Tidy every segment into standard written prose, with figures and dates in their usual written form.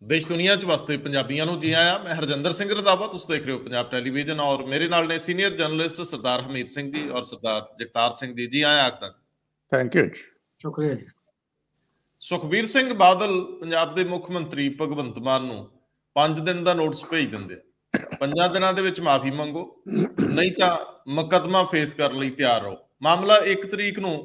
देश दुनिया च वसते पंजाबियों ਨੂੰ ਜੀ ਆਇਆ। मैं हरजिंदर सिंह रंधावा, तुसीं देख रहे हो पंजाब टेलीविजन और मेरे नाल ने सीनियर जर्नलिस्ट सरदार हमीर सिंह जी और सरदार जगतार सिंह जी आया आखदा। थैंक यू, शुक्रिया जी। ਸੁਖਬੀਰ ਸਿੰਘ ਬਾਦਲ ਪੰਜਾਬ ਦੇ ਮੁੱਖ ਮੰਤਰੀ ਭਗਵੰਤ ਮਾਨ ਨੂੰ 5 ਦਿਨ ਦਾ ਨੋਟਿਸ ਭੇਜ ਦਿੰਦੇ ਆ। 5 ਦਿਨਾਂ ਦੇ ਵਿੱਚ ਮਾਫੀ ਮੰਗੋ, ਨਹੀਂ ਤਾਂ ਮੁਕੱਦਮਾ ਫੇਸ ਕਰਨ ਲਈ ਤਿਆਰ ਰਹੋ। ਮਾਮਲਾ 1 ਤਰੀਕ ਨੂੰ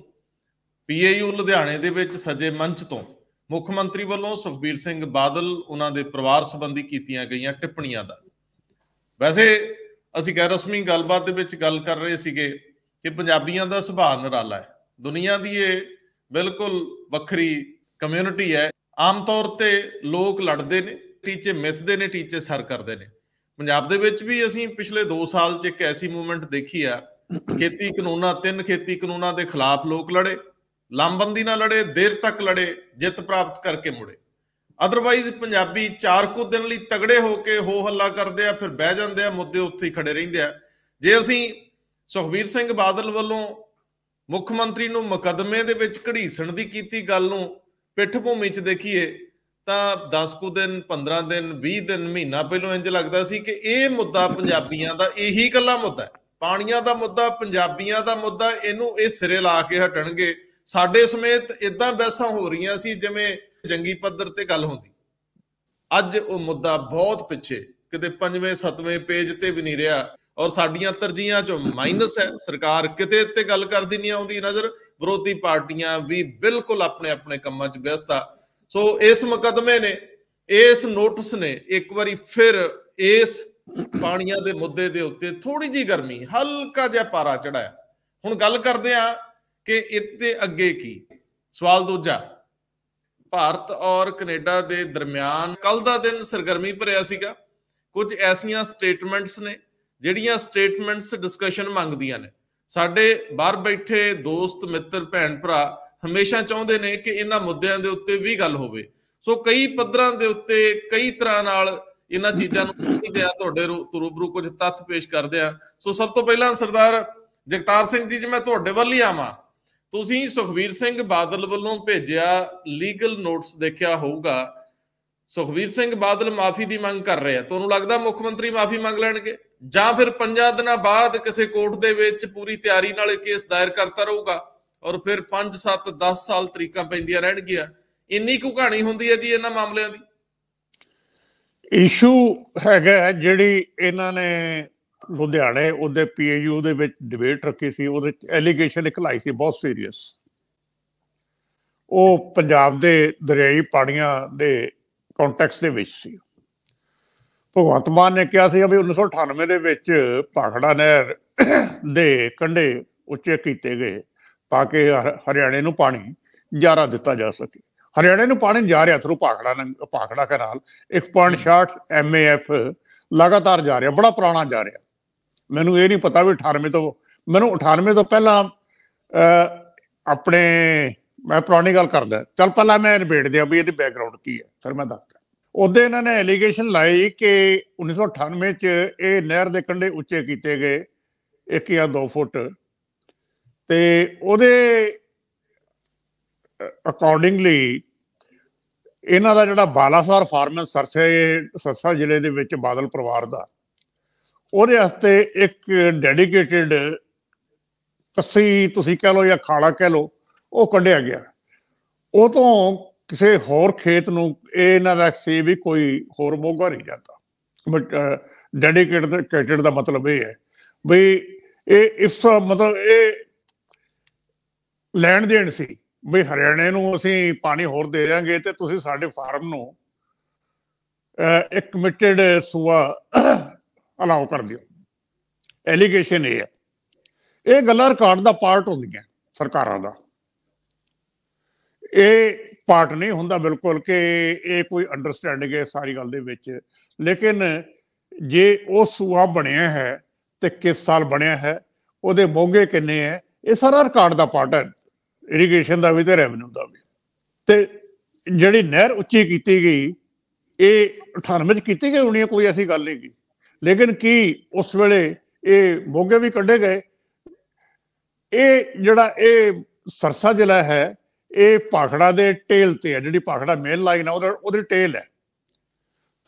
PAU ਲੁਧਿਆਣੇ ਦੇ ਵਿੱਚ ਸਜੇ ਮੰਚ ਤੋਂ ਮੁੱਖ ਮੰਤਰੀ ਵੱਲੋਂ ਸੁਖਬੀਰ ਸਿੰਘ ਬਾਦਲ ਉਹਨਾਂ ਦੇ ਪਰਿਵਾਰ ਸੰਬੰਧੀ ਕੀਤੀਆਂ ਗਈਆਂ ਟਿੱਪਣੀਆਂ ਦਾ। ਵੈਸੇ ਅਸੀਂ ਗੈਰ ਰਸਮੀ ਗੱਲਬਾਤ ਦੇ ਵਿੱਚ ਗੱਲ ਕਰ ਰਹੇ ਸੀਗੇ ਕਿ ਪੰਜਾਬੀਆਂ ਦਾ ਸੁਭਾਅ ਨਿਰਾਲਾ ਹੈ। ਦੁਨੀਆ ਦੀ ਇਹ ਬਿਲਕੁਲ ਵੱਖਰੀ ਕਮਿਊਨਿਟੀ ਹੈ। ਆਮ ਤੌਰ ਤੇ ਲੋਕ ਲੜਦੇ ਨੇ, ਟੀਚੇ ਮਿੱਥਦੇ ਨੇ, ਟੀਚੇ ਸਰ ਕਰਦੇ ਨੇ। ਪੰਜਾਬ ਦੇ ਵਿੱਚ ਵੀ ਅਸੀਂ ਪਿਛਲੇ 2 ਸਾਲ 'ਚ ਇੱਕ ਐਸੀ ਮੂਵਮੈਂਟ ਦੇਖੀ ਆ, ਖੇਤੀ ਕਾਨੂੰਨਾਂ 3 ਖੇਤੀ ਕਾਨੂੰਨਾਂ ਦੇ ਖਿਲਾਫ ਲੋਕ ਲੜੇ, ਲਾਮਬੰਦੀ ਨਾਲ ਲੜੇ, ਦੇਰ ਤੱਕ ਲੜੇ, ਜਿੱਤ ਪ੍ਰਾਪਤ ਕਰਕੇ ਮੁੜੇ। ਅਦਰਵਾਈਜ਼ ਪੰਜਾਬੀ 4 ਕੁ ਦਿਨ ਲਈ ਤਗੜੇ ਹੋ ਕੇ ਹੋ ਹੱਲਾ ਕਰਦੇ ਆ, ਫਿਰ ਬਹਿ ਜਾਂਦੇ ਆ, ਮੁੱਦੇ ਉੱਥੇ ਹੀ ਖੜੇ ਰਹਿੰਦੇ ਆ। ਜੇ ਅਸੀਂ ਸੁਖਬੀਰ ਸਿੰਘ ਬਾਦਲ ਵੱਲੋਂ ਮੁੱਖ ਮੰਤਰੀ ਨੂੰ ਮੁਕੱਦਮੇ ਦੇ ਵਿੱਚ ਘੜੀਸਣ ਦੀ ਕੀਤੀ ਗੱਲ ਨੂੰ ਪਿੱਠ ਭੂਮੀ 'ਚ ਦੇਖੀਏ ਤਾਂ 10 ਕੁ ਦਿਨ, 15 ਦਿਨ, 20 ਦਿਨ, ਮਹੀਨਾ ਪਹਿਲਾਂ ਇੰਝ ਲੱਗਦਾ ਸੀ ਕਿ ਇਹ ਮੁੱਦਾ ਪੰਜਾਬੀਆਂ ਦਾ ਇਹੀ ਇਕੱਲਾ ਮੁੱਦਾ ਹੈ, ਪਾਣੀਆਂ ਦਾ ਮੁੱਦਾ, ਪੰਜਾਬੀਆਂ ਦਾ ਮੁੱਦਾ, ਇਹਨੂੰ ਇਹ ਸਿਰੇ ਲਾ ਕੇ ਹਟਣਗੇ। ਸਾਡੇ ਸਮੇਤ ਇਦਾਂ ਬਹਿਸਾਂ ਹੋ ਰਹੀਆਂ ਸੀ ਜਿਵੇਂ ਜੰਗੀ ਪੱਧਰ ਤੇ ਗੱਲ ਹੁੰਦੀ। ਅੱਜ ਉਹ ਮੁੱਦਾ ਬਹੁਤ ਪਿੱਛੇ, ਕਿਤੇ 5ਵੇਂ 7ਵੇਂ ਪੇਜ ਤੇ ਵੀ ਨਹੀਂ ਰਿਹਾ ਔਰ ਸਾਡੀਆਂ ਤਰਜੀਹਾਂ 'ਚੋਂ ਮਾਈਨਸ ਹੈ। ਸਰਕਾਰ ਕਿਤੇ ਤੇ ਗੱਲ ਕਰਦੀ ਨਹੀਂ ਆਉਂਦੀ ਨਜ਼ਰ, ਵਿਰੋਧੀ ਪਾਰਟੀਆਂ ਵੀ ਬਿਲਕੁਲ ਆਪਣੇ ਆਪਣੇ ਕੰਮਾਂ 'ਚ ਵਿਅਸਤ ਆ। ਸੋ ਇਸ ਮੁਕੱਦਮੇ ਨੇ, ਇਸ ਨੋਟਿਸ ਨੇ ਇੱਕ ਵਾਰੀ ਫਿਰ ਇਸ ਪਾਣੀਆਂ ਦੇ ਮੁੱਦੇ ਦੇ ਉੱਤੇ ਥੋੜੀ ਜਿਹੀ ਗਰਮੀ, ਹਲਕਾ ਜਿਹਾ ਪਾਰਾ ਚੜਾਇਆ। ਹੁਣ ਗੱਲ ਕਰਦੇ ਆ ਕਿ ਇੱਥੇ ਅੱਗੇ ਕੀ। ਸਵਾਲ ਦੂਜਾ, ਭਾਰਤ ਔਰ ਕੈਨੇਡਾ ਦੇ ਦਰਮਿਆਨ ਕੱਲ ਦਾ ਦਿਨ ਸਰਗਰਮੀ ਭਰਿਆ ਸੀਗਾ। ਕੁਝ ਐਸੀਆਂ ਸਟੇਟਮੈਂਟਸ ਨੇ ਜਿਹੜੀਆਂ ਸਟੇਟਮੈਂਟਸ ਡਿਸਕਸ਼ਨ ਮੰਗਦੀਆਂ ਨੇ। ਸਾਡੇ ਬਾਹਰ ਬੈਠੇ ਦੋਸਤ, ਮਿੱਤਰ, ਭੈਣ ਭਰਾ ਹਮੇਸ਼ਾ ਚਾਹੁੰਦੇ ਨੇ ਕਿ ਇਹਨਾਂ ਮੁੱਦਿਆਂ ਦੇ ਉੱਤੇ ਵੀ ਗੱਲ ਹੋਵੇ। ਸੋ ਕਈ ਪੱਧਰਾਂ ਦੇ ਉੱਤੇ ਕਈ ਤਰ੍ਹਾਂ ਨਾਲ ਇਹਨਾਂ ਚੀਜ਼ਾਂ ਨੂੰ ਤੁਹਾਡੇ ਰੂਬਰੂ ਕੁਝ ਤੱਥ ਪੇਸ਼ ਕਰਦੇ ਆ। ਸੋ ਸਭ ਤੋਂ ਪਹਿਲਾਂ ਸਰਦਾਰ ਜਗਤਾਰ ਸਿੰਘ ਜੀ, ਜੇ ਮੈਂ ਤੁਹਾਡੇ ਵੱਲ ਹੀ ਆਵਾਂ, ਤੁਸੀਂ ਸੁਖਬੀਰ ਸਿੰਘ ਬਾਦਲ ਵੱਲੋਂ ਭੇਜਿਆ ਲੀਗਲ ਨੋਟਿਸ ਦੇਖਿਆ ਹੋਊਗਾ। ਸੁਖਬੀਰ ਸਿੰਘ ਬਾਦਲ ਮਾਫੀ ਦੀ ਮੰਗ ਕਰ ਰਹੇ ਆ। ਤੁਹਾਨੂੰ ਲੱਗਦਾ ਮੁੱਖ ਮੰਤਰੀ ਮਾਫੀ ਮੰਗ ਲੈਣਗੇ ਜਾਂ ਫਿਰ 5 ਦਿਨਾਂ ਬਾਅਦ ਕਿਸੇ ਕੋਰਟ ਦੇ ਵਿੱਚ ਪੂਰੀ ਤਿਆਰੀ ਨਾਲ ਕੇਸ ਦਾਇਰ ਕਰਤਾ ਰਹੂਗਾ ਔਰ ਫਿਰ 5, 7, 10 ਸਾਲ ਤਰੀਕਾਂ ਪੈਂਦੀਆਂ ਰਹਿਣਗੀਆਂ? ਇੰਨੀ ਕੁ ਕਹਾਣੀ ਹੁੰਦੀ ਹੈ ਜੀ ਇਹਨਾਂ ਮਾਮਲਿਆਂ ਦੀ। ਇਸ਼ੂ ਹੈਗਾ ਜਿਹੜੀ ਇਹਨਾਂ ਨੇ ਲੁਧਿਆਣੇ ਉਹਦੇ PAU ਦੇ ਵਿੱਚ ਡਿਬੇਟ ਰੱਖੀ ਸੀ, ਉਹਦੇ ਐਲੀਗੇਸ਼ਨ ਇੱਕ ਲਾਈ ਸੀ ਬਹੁਤ ਸੀਰੀਅਸ। ਉਹ ਪੰਜਾਬ ਦੇ ਦਰਿਆਈ ਪਾਣੀਆਂ ਦੇ ਕੰਟੈਕਸਟ ਦੇ ਵਿੱਚ ਸੀ। ਭਗਵੰਤ ਮਾਨ ਨੇ ਕਿਹਾ ਸੀ ਵੀ 1998 ਦੇ ਵਿੱਚ ਭਾਖੜਾ ਨਹਿਰ ਦੇ ਕੰਢੇ ਉੱਚੇ ਕੀਤੇ ਗਏ ਤਾਂ ਕਿ ਹਰਿਆਣੇ ਨੂੰ ਪਾਣੀ ਜ਼ਿਆਦਾ ਦਿੱਤਾ ਜਾ ਸਕੇ। ਹਰਿਆਣੇ ਨੂੰ ਪਾਣੀ ਜਾ ਰਿਹਾ ਥਰੂ ਭਾਖੜਾ ਕਨਾਲ 1.66 MAF ਲਗਾਤਾਰ ਜਾ ਰਿਹਾ, ਬੜਾ ਪੁਰਾਣਾ ਜਾ ਰਿਹਾ। ਮੈਨੂੰ ਇਹ ਨਹੀਂ ਪਤਾ ਵੀ 98 ਤੋਂ, ਮੈਨੂੰ 98 ਤੋਂ ਪਹਿਲਾਂ ਆਪਣੇ, ਮੈਂ ਪੁਰਾਣੀ ਗੱਲ ਕਰਦਾ, ਚੱਲ ਪਹਿਲਾਂ ਮੈਂ ਨਿਬੇੜ ਦਿਆਂ ਵੀ ਇਹਦੀ ਬੈਕਗਰਾਊਂਡ ਕੀ ਹੈ, ਫਿਰ ਮੈਂ ਦੱਸਦਾ। ਉਦੋਂ ਇਹਨਾਂ ਨੇ ਐਲੀਗੇਸ਼ਨ ਲਾਈ ਕਿ 1998 'ਚ ਇਹ ਨਹਿਰ ਦੇ ਕੰਢੇ ਉੱਚੇ ਕੀਤੇ ਗਏ 1 ਜਾਂ 2 ਫੁੱਟ, ਤੇ ਉਹਦੇ ਅਕੋਰਡਿੰਗਲੀ ਇਹਨਾਂ ਦਾ ਜਿਹੜਾ ਬਾਲਾਸਰ ਫਾਰਮ ਸਰਸਾ ਜ਼ਿਲ੍ਹੇ ਦੇ ਵਿੱਚ ਬਾਦਲ ਪਰਿਵਾਰ ਦਾ, ਉਹਦੇ ਵਾਸਤੇ ਇੱਕ ਡੈਡੀਕੇਟਿਡ ਕੱਸੀ ਤੁਸੀਂ ਕਹਿ ਲਓ ਜਾਂ ਖਾਲਾ ਕਹਿ ਲਓ, ਉਹ ਕੱਢਿਆ ਗਿਆ। ਉਹ ਤੋਂ ਕਿਸੇ ਹੋਰ ਖੇਤ ਨੂੰ ਇਹਨਾਂ ਦਾ ਸੀ ਵੀ ਕੋਈ ਹੋਰ ਮੋਗਾ ਨਹੀਂ ਜਾਂਦਾ। ਬਟ ਡੈਡੀਕੇਟਿਡ ਦਾ ਮਤਲਬ ਇਹ ਹੈ ਬਈ ਇਹ ਇਸ ਮਤਲਬ ਇਹ ਲੈਣ ਦੇਣ ਸੀ ਬਈ ਹਰਿਆਣੇ ਨੂੰ ਅਸੀਂ ਪਾਣੀ ਹੋਰ ਦੇ ਦਿਆਂਗੇ ਤੇ ਤੁਸੀਂ ਸਾਡੇ ਫਾਰਮ ਨੂੰ ਇੱਕ ਕਮਿਟਡ ਸੂਆ ਅਲਾਓ ਕਰ ਦਿਓ। ਐਲੀਗੇਸ਼ਨ ਇਹ ਹੈ। ਇਹ ਗੱਲਾਂ ਰਿਕਾਰਡ ਦਾ ਪਾਰਟ ਹੁੰਦੀਆਂ ਸਰਕਾਰਾਂ ਦਾ। ਇਹ ਪਾਰਟ ਨਹੀਂ ਹੁੰਦਾ ਬਿਲਕੁਲ ਕਿ ਇਹ ਕੋਈ ਅੰਡਰਸਟੈਂਡਿੰਗ ਹੈ ਸਾਰੀ ਗੱਲ ਦੇ ਵਿੱਚ। ਲੇਕਿਨ ਜੇ ਉਹ ਸੂਆ ਬਣਿਆ ਹੈ ਤੇ ਕਿਸ ਸਾਲ ਬਣਿਆ ਹੈ, ਉਹਦੇ ਮੋਗੇ ਕਿੰਨੇ ਹੈ, ਇਹ ਸਾਰਾ ਰਿਕਾਰਡ ਦਾ ਪਾਰਟ ਹੈ, ਇਰੀਗੇਸ਼ਨ ਦਾ ਵੀ ਤੇ ਰੈਵਨਿਊ ਦਾ ਵੀ। ਤੇ ਜਿਹੜੀ ਨਹਿਰ ਉੱਚੀ ਕੀਤੀ ਗਈ ਇਹ 98 'ਚ ਕੀਤੀ ਗਈ ਹੋਣੀ ਹੈ, ਕੋਈ ਐਸੀ ਗੱਲ ਨਹੀਂ ਗੀ। ਲੇਕਿਨ ਕੀ ਉਸ ਵੇਲੇ ਇਹ ਮੋਗੇ ਵੀ ਕੱਢੇ ਗਏ? ਇਹ ਜਿਹੜਾ ਇਹ ਸਰਸਾ ਜ਼ਿਲ੍ਹਾ ਹੈ ਇਹ ਭਾਖੜਾ ਦੇ ਟੇਲ ਤੇ ਹੈ, ਜਿਹੜੀ ਭਾਖੜਾ ਮੇਨ ਲਾਈਨ ਹੈ ਉਹਦੀ ਟੇਲ ਹੈ।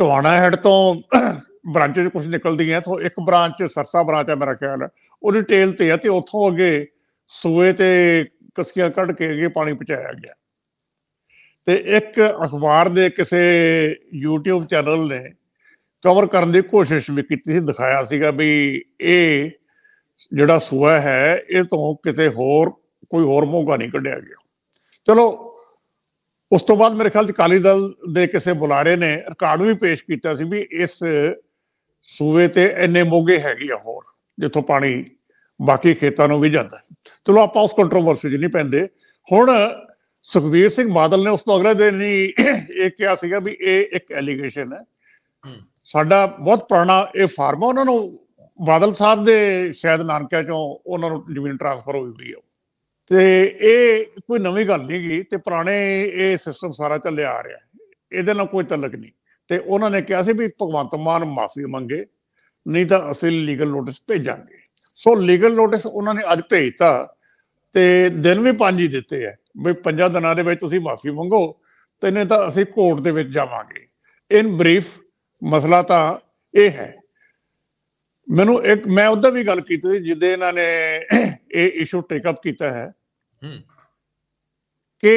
ਟਵਾਣਾ ਹੈਡ ਤੋਂ ਬ੍ਰਾਂਚਾਂ 'ਚ ਕੁਝ ਨਿਕਲਦੀਆਂ, ਤੋਂ ਇੱਕ ਬ੍ਰਾਂਚ ਸਰਸਾ ਬ੍ਰਾਂਚ ਹੈ ਮੇਰਾ ਖਿਆਲ ਹੈ, ਉਹ ਡਿਟੇਲ ਤੇ ਆ, ਤੇ ਉੱਥੋਂ ਅੱਗੇ ਸੂਏ ਤੇ ਕਸਕੀਆਂ ਕੱਢ ਕੇ ਅੱਗੇ ਪਾਣੀ ਪਹੁੰਚਾਇਆ ਗਿਆ। ਤੇ ਇੱਕ ਅਖਬਾਰ ਦੇ ਕਿਸੇ YouTube ਚੈਨਲ ਨੇ ਕਵਰ ਕਰਨ ਦੀ ਕੋਸ਼ਿਸ਼ ਵੀ ਕੀਤੀ ਸੀ, ਦਿਖਾਇਆ ਸੀਗਾ ਵੀ ਇਹ ਜਿਹੜਾ ਸੂਆ ਹੈ ਇਹ ਤੋਂ ਕਿਤੇ ਹੋਰ ਕੋਈ ਹੋਰ ਮੋਗਾ ਨਹੀਂ ਕੱਢਿਆ ਗਿਆ। ਚਲੋ ਉਸ ਤੋਂ ਬਾਅਦ ਮੇਰੇ ਖਿਆਲ 'ਚ ਅਕਾਲੀ ਦਲ ਦੇ ਕਿਸੇ ਬੁਲਾਰੇ ਨੇ ਰਿਕਾਰਡ ਵੀ ਪੇਸ਼ ਕੀਤਾ ਸੀ ਵੀ ਇਸ ਸੂਏ ਤੇ ਇੰਨੇ ਮੋਗੇ ਹੈਗੇ ਆ ਹੋਰ, ਜਿੱਥੋਂ ਪਾਣੀ ਬਾਕੀ ਖੇਤਾਂ ਨੂੰ ਵੀ ਜਾਂਦਾ। ਚਲੋ ਆਪਾਂ ਉਸ ਕੰਟਰੋਵਰਸੀ 'ਚ ਨਹੀਂ ਪੈਂਦੇ। ਹੁਣ ਸੁਖਬੀਰ ਸਿੰਘ ਬਾਦਲ ਨੇ ਉਸ ਤੋਂ ਅਗਲੇ ਦਿਨ ਹੀ ਇਹ ਕਿਹਾ ਸੀਗਾ ਵੀ ਇਹ ਇੱਕ ਐਲੀਗੇਸ਼ਨ ਹੈ, ਸਾਡਾ ਬਹੁਤ ਪੁਰਾਣਾ ਇਹ ਫਾਰਮ ਆ, ਉਹਨਾਂ ਨੂੰ ਬਾਦਲ ਸਾਹਿਬ ਦੇ ਸ਼ਾਇਦ ਨਾਨਕਿਆਂ ਚੋਂ ਉਹਨਾਂ ਨੂੰ ਜ਼ਮੀਨ ਟ੍ਰਾਂਸਫਰ ਹੋਈ ਹੋਈ ਆ, ਤੇ ਇਹ ਕੋਈ ਨਵੀਂ ਗੱਲ ਨਹੀਂ ਗੀ, ਤੇ ਪੁਰਾਣੇ ਇਹ ਸਿਸਟਮ ਸਾਰਾ ਚੱਲਿਆ ਆ ਰਿਹਾ, ਇਹਦੇ ਨਾਲ ਕੋਈ ਤਲਕ ਨਹੀਂ। ਤੇ ਉਹਨਾਂ ਨੇ ਕਿਹਾ ਸੀ ਵੀ ਭਗਵੰਤ ਮਾਨ ਮਾਫੀ ਮੰਗੇ, ਨਹੀਂ ਤਾਂ ਅਸੀਂ ਲੀਗਲ ਨੋਟਿਸ ਭੇਜਾਂਗੇ। ਸੋ ਲੀਗਲ ਨੋਟਿਸ ਉਹਨਾਂ ਨੇ ਅੱਜ ਭੇਜਤਾ, ਤੇ ਦਿਨ ਵੀ 5 ਹੀ ਦਿੱਤੇ ਹੈ ਵੀ 5 ਦਿਨਾਂ ਦੇ ਵਿੱਚ ਤੁਸੀਂ ਮਾਫੀ ਮੰਗੋ, ਤੇ ਨਹੀਂ ਤਾਂ ਅਸੀਂ ਕੋਰਟ ਦੇ ਵਿੱਚ ਜਾਵਾਂਗੇ। ਇਨ ਬਰੀਫ ਮਸਲਾ ਤਾਂ ਇਹ ਹੈ। ਮੈਨੂੰ ਇੱਕ ਮੈਂ ਉੱਧਰ ਵੀ ਗੱਲ ਕੀਤੀ ਸੀ ਜਿੱਦੇ ਇਹਨਾਂ ਨੇ ਇਹ ਇਸ਼ੂ ਟੇਕਅਪ ਕੀਤਾ ਹੈ ਕਿ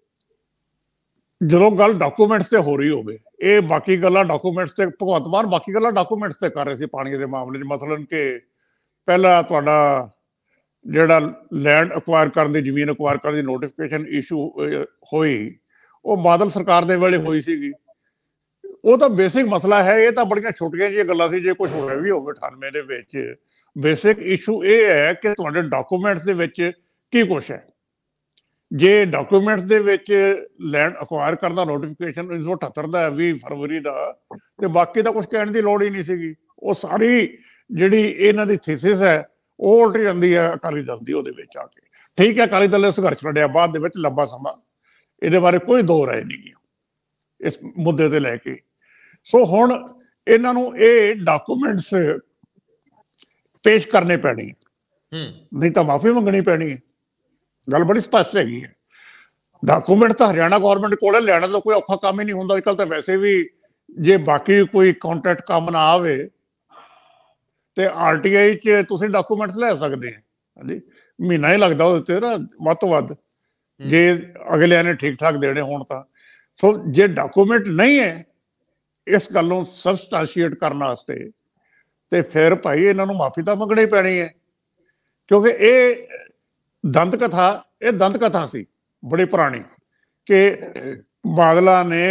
ਜਦੋਂ ਗੱਲ ਡਾਕੂਮੈਂਟਸ ਤੇ ਹੋ ਰਹੀ ਹੋਵੇ, ਇਹ ਬਾਕੀ ਗੱਲਾਂ ਡਾਕੂਮੈਂਟਸ ਤੇ ਭਗਵੰਤ ਮਾਨ ਬਾਕੀ ਗੱਲਾਂ ਡਾਕੂਮੈਂਟਸ ਤੇ ਕਰ ਰਹੇ ਸੀ ਪਾਣੀ ਦੇ ਮਾਮਲੇ 'ਚ। ਮਸਲਨ ਕਿ ਪਹਿਲਾਂ ਤੁਹਾਡਾ ਜਿਹੜਾ ਲੈਂਡ ਅਕਵਾਇਰ ਕਰਨ ਦੀ, ਜ਼ਮੀਨ ਅਕਵਾਇਰ ਕਰਨ ਦੀ ਨੋਟੀਫਿਕੇਸ਼ਨ ਇਸ਼ੂ ਹੋਈ, ਉਹ ਬਾਦਲ ਸਰਕਾਰ ਦੇ ਵੇਲੇ ਹੋਈ ਸੀਗੀ। ਉਹ ਤਾਂ ਬੇਸਿਕ ਮਸਲਾ ਹੈ, ਇਹ ਤਾਂ ਬੜੀਆਂ ਛੋਟੀਆਂ ਜਿਹੀਆਂ ਗੱਲਾਂ ਸੀ। ਜੇ ਕੁਝ ਹੋਇਆ ਵੀ ਹੋਵੇ 98 ਦੇ ਵਿੱਚ, ਬੇਸਿਕ ਇਸ਼ੂ ਇਹ ਹੈ ਕਿ ਤੁਹਾਡੇ ਡਾਕੂਮੈਂਟਸ ਦੇ ਵਿੱਚ ਕੀ ਕੁਛ ਹੈ। ਜੇ ਡਾਕੂਮੈਂਟਸ ਦੇ ਵਿੱਚ ਲੈਂਡ ਅਕਵਾਇਰ ਕਰਨ ਦਾ ਨੋਟੀਫਿਕੇਸ਼ਨ 1978 ਦਾ ਹੈ, 20 ਫਰਵਰੀ ਦਾ, ਤੇ ਬਾਕੀ ਤਾਂ ਕੁਝ ਕਹਿਣ ਦੀ ਲੋੜ ਹੀ ਨਹੀਂ ਸੀਗੀ। ਉਹ ਸਾਰੀ ਜਿਹੜੀ ਇਹਨਾਂ ਦੀ ਥੀਸਿਸ ਹੈ ਉਹ ਉਲਟ ਜਾਂਦੀ ਹੈ ਅਕਾਲੀ ਦਲ ਦੀ ਉਹਦੇ ਵਿੱਚ ਆ ਕੇ। ਠੀਕ ਹੈ, ਅਕਾਲੀ ਦਲ ਨੇ ਸੰਘਰਸ਼ ਲੜਿਆ ਬਾਅਦ ਦੇ ਵਿੱਚ ਲੰਬਾ ਸਮਾਂ, ਇਹਦੇ ਬਾਰੇ ਕੋਈ ਦੋ ਰਾਏ ਨਹੀਂ ਗੀ ਇਸ ਮੁੱਦੇ ਤੇ ਲੈ ਕੇ। ਸੋ ਹੁਣ ਇਹਨਾਂ ਨੂੰ ਇਹ ਡਾਕੂਮੈਂਟਸ ਪੇਸ਼ ਕਰਨੇ ਪੈਣੇ, ਨਹੀਂ ਤਾਂ ਮਾਫੀ ਮੰਗਣੀ ਪੈਣੀ ਹੈ। ਗੱਲ ਬੜੀ ਸਪਸ਼ਟ ਹੈਗੀ ਹੈ। ਡਾਕੂਮੈਂਟ ਤਾਂ ਹਰਿਆਣਾ ਗੌਰਮੈਂਟ ਕੋਲ ਲੈਣਾ ਤਾਂ ਕੋਈ ਔਖਾ ਕੰਮ ਹੀ ਨਹੀਂ ਹੁੰਦਾ। ਅੱਜ ਕੱਲ੍ਹ ਤਾਂ ਵੈਸੇ ਵੀ ਜੇ ਬਾਕੀ ਕੋਈ ਕੰਟਰੈਕਟ ਕੰਮ ਨਾ ਆਵੇ ਤੇ RTI 'ਚ ਤੁਸੀਂ ਡਾਕੂਮੈਂਟਸ ਲੈ ਸਕਦੇ ਆ। ਹਾਂਜੀ, ਮਹੀਨਾ ਹੀ ਲੱਗਦਾ ਉਹਦੇ ਤੇ ਨਾ ਵੱਧ ਤੋਂ ਵੱਧ, ਜੇ ਅਗਲਿਆਂ ਨੇ ਠੀਕ ਠਾਕ ਦੇਣੇ ਹੋਣ ਤਾਂ। ਸੋ ਜੇ ਡਾਕੂਮੈਂਟ ਨਹੀਂ ਹੈ ਇਸ ਗੱਲ ਨੂੰ ਸਬਸਟੈਂਸ਼ੀਏਟ ਕਰਨ ਵਾਸਤੇ, ਤੇ ਫਿਰ ਭਾਈ ਇਹਨਾਂ ਨੂੰ ਮਾਫੀ ਤਾਂ ਮੰਗਣੀ ਪੈਣੀ ਹੈ। ਕਿਉਂਕਿ ਇਹ ਦੰਦ ਕਥਾ ਸੀ ਬੜੀ ਪੁਰਾਣੀ ਕਿ ਬਾਦਲਾਂ ਨੇ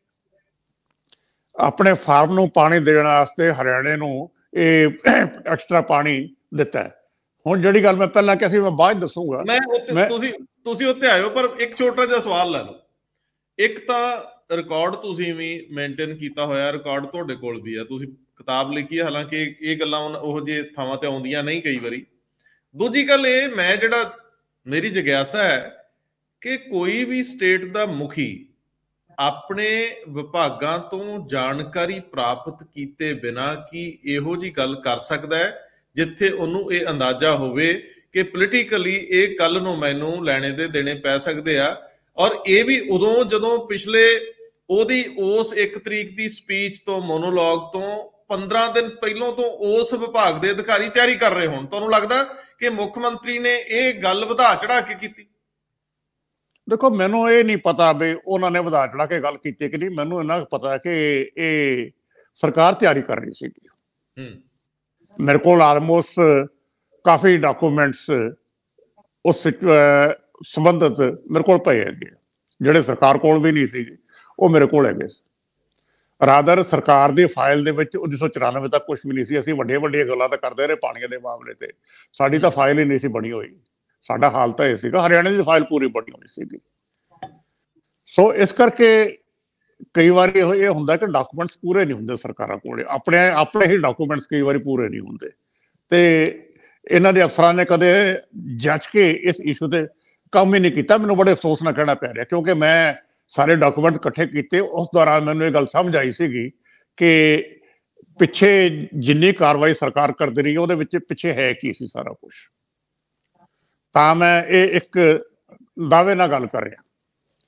ਆਪਣੇ ਫਾਰਮ ਨੂੰ ਪਾਣੀ ਦੇਣ ਵਾਸਤੇ ਹਰਿਆਣੇ ਨੂੰ ਇਹ ਐਕਸਟਰਾ ਪਾਣੀ ਦਿੱਤਾ। ਹੁਣ ਜਿਹੜੀ ਗੱਲ ਮੈਂ ਪਹਿਲਾਂ ਕਿਹਾ ਸੀ ਮੈਂ ਬਾਅਦ ਦੱਸੂਗਾ। ਤੁਸੀਂ ਉੱਤੇ ਆਇਓ, ਪਰ ਇੱਕ ਛੋਟਾ ਜਿਹਾ ਸਵਾਲ ਲੈ ਲਓ। ਇੱਕ ਤਾਂ ਰਿਕਾਰਡ ਤੁਸੀਂ ਵੀ ਮੇਨਟੇਨ ਕੀਤਾ ਹੋਇਆ, ਰਿਕਾਰਡ ਤੁਹਾਡੇ ਕੋਲ ਵੀ ਆ, ਤੁਸੀਂ ਕਿਤਾਬ ਲਿਖੀ ਹੈ, ਹਾਲਾਂਕਿ ਇਹ ਗੱਲਾਂ ਉਹ ਜਿਹੇ ਥਾਵਾਂ ਤੇ ਆਉਂਦੀਆਂ ਨਹੀਂ ਕਈ ਵਾਰੀ। ਦੂਜੀ ਗੱਲ ਇਹ, ਮੈਂ ਜਿਹੜਾ ਮੇਰੀ ਜਿਗਿਆਸਾ ਹੈ ਕਿ ਕੋਈ ਵੀ ਸਟੇਟ ਦਾ ਮੁਖੀ ਆਪਣੇ ਵਿਭਾਗਾਂ ਤੋਂ ਜਾਣਕਾਰੀ ਪ੍ਰਾਪਤ ਕੀਤੇ ਬਿਨਾਂ ਕੀ ਇਹੋ ਜਿਹੀ ਗੱਲ ਕਰ ਸਕਦਾ ਹੈ ਜਿੱਥੇ ਉਹਨੂੰ ਇਹ ਅੰਦਾਜ਼ਾ ਹੋਵੇ ਕਿ ਪੋਲੀਟੀਕਲੀ ਇਹ ਕੱਲ ਨੂੰ ਮੈਨੂੰ ਲੈਣੇ ਦੇ ਦੇਣੇ ਪੈ ਸਕਦੇ ਆ। ਔਰ ਇਹ ਵੀ ਉਦੋਂ ਜਦੋਂ ਪਿਛਲੇ ਉਹਦੀ ਉਸ 1 ਤਰੀਕ ਦੀ ਸਪੀਚ ਤੋਂ, ਮੋਨੋਲੋਗ ਤੋਂ 15 ਦਿਨ ਪਹਿਲਾਂ ਤੋਂ ਉਸ ਵਿਭਾਗ ਦੇ ਅਧਿਕਾਰੀ ਤਿਆਰੀ ਕਰ ਰਹੇ ਹੋਣ। ਤੁਹਾਨੂੰ ਲੱਗਦਾ ਕਿ ਮੁੱਖ ਮੰਤਰੀ ਨੇ ਇਹ ਗੱਲ ਵਧਾ ਚੜਾ ਕੇ ਕੀਤੀ? ਦੇਖੋ, ਮੈਨੂੰ ਇਹ ਨਹੀਂ ਪਤਾ ਵੀ ਉਹਨਾਂ ਨੇ ਵਧਾ ਚੜਾ ਕੇ ਗੱਲ ਕੀਤੀ ਕਿ ਨਹੀਂ। ਮੈਨੂੰ ਇੰਨਾ ਪਤਾ ਕਿ ਇਹ ਸਰਕਾਰ ਤਿਆਰੀ ਕਰ ਰਹੀ ਸੀਗੀ। ਮੇਰੇ ਕੋਲ ਆਲਮੋਸਟ ਕਾਫੀ ਡਾਕੂਮੈਂਟਸ ਉਸ ਸੰਬੰਧਿਤ ਮੇਰੇ ਕੋਲ ਪਏ ਹੈਗੇ, ਜਿਹੜੇ ਸਰਕਾਰ ਕੋਲ ਵੀ ਨਹੀਂ ਸੀਗੇ, ਉਹ ਮੇਰੇ ਕੋਲ ਹੈਗੇ। ਰਾਦਰ ਸਰਕਾਰ ਦੀ ਫਾਈਲ ਦੇ ਵਿੱਚ 1994 ਤੱਕ ਕੁਛ ਵੀ ਨਹੀਂ ਸੀ। ਅਸੀਂ ਵੱਡੀਆਂ ਵੱਡੀਆਂ ਗੱਲਾਂ ਤਾਂ ਕਰਦੇ ਰਹੇ ਪਾਣੀਆਂ ਦੇ ਮਾਮਲੇ ਤੇ, ਸਾਡੀ ਤਾਂ ਫਾਈਲ ਹੀ ਨਹੀਂ ਸੀ ਬਣੀ ਹੋਈ। ਸਾਡਾ ਹਾਲ ਤਾਂ ਇਹ ਸੀਗਾ, ਹਰਿਆਣੇ ਦੀ ਫਾਈਲ ਪੂਰੀ ਬਣੀ ਹੋਈ ਸੀਗੀ। ਸੋ ਇਸ ਕਰਕੇ ਕਈ ਵਾਰੀ ਇਹ ਹੁੰਦਾ ਕਿ ਡਾਕੂਮੈਂਟਸ ਪੂਰੇ ਨਹੀਂ ਹੁੰਦੇ ਸਰਕਾਰਾਂ ਕੋਲ, ਆਪਣੇ ਹੀ ਡਾਕੂਮੈਂਟਸ ਕਈ ਵਾਰੀ ਪੂਰੇ ਨਹੀਂ ਹੁੰਦੇ। ਤੇ ਇਹਨਾਂ ਦੇ ਅਫਸਰਾਂ ਨੇ ਕਦੇ ਜੱਜ ਕੇ ਇਸ ਇਸ਼ੂ ਤੇ ਕੰਮ ਹੀ ਨਹੀਂ ਕੀਤਾ। ਮੈਨੂੰ ਬੜੇ ਅਫਸੋਸ ਨਾਲ ਕਹਿਣਾ ਪੈ ਰਿਹਾ, ਕਿਉਂਕਿ ਮੈਂ ਸਾਰੇ ਡਾਕੂਮੈਂਟ ਇਕੱਠੇ ਕੀਤੇ। ਉਸ ਦੌਰਾਨ ਮੈਨੂੰ ਇਹ ਗੱਲ ਸਮਝ ਆਈ ਸੀਗੀ ਕਿ ਪਿੱਛੇ ਜਿੰਨੀ ਕਾਰਵਾਈ ਸਰਕਾਰ ਕਰਦੀ ਰਹੀ ਉਹਦੇ ਵਿੱਚ ਪਿੱਛੇ ਹੈ ਕੀ ਸੀ ਸਾਰਾ ਕੁਛ। ਤਾਂ ਮੈਂ ਇਹ ਇੱਕ ਦਾਅਵੇ ਨਾਲ ਗੱਲ ਕਰ ਰਿਹਾ।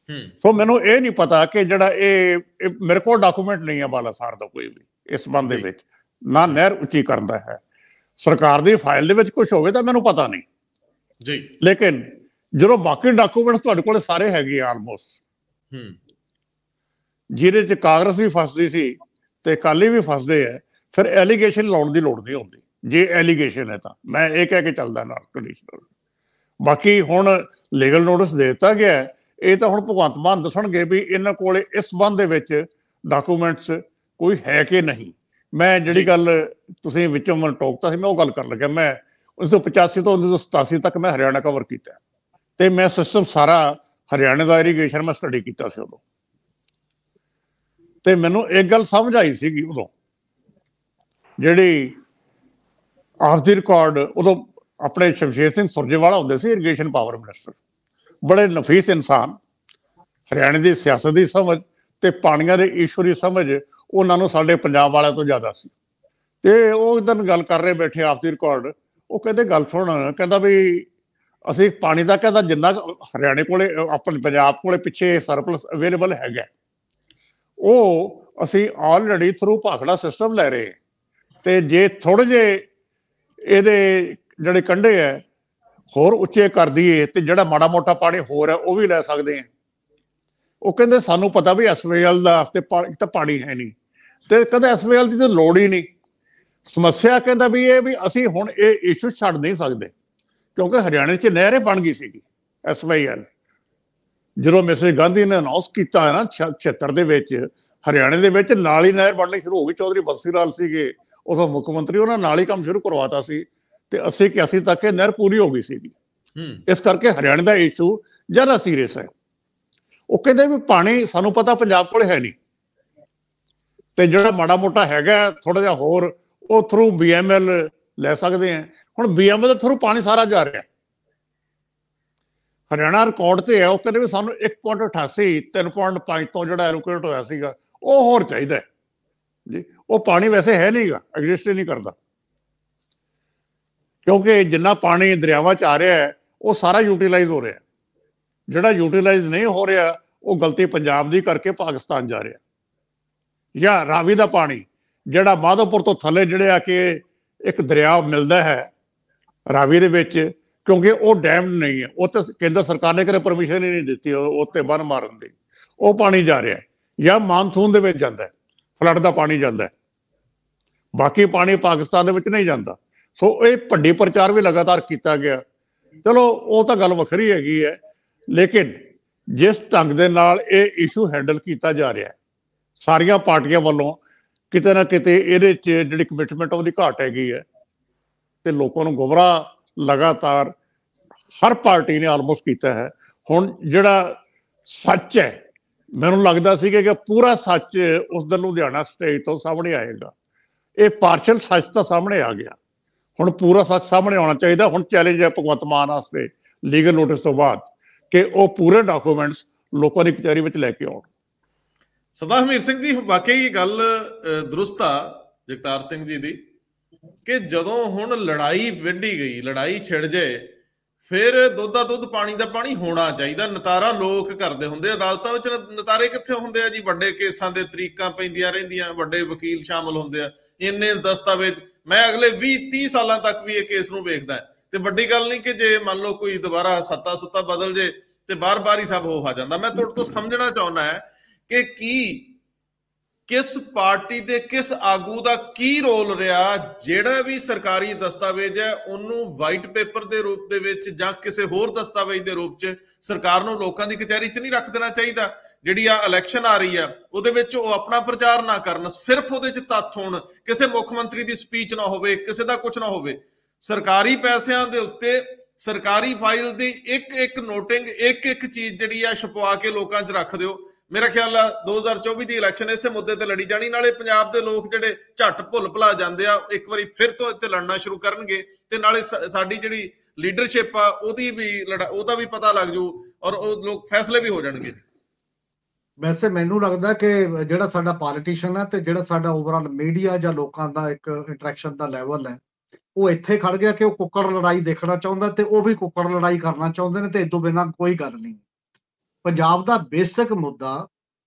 ਸੋ ਮੈਨੂੰ ਇਹ ਨਹੀਂ ਪਤਾ ਕਿ ਜਿਹੜਾ ਇਹ ਮੇਰੇ ਕੋਲ ਡਾਕੂਮੈਂਟ ਨਹੀਂ ਹੈ ਬਾਲਾਸਾਰ ਦਾ ਕੋਈ ਵੀ ਇਸ ਸੰਬੰਧ ਦੇ ਵਿੱਚ, ਨਾ ਨਹਿਰ ਉੱਚੀ ਕਰਦਾ ਹੈ। ਸਰਕਾਰ ਦੀ ਫਾਈਲ ਦੇ ਵਿੱਚ ਕੁਝ ਹੋਵੇ ਤਾਂ ਮੈਨੂੰ ਪਤਾ ਨਹੀਂ ਜੀ, ਲੇਕਿਨ ਜਦੋਂ ਬਾਕੀ ਡਾਕੂਮੈਂਟਸ ਤੁਹਾਡੇ ਕੋਲ ਸਾਰੇ ਹੈਗੇ ਆਲਮੋਸਟ, ਜਿਹਦੇ 'ਚ ਕਾਂਗਰਸ ਵੀ ਫਸਦੀ ਸੀ ਤੇ ਅਕਾਲੀ ਵੀ ਫਸਦੇ ਹੈ, ਫਿਰ ਐਲੀਗੇਸ਼ਨ ਲਾਉਣ ਦੀ ਲੋੜ ਨਹੀਂ ਹੁੰਦੀ। ਜੇ ਐਲੀਗੇਸ਼ਨ ਹੈ ਤਾਂ ਮੈਂ ਇਹ ਕਹਿ ਕੇ ਚੱਲਦਾ ਨਾਲ ਕੰਡੀਸ਼ਨਲ। ਬਾਕੀ ਹੁਣ ਲੀਗਲ ਨੋਟਿਸ ਦੇ ਦਿੱਤਾ ਗਿਆ, ਇਹ ਤਾਂ ਹੁਣ ਭਗਵੰਤ ਮਾਨ ਦੱਸਣਗੇ ਵੀ ਇਹਨਾਂ ਕੋਲ ਇਸ ਸੰਬੰਧ ਦੇ ਵਿੱਚ ਡਾਕੂਮੈਂਟਸ ਕੋਈ ਹੈ ਕਿ ਨਹੀਂ। ਮੈਂ ਜਿਹੜੀ ਗੱਲ ਤੁਸੀਂ ਵਿੱਚੋਂ ਮੈਨੂੰ ਟੋਕਤਾ ਸੀ, ਮੈਂ ਉਹ ਗੱਲ ਕਰਨ ਲੱਗਿਆ। ਮੈਂ 1985 ਤੋਂ 1987 ਤੱਕ ਮੈਂ ਹਰਿਆਣਾ ਕਵਰ ਕੀਤਾ ਤੇ ਮੈਂ ਸਿਸਟਮ ਸਾਰਾ ਹਰਿਆਣੇ ਦਾ ਇਰੀਗੇਸ਼ਨ ਮੈਂ ਸਟੱਡੀ ਕੀਤਾ ਸੀ ਉਦੋਂ, ਤੇ ਮੈਨੂੰ ਇੱਕ ਗੱਲ ਸਮਝ ਆਈ ਸੀਗੀ ਉਦੋਂ, ਜਿਹੜੀ ਆਫ ਦੀ ਰਿਕਾਰਡ ਉਦੋਂ ਆਪਣੇ ਸ਼ਮਸ਼ੇਰ ਸਿੰਘ ਸੁਰਜੇਵਾਲਾ ਹੁੰਦੇ ਸੀ ਇਰੀਗੇਸ਼ਨ ਪਾਵਰ ਮਿਨਿਸਟਰ, ਬੜੇ ਨਫੀਸ ਇਨਸਾਨ, ਹਰਿਆਣੇ ਦੀ ਸਿਆਸਤ ਦੀ ਸਮਝ ਤੇ ਪਾਣੀਆਂ ਦੇ ਇਸ਼ੂ ਦੀ ਸਮਝ ਉਹਨਾਂ ਨੂੰ ਸਾਡੇ ਪੰਜਾਬ ਵਾਲਿਆਂ ਤੋਂ ਜ਼ਿਆਦਾ ਸੀ। ਤੇ ਉਹ ਇੱਕ ਦਿਨ ਗੱਲ ਕਰ ਰਹੇ ਬੈਠੇ ਆਫ ਦੀ ਰਿਕਾਰਡ, ਉਹ ਕਹਿੰਦੇ ਗੱਲ ਸੁਣ, ਕਹਿੰਦਾ ਵੀ ਅਸੀਂ ਪਾਣੀ ਦਾ ਕਹਿੰਦਾ ਜਿੰਨਾ ਹਰਿਆਣੇ ਕੋਲੇ ਆਪਣੇ ਪੰਜਾਬ ਕੋਲੇ ਪਿੱਛੇ ਸਰਪਲਸ ਅਵੇਲੇਬਲ ਹੈਗਾ, ਉਹ ਅਸੀਂ ਆਲਰੇਡੀ ਥਰੂ ਭਾਖੜਾ ਸਿਸਟਮ ਲੈ ਰਹੇ, ਤੇ ਜੇ ਥੋੜੇ ਜਿਹੇ ਇਹਦੇ ਜਿਹੜੇ ਕੰਢੇ ਹੈ ਹੋਰ ਉੱਚੇ ਕਰ ਦਈਏ ਤੇ ਜਿਹੜਾ ਮਾੜਾ ਮੋਟਾ ਪਾਣੀ ਹੋਰ ਹੈ ਉਹ ਵੀ ਲੈ ਸਕਦੇ ਹਾਂ। ਉਹ ਕਹਿੰਦੇ ਸਾਨੂੰ ਪਤਾ ਵੀ ਐਸਵਾਈਐਲ ਦਾ ਤੇ ਤਾਂ ਪਾਣੀ ਹੈ ਨਹੀਂ, ਤੇ ਕਹਿੰਦੇ ਐਸਵਾਈਐਲ ਦੀ ਤਾਂ ਲੋੜ ਹੀ ਨਹੀਂ। ਸਮੱਸਿਆ ਕਹਿੰਦਾ ਵੀ ਇਹ ਵੀ ਅਸੀਂ ਹੁਣ ਇਹ ਇਸ਼ੂ ਛੱਡ ਨਹੀਂ ਸਕਦੇ, ਕਿਉਂਕਿ ਹਰਿਆਣੇ 'ਚ ਨਹਿਰ ਬਣ ਗਈ ਸੀਗੀ ਐਸਵਾਈਐਲ। ਜਦੋਂ ਮਿਸਟਰ ਗਾਂਧੀ ਨੇ ਅਨਾਉਂਸ ਕੀਤਾ ਨਾ 76 ਦੇ ਵਿੱਚ, ਹਰਿਆਣੇ ਦੇ ਵਿੱਚ ਨਾਲ ਹੀ ਨਹਿਰ ਬਣਨੀ ਸ਼ੁਰੂ ਹੋ ਗਈ। ਚੌਧਰੀ ਬਖਸ਼ੀ ਲਾਲ ਸੀਗੇ ਉਦੋਂ ਮੁੱਖ ਮੰਤਰੀ, ਉਹਨਾਂ ਨਾਲ ਹੀ ਕੰਮ ਸ਼ੁਰੂ ਕਰਵਾਤਾ ਸੀ ਤੇ 80-81 ਤੱਕ ਇਹ ਨਹਿਰ ਪੂਰੀ ਹੋ ਗਈ ਸੀਗੀ। ਇਸ ਕਰਕੇ ਹਰਿਆਣੇ ਦਾ ਇਸ਼ੂ ਜ਼ਿਆਦਾ ਸੀਰੀਅਸ ਹੈ। ਉਹ ਕਹਿੰਦੇ ਵੀ ਪਾਣੀ ਸਾਨੂੰ ਪਤਾ ਪੰਜਾਬ ਕੋਲ ਹੈ ਨਹੀਂ, ਤੇ ਜਿਹੜਾ ਮਾੜਾ ਮੋਟਾ ਹੈਗਾ ਥੋੜਾ ਜਿਹਾ ਹੋਰ ਉਹ ਥਰੂ BML ਲੈ ਸਕਦੇ ਆ। ਹੁਣ BML ਦੇ ਥਰੂ ਪਾਣੀ ਸਾਰਾ ਜਾ ਰਿਹਾ, ਹਰਿਆਣਾ ਰਿਕਾਰਡ ਤੇ ਹੈ। ਉਹ ਕਹਿੰਦੇ ਵੀ ਸਾਨੂੰ 1.88 3.5 ਤੋਂ ਜਿਹੜਾ ਐਲੋਕੇਟ ਹੋਇਆ ਸੀਗਾ ਉਹ ਹੋਰ ਚਾਹੀਦਾ ਜੀ। ਉਹ ਪਾਣੀ ਵੈਸੇ ਹੈ ਨਹੀਂਗਾ, ਐਗਜ਼ਿਸਟ ਨਹੀਂ ਕਰਦਾ, ਕਿਉਂਕਿ ਜਿੰਨਾ ਪਾਣੀ ਦਰਿਆਵਾਂ 'ਚ ਆ ਰਿਹਾ ਹੈ ਉਹ ਸਾਰਾ ਯੂਟੀਲਾਈਜ਼ ਹੋ ਰਿਹਾ। ਜਿਹੜਾ ਯੂਟੀਲਾਈਜ਼ ਨਹੀਂ ਹੋ ਰਿਹਾ ਉਹ ਗਲਤੀ ਪੰਜਾਬ ਦੀ ਕਰਕੇ ਪਾਕਿਸਤਾਨ ਜਾ ਰਿਹਾ। ਜਾਂ ਰਾਵੀ ਦਾ ਪਾਣੀ ਜਿਹੜਾ ਮਾਧੋਪੁਰ ਤੋਂ ਥੱਲੇ ਜਿਹੜੇ ਆ ਕੇ ਇੱਕ ਦਰਿਆ ਮਿਲਦਾ ਹੈ ਰਾਵੀ ਦੇ ਵਿੱਚ, ਕਿਉਂਕਿ ਉਹ ਡੈਮ ਨਹੀਂ ਹੈ, ਉਹ ਤਾਂ ਕੇਂਦਰ ਸਰਕਾਰ ਨੇ ਕਦੇ ਪਰਮਿਸ਼ਨ ਹੀ ਨਹੀਂ ਦਿੱਤੀ ਉੱਤੇ ਬੰਨ ਮਾਰਨ ਦੀ, ਉਹ ਪਾਣੀ ਜਾ ਰਿਹਾ। ਜਾਂ ਮਾਨਸੂਨ ਦੇ ਵਿੱਚ ਜਾਂਦਾ, ਫਲੱਡ ਦਾ ਪਾਣੀ ਜਾਂਦਾ, ਬਾਕੀ ਪਾਣੀ ਪਾਕਿਸਤਾਨ ਦੇ ਵਿੱਚ ਨਹੀਂ ਜਾਂਦਾ। ਸੋ ਇਹ ਭੰਡੀ ਪ੍ਰਚਾਰ ਵੀ ਲਗਾਤਾਰ ਕੀਤਾ ਗਿਆ। ਚਲੋ ਉਹ ਤਾਂ ਗੱਲ ਵੱਖਰੀ ਹੈਗੀ ਹੈ, ਲੇਕਿਨ ਜਿਸ ਢੰਗ ਦੇ ਨਾਲ ਇਹ ਇਸ਼ੂ ਹੈਂਡਲ ਕੀਤਾ ਜਾ ਰਿਹਾ ਸਾਰੀਆਂ ਪਾਰਟੀਆਂ ਵੱਲੋਂ, ਕਿਤੇ ਨਾ ਕਿਤੇ ਇਹਦੇ 'ਚ ਜਿਹੜੀ ਕਮਿਟਮੈਂਟ ਉਹਦੀ ਘਾਟ ਹੈਗੀ ਹੈ, ਤੇ ਲੋਕਾਂ ਨੂੰ ਗੁੰਮਰਾਹ ਲਗਾਤਾਰ ਹਰ ਪਾਰਟੀ ਨੇ ਆਲਮੋਸਟ ਕੀਤਾ ਹੈ। ਹੁਣ ਜਿਹੜਾ ਸੱਚ ਹੈ, ਮੈਨੂੰ ਲੱਗਦਾ ਸੀਗਾ ਕਿ ਪੂਰਾ ਸੱਚ ਉਸ ਦਿਨ ਲੁਧਿਆਣਾ ਸਟੇਜ ਤੋਂ ਸਾਹਮਣੇ ਆਏਗਾ। ਇਹ ਪਾਰਸ਼ਲ ਸੱਚ ਤਾਂ ਸਾਹਮਣੇ ਆ ਗਿਆ, ਹੁਣ ਪੂਰਾ ਸੱਚ ਸਾਹਮਣੇ ਆਉਣਾ ਚਾਹੀਦਾ। ਹੁਣ ਚੈਲੰਜ ਹੈ ਭਗਵੰਤ ਮਾਨ ਵਾਸਤੇ ਲੀਗਲ ਨੋਟਿਸ ਤੋਂ ਬਾਅਦ ਕਿ ਉਹ ਪੂਰੇ ਡਾਕੂਮੈਂਟਸ ਲੋਕਾਂ ਦੀ ਕਚਹਿਰੀ ਵਿੱਚ ਲੈ ਕੇ ਆਉਣ। ਸਰਦਾਰ ਹਰਮੀਤ ਸਿੰਘ ਜੀ, ਵਾਕਈ ਗੱਲ ਦਰੁਸਤ ਆ ਜਗਤਾਰ ਸਿੰਘ ਜੀ ਦੀ, ਕਿ ਜਦੋਂ ਹੁਣ ਲੜਾਈ ਵਿੱਢੀ ਗਈ, ਲੜਾਈ ਛਿੜ ਜਾਏ, ਫਿਰ ਦੁੱਧ ਦਾ ਦੁੱਧ ਪਾਣੀ ਦਾ ਪਾਣੀ ਹੋਣਾ ਚਾਹੀਦਾ। ਨਤਾਰਾ ਲੋਕ ਕਰਦੇ ਹੁੰਦੇ, ਅਦਾਲਤਾਂ ਵਿੱਚ ਨਤਾਰੇ ਕਿੱਥੇ ਹੁੰਦੇ ਆ ਜੀ? ਵੱਡੇ ਕੇਸਾਂ ਦੇ ਤਰੀਕਾਂ ਪੈਂਦੀਆਂ ਰਹਿੰਦੀਆਂ, ਵੱਡੇ ਵਕੀਲ ਸ਼ਾਮਲ ਹੁੰਦੇ ਆ, ਇੰਨੇ ਦਸਤਾਵੇਜ਼। ਮੈਂ ਅਗਲੇ 20-30 ਸਾਲਾਂ ਤੱਕ ਵੀ ਇਹ ਕੇਸ ਨੂੰ ਵੇਖਦਾ, ਤੇ ਵੱਡੀ ਗੱਲ ਨਹੀਂ ਕਿ ਜੇ ਮੰਨ ਲਓ ਕੋਈ ਦੁਬਾਰਾ ਸੱਤਾ ਸੁੱਤਾ ਬਦਲ ਜੇ ਤੇ ਬਾਰ-ਬਾਰ ਹੀ ਸਭ ਹੋ ਜਾਂਦਾ। ਮੈਂ ਤੁਹਾਡੇ ਤੋਂ ਸਮਝਣਾ ਚਾਹੁੰਦਾ ਹੈ ਕਿ ਕਿਸ ਪਾਰਟੀ ਦੇ ਕਿਸ ਆਗੂ ਦਾ ਕੀ ਰੋਲ ਰਿਹਾ, ਜਿਹੜਾ ਵੀ ਸਰਕਾਰੀ ਦਸਤਾਵੇਜ਼ ਹੈ ਉਹਨੂੰ ਵਾਈਟ ਪੇਪਰ ਦੇ ਰੂਪ ਦੇ ਵਿੱਚ ਜਾਂ ਕਿਸੇ ਹੋਰ ਦਸਤਾਵੇਜ਼ ਦੇ ਰੂਪ 'ਚ ਸਰਕਾਰ ਨੂੰ ਲੋਕਾਂ ਦੀ ਕਚਹਿਰੀ 'ਚ ਨਹੀਂ ਰੱਖ ਦੇਣਾ ਚਾਹੀਦਾ। ਜਿਹੜੀ ਆ ਇਲੈਕਸ਼ਨ ਆ ਰਹੀ ਆ ਉਹਦੇ ਵਿੱਚ ਉਹ ਆਪਣਾ ਪ੍ਰਚਾਰ ਨਾ ਕਰਨ, ਸਿਰਫ ਉਹਦੇ 'ਚ ਤੱਥ ਹੋਣ, ਕਿਸੇ ਮੁੱਖ ਮੰਤਰੀ ਦੀ ਸਪੀਚ ਨਾ ਹੋਵੇ, ਕਿਸੇ ਦਾ ਕੁਝ ਨਾ ਹੋਵੇ। ਸਰਕਾਰੀ ਪੈਸਿਆਂ ਦੇ ਉੱਤੇ ਸਰਕਾਰੀ ਫਾਈਲ ਦੀ ਇੱਕ ਨੋਟਿੰਗ, ਇੱਕ ਚੀਜ਼ ਜਿਹੜੀ ਆ ਛਪਵਾ ਕੇ ਲੋਕਾਂ 'ਚ ਰੱਖ ਦਿਓ। ਮੇਰਾ ਖਿਆਲ ਆ 2024 ਦੀ ਇਲੈਕਸ਼ਨ ਇਸੇ ਮੁੱਦੇ ਤੇ ਲੜੀ ਜਾਣੀ। ਨਾਲੇ ਪੰਜਾਬ ਦੇ ਲੋਕ ਜਿਹੜੇ ਝੱਟ ਭੁੱਲ ਭੁਲਾ ਜਾਂਦੇ ਆ, ਇੱਕ ਵਾਰੀ ਫਿਰ ਤੋਂ ਇੱਥੇ ਲੜਨਾ ਸ਼ੁਰੂ ਕਰਨਗੇ, ਤੇ ਨਾਲੇ ਸਾਡੀ ਜਿਹੜੀ ਲੀਡਰਸ਼ਿਪ ਆ ਉਹਦਾ ਵੀ ਪਤਾ ਲੱਗ ਜੂ, ਔਰ ਉਹ ਲੋਕ ਫੈਸਲੇ ਵੀ ਹੋ ਜਾਣਗੇ। ਵੈਸੇ ਮੈਨੂੰ ਲੱਗਦਾ ਕਿ ਜਿਹੜਾ ਸਾਡਾ ਪੋਲੀਟੀਸ਼ੀਅਨ ਹੈ ਤੇ ਜਿਹੜਾ ਸਾਡਾ ਓਵਰਆਲ ਮੀਡੀਆ ਜਾਂ ਲੋਕਾਂ ਦਾ ਇੱਕ ਇੰਟਰੈਕਸ਼ਨ ਦਾ ਲੈਵਲ ਹੈ, ਉਹ ਇੱਥੇ ਖੜ ਗਿਆ ਕਿ ਉਹ ਕੁੱਕੜ ਲੜਾਈ ਦੇਖਣਾ ਚਾਹੁੰਦਾ ਤੇ ਉਹ ਵੀ ਕੁੱਕੜ ਲੜਾਈ ਕਰਨਾ ਚਾਹੁੰਦੇ ਨੇ, ਤੇ ਇਸ ਤੋਂ ਬਿਨਾਂ ਕੋਈ ਗੱਲ ਨਹੀਂ। ਪੰਜਾਬ ਦਾ ਬੇਸਿਕ ਮੁੱਦਾ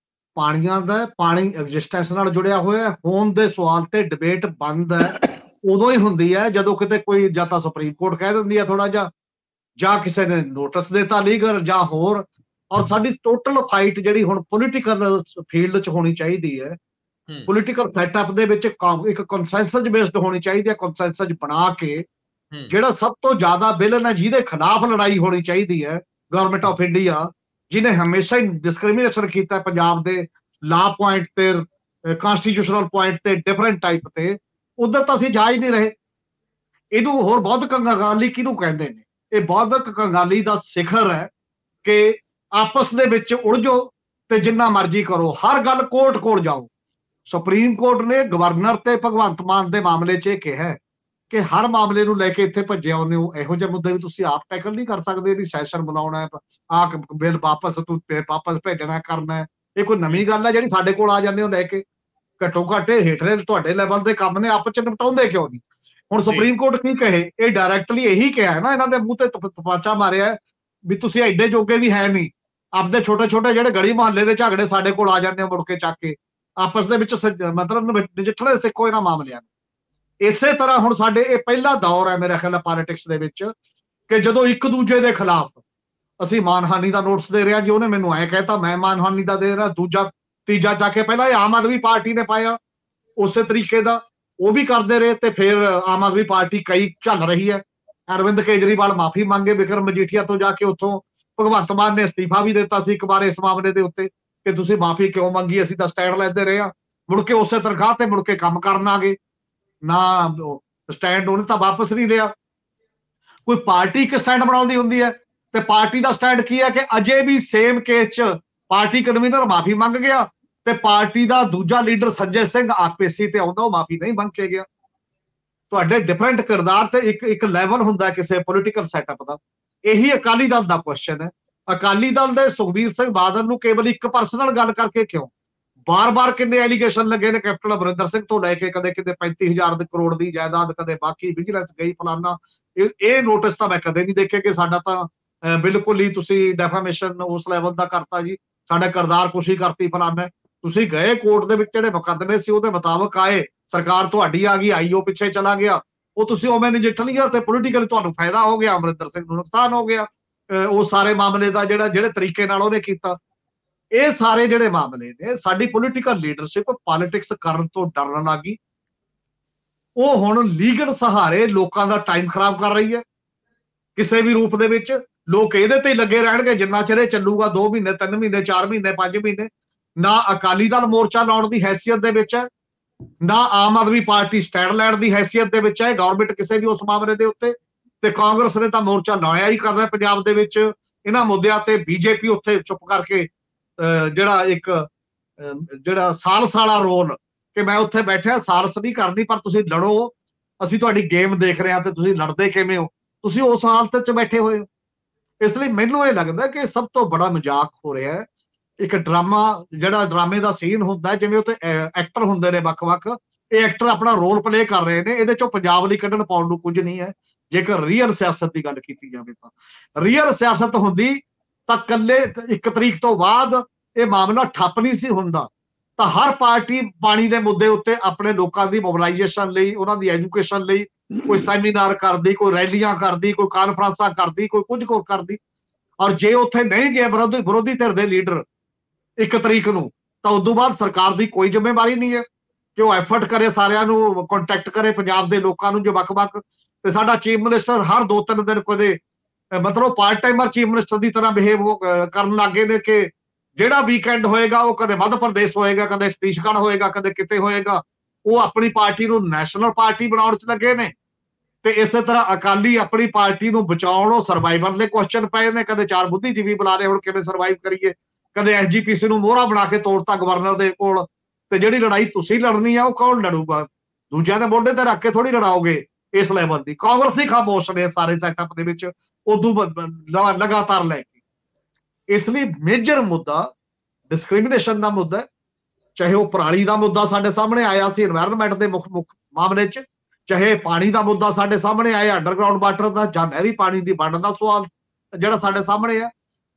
ਪਾਣੀਆਂ ਦਾ, ਪਾਣੀ ਐਗਜ਼ਿਸਟੈਂਸ ਨਾਲ ਜੁੜਿਆ ਹੋਇਆ। ਹੋਣ ਦੇ ਸਵਾਲ ਤੇ ਡਿਬੇਟ ਬੰਦ ਹੈ ਉਦੋਂ ਹੀ ਹੁੰਦੀ ਹੈ ਜਦੋਂ ਕਿਤੇ ਕੋਈ ਜਾਂ ਤਾਂ ਸੁਪਰੀਮ ਕੋਰਟ ਕਹਿ ਦਿੰਦੀ ਹੈ ਥੋੜਾ ਜਿਹਾ, ਜਾਂ ਕਿਸੇ ਨੇ ਨੋਟਿਸ ਦਿੱਤਾ ਲੀਗਲ ਜਾਂ ਹੋਰ। ਔਰ ਸਾਡੀ ਟੋਟਲ ਫਾਈਟ ਜਿਹੜੀ ਹੁਣ ਪੋਲੀਟੀਕਲ ਫੀਲਡ 'ਚ ਹੋਣੀ ਚਾਹੀਦੀ ਹੈ, ਪੋਲੀਟੀਕਲ ਸੈਟਅਪ ਦੇ ਵਿੱਚ ਇੱਕ ਕੰਸੈਂਸਸ ਬੇਸਡ ਹੋਣੀ ਚਾਹੀਦੀ ਹੈ। ਕੰਸੈਂਸਸ ਬਣਾ ਕੇ ਜਿਹੜਾ ਸਭ ਤੋਂ ਜ਼ਿਆਦਾ ਵਿਲਨ ਹੈ, ਜਿਹਦੇ ਖਿਲਾਫ ਲੜਾਈ ਹੋਣੀ ਚਾਹੀਦੀ ਹੈ, ਗਵਰਨਮੈਂਟ ਆਫ ਇੰਡੀਆ, ਜਿਹਨੇ ਹਮੇਸ਼ਾ ਹੀ ਡਿਸਕ੍ਰਿਮੀਨੇਸ਼ਨ ਕੀਤਾ ਪੰਜਾਬ ਦੇ ਲਾ ਪੁਆਇੰਟ ਤੇ, ਕਨਸਟੀਟਿਊਸ਼ਨਲ ਪੁਆਇੰਟ ਤੇ, ਡਿਫਰੈਂਟ ਟਾਈਪ ਤੇ, ਉਧਰ ਤਾਂ ਅਸੀਂ ਜਾ ਹੀ ਨਹੀਂ ਰਹੇ। ਇਹਨੂੰ ਹੋਰ ਬੌਧਿਕ ਕੰਗਾਲੀ ਕਿਹਨੂੰ ਕਹਿੰਦੇ ਨੇ? ਇਹ ਬੌਧਿਕ ਕੰਗਾਲੀ ਦਾ ਸਿਖਰ ਹੈ ਕਿ ਆਪਸ ਦੇ ਵਿੱਚ ਉਲਝੋ ਤੇ ਜਿੰਨਾ ਮਰਜ਼ੀ ਕਰੋ, ਹਰ ਗੱਲ ਕੋਰਟ ਕੋਲ ਜਾਓ। ਸੁਪਰੀਮ ਕੋਰਟ ਨੇ ਗਵਰਨਰ ਤੇ ਭਗਵੰਤ ਮਾਨ ਦੇ ਮਾਮਲੇ 'ਚ ਇਹ ਕਿਹਾ ਕਿ ਹਰ ਮਾਮਲੇ ਨੂੰ ਲੈ ਕੇ ਇੱਥੇ ਭੱਜਿਆ ਉਹਨੇ, ਇਹੋ ਜਿਹੇ ਮੁੱਦੇ ਵੀ ਤੁਸੀਂ ਆਪ ਟੈਕਲ ਨਹੀਂ ਕਰ ਸਕਦੇ। ਇਹਦੀ ਸੈਸ਼ਨ ਬਣਾਉਣਾ ਹੈ, ਆਹ ਬਿੱਲ ਵਾਪਸ ਤੂੰ ਵਾਪਸ ਭੇਜਣਾ ਕਰਨਾ, ਇਹ ਕੋਈ ਨਵੀਂ ਗੱਲ ਹੈ ਜਿਹੜੀ ਸਾਡੇ ਕੋਲ ਆ ਜਾਂਦੇ ਹੋ ਲੈ ਕੇ? ਘੱਟੋ ਘੱਟ ਹੇਠਲੇ ਤੁਹਾਡੇ ਲੈਵਲ ਦੇ ਕੰਮ ਨੇ, ਆਪਸ 'ਚ ਨਿਪਟਾਉਂਦੇ ਕਿਉਂ ਨਹੀਂ? ਹੁਣ ਸੁਪਰੀਮ ਕੋਰਟ ਕੀ ਕਹੇ? ਇਹ ਡਾਇਰੈਕਟਲੀ ਇਹੀ ਕਿਹਾ ਹੈ ਨਾ, ਇਹਨਾਂ ਦੇ ਮੂੰਹ ਤੇ ਤਪਾਚਾ ਮਾਰਿਆ ਵੀ ਤੁਸੀਂ ਐਡੇ ਜੋਗੇ ਵੀ ਹੈ ਨਹੀਂ, ਆਪਦੇ ਛੋਟੇ ਛੋਟੇ ਜਿਹੜੇ ਗਲੀ ਮੁਹੱਲੇ ਦੇ ਝਗੜੇ ਸਾਡੇ ਕੋਲ ਆ ਜਾਂਦੇ ਹੋ ਮੁੜ ਕੇ ਚੱਕ ਕੇ, ਆਪਸ ਦੇ ਵਿੱਚ ਮਤਲਬ ਨਜਿੱਠਣੇ ਸਿੱਖੋ ਇਹਨਾਂ ਮਾਮਲਿਆਂ ਨੂੰ। ਇਸੇ ਤਰ੍ਹਾਂ ਹੁਣ ਸਾਡੇ ਇਹ ਪਹਿਲਾ ਦੌਰ ਹੈ ਮੇਰੇ ਖਿਆਲ ਪੋਲਿਟਿਕਸ ਦੇ ਵਿੱਚ ਕਿ ਜਦੋਂ ਇੱਕ ਦੂਜੇ ਦੇ ਖਿਲਾਫ ਅਸੀਂ ਮਾਨਹਾਨੀ ਦਾ ਨੋਟਿਸ ਦੇ ਰਿਹਾ, ਜੀ ਉਹਨੇ ਮੈਨੂੰ ਐਂ ਕਹਿਤਾ ਮੈਂ ਮਾਨਹਾਨੀ ਦਾ ਦੇ ਰਿਹਾ, ਦੂਜਾ ਤੀਜਾ ਜਾ ਕੇ ਪਹਿਲਾਂ ਇਹ ਆਮ ਆਦਮੀ ਪਾਰਟੀ ਨੇ ਪਾਇਆ ਉਸੇ ਤਰੀਕੇ ਦਾ, ਉਹ ਵੀ ਕਰਦੇ ਰਹੇ ਤੇ ਫਿਰ ਆਮ ਆਦਮੀ ਪਾਰਟੀ ਕਈ ਝੱਲ ਰਹੀ ਹੈ। ਅਰਵਿੰਦ ਕੇਜਰੀਵਾਲ ਮਾਫੀ ਮੰਗੇ ਵਿਕਰਮ ਮਜੀਠੀਆ ਤੋਂ ਜਾ ਕੇ, ਉੱਥੋਂ ਭਗਵੰਤ ਮਾਨ ਨੇ ਅਸਤੀਫਾ ਵੀ ਦਿੱਤਾ ਸੀ ਇੱਕ ਵਾਰ ਇਸ ਮਾਮਲੇ ਦੇ ਉੱਤੇ ਕਿ ਤੁਸੀਂ ਮਾਫੀ ਕਿਉਂ ਮੰਗੀ, ਅਸੀਂ ਤਾਂ ਸਟੈਂਡ ਲੈਂਦੇ ਰਹੇ ਹਾਂ। ਮੁੜ ਕੇ ਉਸੇ ਤਨਖਾਹ ਤੇ ਮੁੜ ਕੇ ਕੰਮ ਕਰਨ ਆ ਗਏ, ਨਾ ਸਟੈਂਡ ਉਹਨੇ ਤਾਂ ਵਾਪਸ ਨਹੀਂ ਲਿਆ। ਕੋਈ ਪਾਰਟੀ ਇੱਕ ਸਟੈਂਡ ਬਣਾਉਂਦੀ ਹੁੰਦੀ ਹੈ ਤੇ ਪਾਰਟੀ ਦਾ ਸਟੈਂਡ ਕੀ ਹੈ ਕਿ ਅਜੇ ਵੀ ਸੇਮ ਕੇਸ 'ਚ ਪਾਰਟੀ ਕਨਵੀਨਰ ਮਾਫੀ ਮੰਗ ਗਿਆ ਤੇ ਪਾਰਟੀ ਦਾ ਦੂਜਾ ਲੀਡਰ ਸੰਜੇ ਸਿੰਘ ਆਕਪੇਸੀ ਤੇ ਆਉਂਦਾ, ਉਹ ਮਾਫੀ ਨਹੀਂ ਮੰਗ ਕੇ ਗਿਆ। ਤੁਹਾਡੇ ਡਿਫਰੈਂਟ ਕਿਰਦਾਰ ਤੇ ਇੱਕ ਲੈਵਲ ਹੁੰਦਾ ਕਿਸੇ ਪੋਲੀਟੀਕਲ ਸੈਟਅਪ ਦਾ। ਇਹੀ ਅਕਾਲੀ ਦਲ ਦਾ ਕੁਐਸਚਨ ਹੈ। ਅਕਾਲੀ ਦਲ ਦੇ ਸੁਖਬੀਰ ਸਿੰਘ ਬਾਦਲ ਨੂੰ ਕੇਵਲ ਇੱਕ ਪਰਸਨਲ ਗੱਲ ਕਰਕੇ ਕਿਉਂ ਬਾਰ-ਬਾਰ ਕਿੰਨੇ ਐਲੀਗੇਸ਼ਨ ਲੱਗੇ ਨੇ ਕੈਪਟਨ ਅਮਰਿੰਦਰ ਸਿੰਘ ਤੋਂ ਲੈ ਕੇ, ਕਦੇ ਕਿਤੇ 35,000 ਕਰੋੜ ਦੀ ਜਾਇਦਾਦ, ਕਦੇ ਬਾਕੀ ਵਿਜੀਲੈਂਸ ਗਈ ਫਲਾਨਾ। ਇਹ ਨੋਟਿਸ ਤਾਂ ਮੈਂ ਕਦੇ ਨਹੀਂ ਦੇਖੇ ਕਿ ਸਾਡਾ ਤਾਂ ਬਿਲਕੁਲ ਹੀ ਤੁਸੀਂ ਡੈਫਾਮੇਸ਼ਨ ਉਸ ਲੈਵਲ ਦਾ ਕਰਤਾ ਜੀ, ਸਾਡਾ ਕਿਰਦਾਰ ਕੁਸ਼ੀ ਕਰਤੀ ਫਲਾਨਾ। ਤੁਸੀਂ ਗਏ ਕੋਰਟ ਦੇ ਵਿੱਚ, ਜਿਹੜੇ ਮੁਕੱਦਮੇ ਸੀ ਉਹਦੇ ਮੁਤਾਬਕ ਆਏ, ਸਰਕਾਰ ਤੁਹਾਡੀ ਆ ਗਈ, ਆਈਓ ਪਿੱਛੇ ਚਲਾ ਗਿਆ, ਉਹ ਤੁਸੀਂ ਉਵੇਂ ਨਜਿੱਠ ਲਿਆ ਤੇ ਪੋਲੀਟੀਕਲ ਤੁਹਾਨੂੰ ਫਾਇਦਾ ਹੋ ਗਿਆ, ਅਮਰਿੰਦਰ ਸਿੰਘ ਨੂੰ ਨੁਕਸਾਨ ਹੋ ਗਿਆ ਉਹ ਸਾਰੇ ਮਾਮਲੇ ਦਾ ਜਿਹੜੇ ਤਰੀਕੇ ਨਾਲ ਉਹਨੇ ਕੀਤਾ। ਇਹ ਸਾਰੇ ਜਿਹੜੇ ਮਾਮਲੇ ਨੇ, ਸਾਡੀ ਪੋਲੀਟੀਕਲ ਲੀਡਰਸ਼ਿਪ ਪੋਲਿਟਿਕਸ ਕਰਨ ਤੋਂ ਡਰਨ ਲੱਗੀ। ਉਹ ਹੁਣ ਲੀਗਲ ਸਹਾਰੇ ਲੋਕਾਂ ਦਾ ਟਾਈਮ ਖਰਾਬ ਕਰ ਰਹੀ ਹੈ ਕਿਸੇ ਵੀ ਰੂਪ ਦੇ ਵਿੱਚ। ਲੋਕ ਇਹਦੇ ਤੇ ਹੀ ਲੱਗੇ ਰਹਿਣਗੇ ਜਿੰਨਾ ਚਿਰ ਇਹ ਚੱਲੂਗਾ, 2 ਮਹੀਨੇ 3 ਮਹੀਨੇ 4 ਮਹੀਨੇ 5 ਮਹੀਨੇ। ਨਾ ਅਕਾਲੀ ਦਲ ਮੋਰਚਾ ਲਾਉਣ ਦੀ ਹੈਸੀਅਤ ਦੇ ਵਿੱਚ ਹੈ, ਨਾ ਆਮ ਆਦਮੀ ਪਾਰਟੀ ਸਟੈਂਡ ਲੈਣ ਦੀ ਹੈਸੀਅਤ ਦੇ ਵਿੱਚ ਹੈ ਗਵਰਨਮੈਂਟ ਕਿਸੇ ਵੀ ਉਸ ਮਾਮਲੇ ਦੇ ਉੱਤੇ। ਤੇ ਕਾਂਗਰਸ ਨੇ ਤਾਂ ਮੋਰਚਾ ਲਾਇਆ ਹੀ ਕਰਦਾ ਪੰਜਾਬ ਦੇ ਵਿੱਚ ਇਹਨਾਂ ਮੁੱਦਿਆਂ ਤੇ। ਬੀਜੇਪੀ ਉੱਥੇ ਚੁੱਪ ਕਰਕੇ ਜਿਹੜਾ ਸਾਲਸਾਲਾ ਰੋਲ ਕਿ ਮੈਂ ਉੱਥੇ ਬੈਠਿਆ, ਸਾਲਸ ਨਹੀਂ ਕਰਨੀ ਪਰ ਤੁਸੀਂ ਲੜੋ, ਅਸੀਂ ਤੁਹਾਡੀ ਗੇਮ ਦੇਖ ਰਹੇ ਹਾਂ ਤੇ ਤੁਸੀਂ ਲੜਦੇ ਕਿਵੇਂ ਹੋ, ਤੁਸੀਂ ਉਸ ਹਾਲਤ 'ਚ ਬੈਠੇ ਹੋਏ ਹੋ। ਇਸ ਲਈ ਮੈਨੂੰ ਇਹ ਲੱਗਦਾ ਕਿ ਸਭ ਤੋਂ ਬੜਾ ਮਜ਼ਾਕ ਹੋ ਰਿਹਾ ਹੈ। ਇੱਕ ਡਰਾਮਾ, ਜਿਹੜਾ ਡਰਾਮੇ ਦਾ ਸੀਨ ਹੁੰਦਾ, ਜਿਵੇਂ ਉੱਥੇ ਐਕਟਰ ਹੁੰਦੇ ਨੇ ਵੱਖ-ਵੱਖ, ਇਹ ਐਕਟਰ ਆਪਣਾ ਰੋਲ ਪਲੇ ਕਰ ਰਹੇ ਨੇ, ਇਹਦੇ 'ਚੋਂ ਪੰਜਾਬ ਲਈ ਕੱਢਣ ਪਾਉਣ ਨੂੰ ਕੁਝ ਨਹੀਂ ਹੈ। ਜੇਕਰ ਰੀਅਲ ਸਿਆਸਤ ਦੀ ਗੱਲ ਕੀਤੀ ਜਾਵੇ ਤਾਂ ਰੀਅਲ ਸਿਆਸਤ ਹੁੰਦੀ ਤਾਂ ਕੱਲੇ 1 ਤਰੀਕ ਤੋਂ ਬਾਅਦ ਇਹ ਮਾਮਲਾ ਠੱਪ ਨਹੀਂ ਸੀ ਹੁੰਦਾ। ਤਾਂ ਹਰ ਪਾਰਟੀ ਪਾਣੀ ਦੇ ਮੁੱਦੇ ਉੱਤੇ ਆਪਣੇ ਲੋਕਾਂ ਦੀ ਮੋਬਿਲਾਈਜੇਸ਼ਨ ਲਈ, ਉਹਨਾਂ ਦੀ ਐਜੂਕੇਸ਼ਨ ਲਈ ਕੋਈ ਸੈਮੀਨਾਰ ਕਰਦੀ, ਕੋਈ ਰੈਲੀਆਂ ਕਰਦੀ, ਕੋਈ ਕਾਨਫਰੰਸਾਂ ਕਰਦੀ, ਕੋਈ ਕੁਝ ਕਰਦੀ। ਔਰ ਜੇ ਉੱਥੇ ਨਹੀਂ ਗਏ ਵਿਰੋਧੀ ਧਿਰ ਦੇ ਲੀਡਰ 1 ਤਰੀਕ ਨੂੰ, ਤਾਂ ਉਦੋਂ ਬਾਅਦ ਸਰਕਾਰ ਦੀ ਕੋਈ ਜ਼ਿੰਮੇਵਾਰੀ ਨਹੀਂ ਹੈ ਕਿ ਉਹ ਐਫਰਟ ਕਰੇ, ਸਾਰਿਆਂ ਨੂੰ ਕੰਟੈਕਟ ਕਰੇ, ਪੰਜਾਬ ਦੇ ਲੋਕਾਂ ਨੂੰ ਜੋ ਵੱਖ-ਵੱਖ। ਤੇ ਸਾਡਾ ਚੀਫ ਮਿਨਿਸਟਰ ਹਰ 2-3 ਦਿਨ ਕਦੇ ਮਤਲਬ ਪਾਰਟ ਟਾਈਮਰ ਚੀਫ ਮਿਨਿਸਟਰ ਦੀ ਤਰ੍ਹਾਂ ਬਿਹੇਵ ਕਰਨ ਲੱਗੇ ਨੇ ਕਿ ਜਿਹੜਾ ਵੀਕਐਂਡ ਹੋਏਗਾ ਉਹ ਕਦੇ ਮੱਧ ਪ੍ਰਦੇਸ਼ ਹੋਏਗਾ, ਕਦੇ ਛਤੀਸਗੜ੍ਹ ਹੋਏਗਾ, ਕਦੇ ਕਿਤੇ ਹੋਏਗਾ। ਉਹ ਆਪਣੀ ਪਾਰਟੀ ਨੂੰ ਨੈਸ਼ਨਲ ਪਾਰਟੀ ਬਣਾਉਣ 'ਚ ਲੱਗੇ ਨੇ। ਤੇ ਇਸੇ ਤਰ੍ਹਾਂ ਅਕਾਲੀ ਆਪਣੀ ਪਾਰਟੀ ਨੂੰ ਬਚਾਉਣ, ਉਹ ਸਰਵਾਈਵਰ ਦੇ ਕੁਐਸਚਨ ਪਏ ਨੇ। ਕਦੇ 4 ਬੁੱਧੀਜੀਵੀ ਬੁਲਾ ਲਏ, ਹੁਣ ਕਿਵੇਂ ਸਰਵਾਈਵ ਕਰੀਏ, ਕਦੇ ਐਸਜੀਪੀਸੀ ਨੂੰ ਮੋਹਰਾ ਬਣਾ ਕੇ ਤੋੜਤਾ ਗਵਰਨਰ ਦੇ ਕੋਲ। ਤੇ ਜਿਹੜੀ ਲੜਾਈ ਤੁਸੀਂ ਲੜਨੀ ਆ ਉਹ ਕੌਣ ਲੜੂਗਾ? ਦੂਜਿਆਂ ਦੇ ਮੋਢੇ ਤੇ ਰੱਖ ਕੇ ਥੋੜੀ ਲੜਾਓਗੇ ਇਸ ਲੈਵਲ ਦੀ। ਕਾਂਗਰਸ ਹੀ ਖਾਮੋਸ਼ ਨੇ ਸਾਰੇ ਸੈਟਅਪ ਦੇ ਵਿੱਚ ਉਦੋਂ ਲਗਾਤਾਰ ਲੈ ਕੇ। ਇਸ ਲਈ ਮੇਜਰ ਮੁੱਦਾ ਡਿਸਕ੍ਰਿਮੀਨੇਸ਼ਨ ਦਾ ਮੁੱਦਾ, ਚਾਹੇ ਉਹ ਪਰਾਲੀ ਦਾ ਮੁੱਦਾ ਸਾਡੇ ਸਾਹਮਣੇ ਆਇਆ ਸੀ এনवायरमेंट ਦੇ ਮੁੱਖ ਮਾਮਲੇ 'ਚ, ਚਾਹੇ ਪਾਣੀ ਦਾ ਮੁੱਦਾ ਸਾਡੇ ਸਾਹਮਣੇ ਆਇਆ, ਅੰਡਰਗਰਾਉਂਡ ਵਾਟਰ ਦਾ ਜਾਂ ਨਹਿਰੀ ਪਾਣੀ ਦੀ ਵੰਡ ਦਾ ਸਵਾਲ ਜਿਹੜਾ ਸਾਡੇ ਸਾਹਮਣੇ ਹੈ,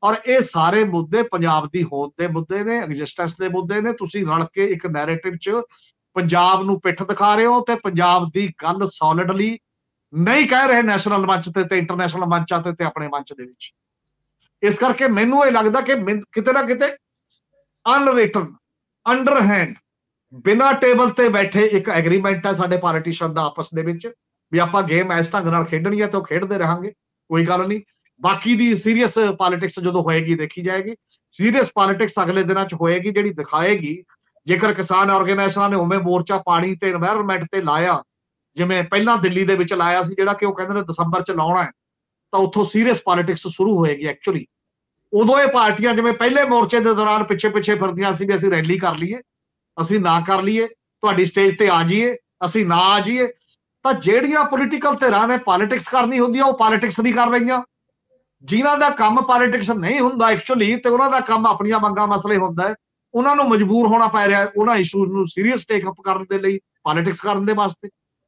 ਔਰ ਇਹ ਸਾਰੇ ਮੁੱਦੇ ਪੰਜਾਬ ਦੀ ਹੋਂਦ ਦੇ ਮੁੱਦੇ ਨੇ, ਐਗਜ਼ਿਸਟੈਂਸ ਦੇ ਮੁੱਦੇ ਨੇ। ਤੁਸੀਂ ਰਲ ਕੇ ਇੱਕ ਨੈਰੇਟਿਵ 'ਚ ਪੰਜਾਬ ਨੂੰ ਪਿੱਠ ਦਿਖਾ ਰਹੇ ਹੋ ਤੇ ਪੰਜਾਬ ਦੀ ਗੱਲ ਸੋਲਿਡਲੀ ਨਹੀਂ ਕਹਿ ਰਹੇ ਨੈਸ਼ਨਲ ਮੰਚ ਤੇ ਇੰਟਰਨੈਸ਼ਨਲ ਮੰਚਾਂ ਤੇ ਆਪਣੇ ਮੰਚ ਦੇ ਵਿੱਚ। ਇਸ ਕਰਕੇ ਮੈਨੂੰ ਇਹ ਲੱਗਦਾ ਕਿ ਕਿਤੇ ਨਾ ਕਿਤੇ ਅਨਰਿਟਨ, ਅੰਡਰਹੈਂਡ, ਬਿਨਾਂ ਟੇਬਲ ਤੇ ਬੈਠੇ ਇੱਕ ਐਗਰੀਮੈਂਟ ਹੈ ਸਾਡੇ ਪੋਲੀਟੀਸ਼ੀਅਨ ਦਾ ਆਪਸ ਦੇ ਵਿੱਚ ਵੀ ਆਪਾਂ ਗੇਮ ਇਸ ਢੰਗ ਨਾਲ ਖੇਡਣੀ ਹੈ ਤੇ ਉਹ ਖੇਡਦੇ ਰਹਾਂਗੇ, ਕੋਈ ਗੱਲ ਨਹੀਂ। ਬਾਕੀ ਦੀ ਸੀਰੀਅਸ ਪੋਲਿਟਿਕਸ ਜਦੋਂ ਹੋਏਗੀ ਦੇਖੀ ਜਾਏਗੀ। ਸੀਰੀਅਸ ਪੋਲਿਟਿਕਸ ਅਗਲੇ ਦਿਨਾਂ 'ਚ ਹੋਏਗੀ, ਜਿਹੜੀ ਦਿਖਾਏਗੀ ਜੇਕਰ ਕਿਸਾਨ ਆਰਗੇਨਾਈਜੇਸ਼ਨਾਂ ਨੇ ਉਵੇਂ ਮੋਰਚਾ ਪਾਣੀ ਤੇ এনवायरमेंट ਤੇ ਲਾਇਆ ਜਿਵੇਂ ਪਹਿਲਾਂ ਦਿੱਲੀ ਦੇ ਵਿੱਚ ਲਾਇਆ ਸੀ, ਜਿਹੜਾ ਕਿ ਉਹ ਕਹਿੰਦੇ ਨੇ ਦਸੰਬਰ 'ਚ ਲਾਉਣਾ ਹੈ, ਤਾਂ ਉੱਥੋਂ ਸੀਰੀਅਸ ਪੋਲਿਟਿਕਸ ਸ਼ੁਰੂ ਹੋਏਗੀ ਐਕਚੁਅਲੀ। ਉਦੋਂ ਇਹ ਪਾਰਟੀਆਂ ਜਿਵੇਂ ਪਹਿਲੇ ਮੋਰਚੇ ਦੇ ਦੌਰਾਨ ਪਿੱਛੇ ਫਿਰਦੀਆਂ ਸੀ ਵੀ ਅਸੀਂ ਰੈਲੀ ਕਰ ਲਈਏ, ਅਸੀਂ ਨਾ ਕਰ ਲਈਏ, ਤੁਹਾਡੀ ਸਟੇਜ ਤੇ ਆ ਜਾਈਏ, ਅਸੀਂ ਨਾ ਆ ਜਾਈਏ, ਤਾਂ ਜਿਹੜੀਆਂ ਪੋਲੀਟੀਕਲ ਧਿਰਾਂ ਨੇ ਪੋਲਿਟਿਕਸ ਕਰਨੀ ਹੁੰਦੀ ਆ ਉਹ ਪੋਲਿਟਿਕਸ ਨਹੀਂ ਕਰ ਰਹੀਆਂ। ਜਿਨ੍ਹਾਂ ਦਾ ਕੰਮ ਪੋਲਿਟਿਕਸ ਨਹੀਂ ਹੁੰਦਾ ਐਕਚੁਅਲੀ ਤੇ ਉਹਨਾਂ ਦਾ ਕੰਮ ਆਪਣੀਆਂ ਮੰਗਾਂ ਮਸਲੇ ਹੁੰਦਾ ਹੈ, ਉਹਨਾਂ ਨੂੰ ਮਜਬੂਰ ਹੋਣਾ ਪੈ ਰਿਹਾ ਉਹਨਾਂ ਇਸ਼ੂਜ਼ ਨੂੰ ਸੀਰੀਅਸ ਟੇਕ ਅਪ ਕਰਨ ਦੇ ਲਈ, ਪੋਲਿਟਿਕਸ ਕਰਨ ਦੇ ਵਾਸਤੇ।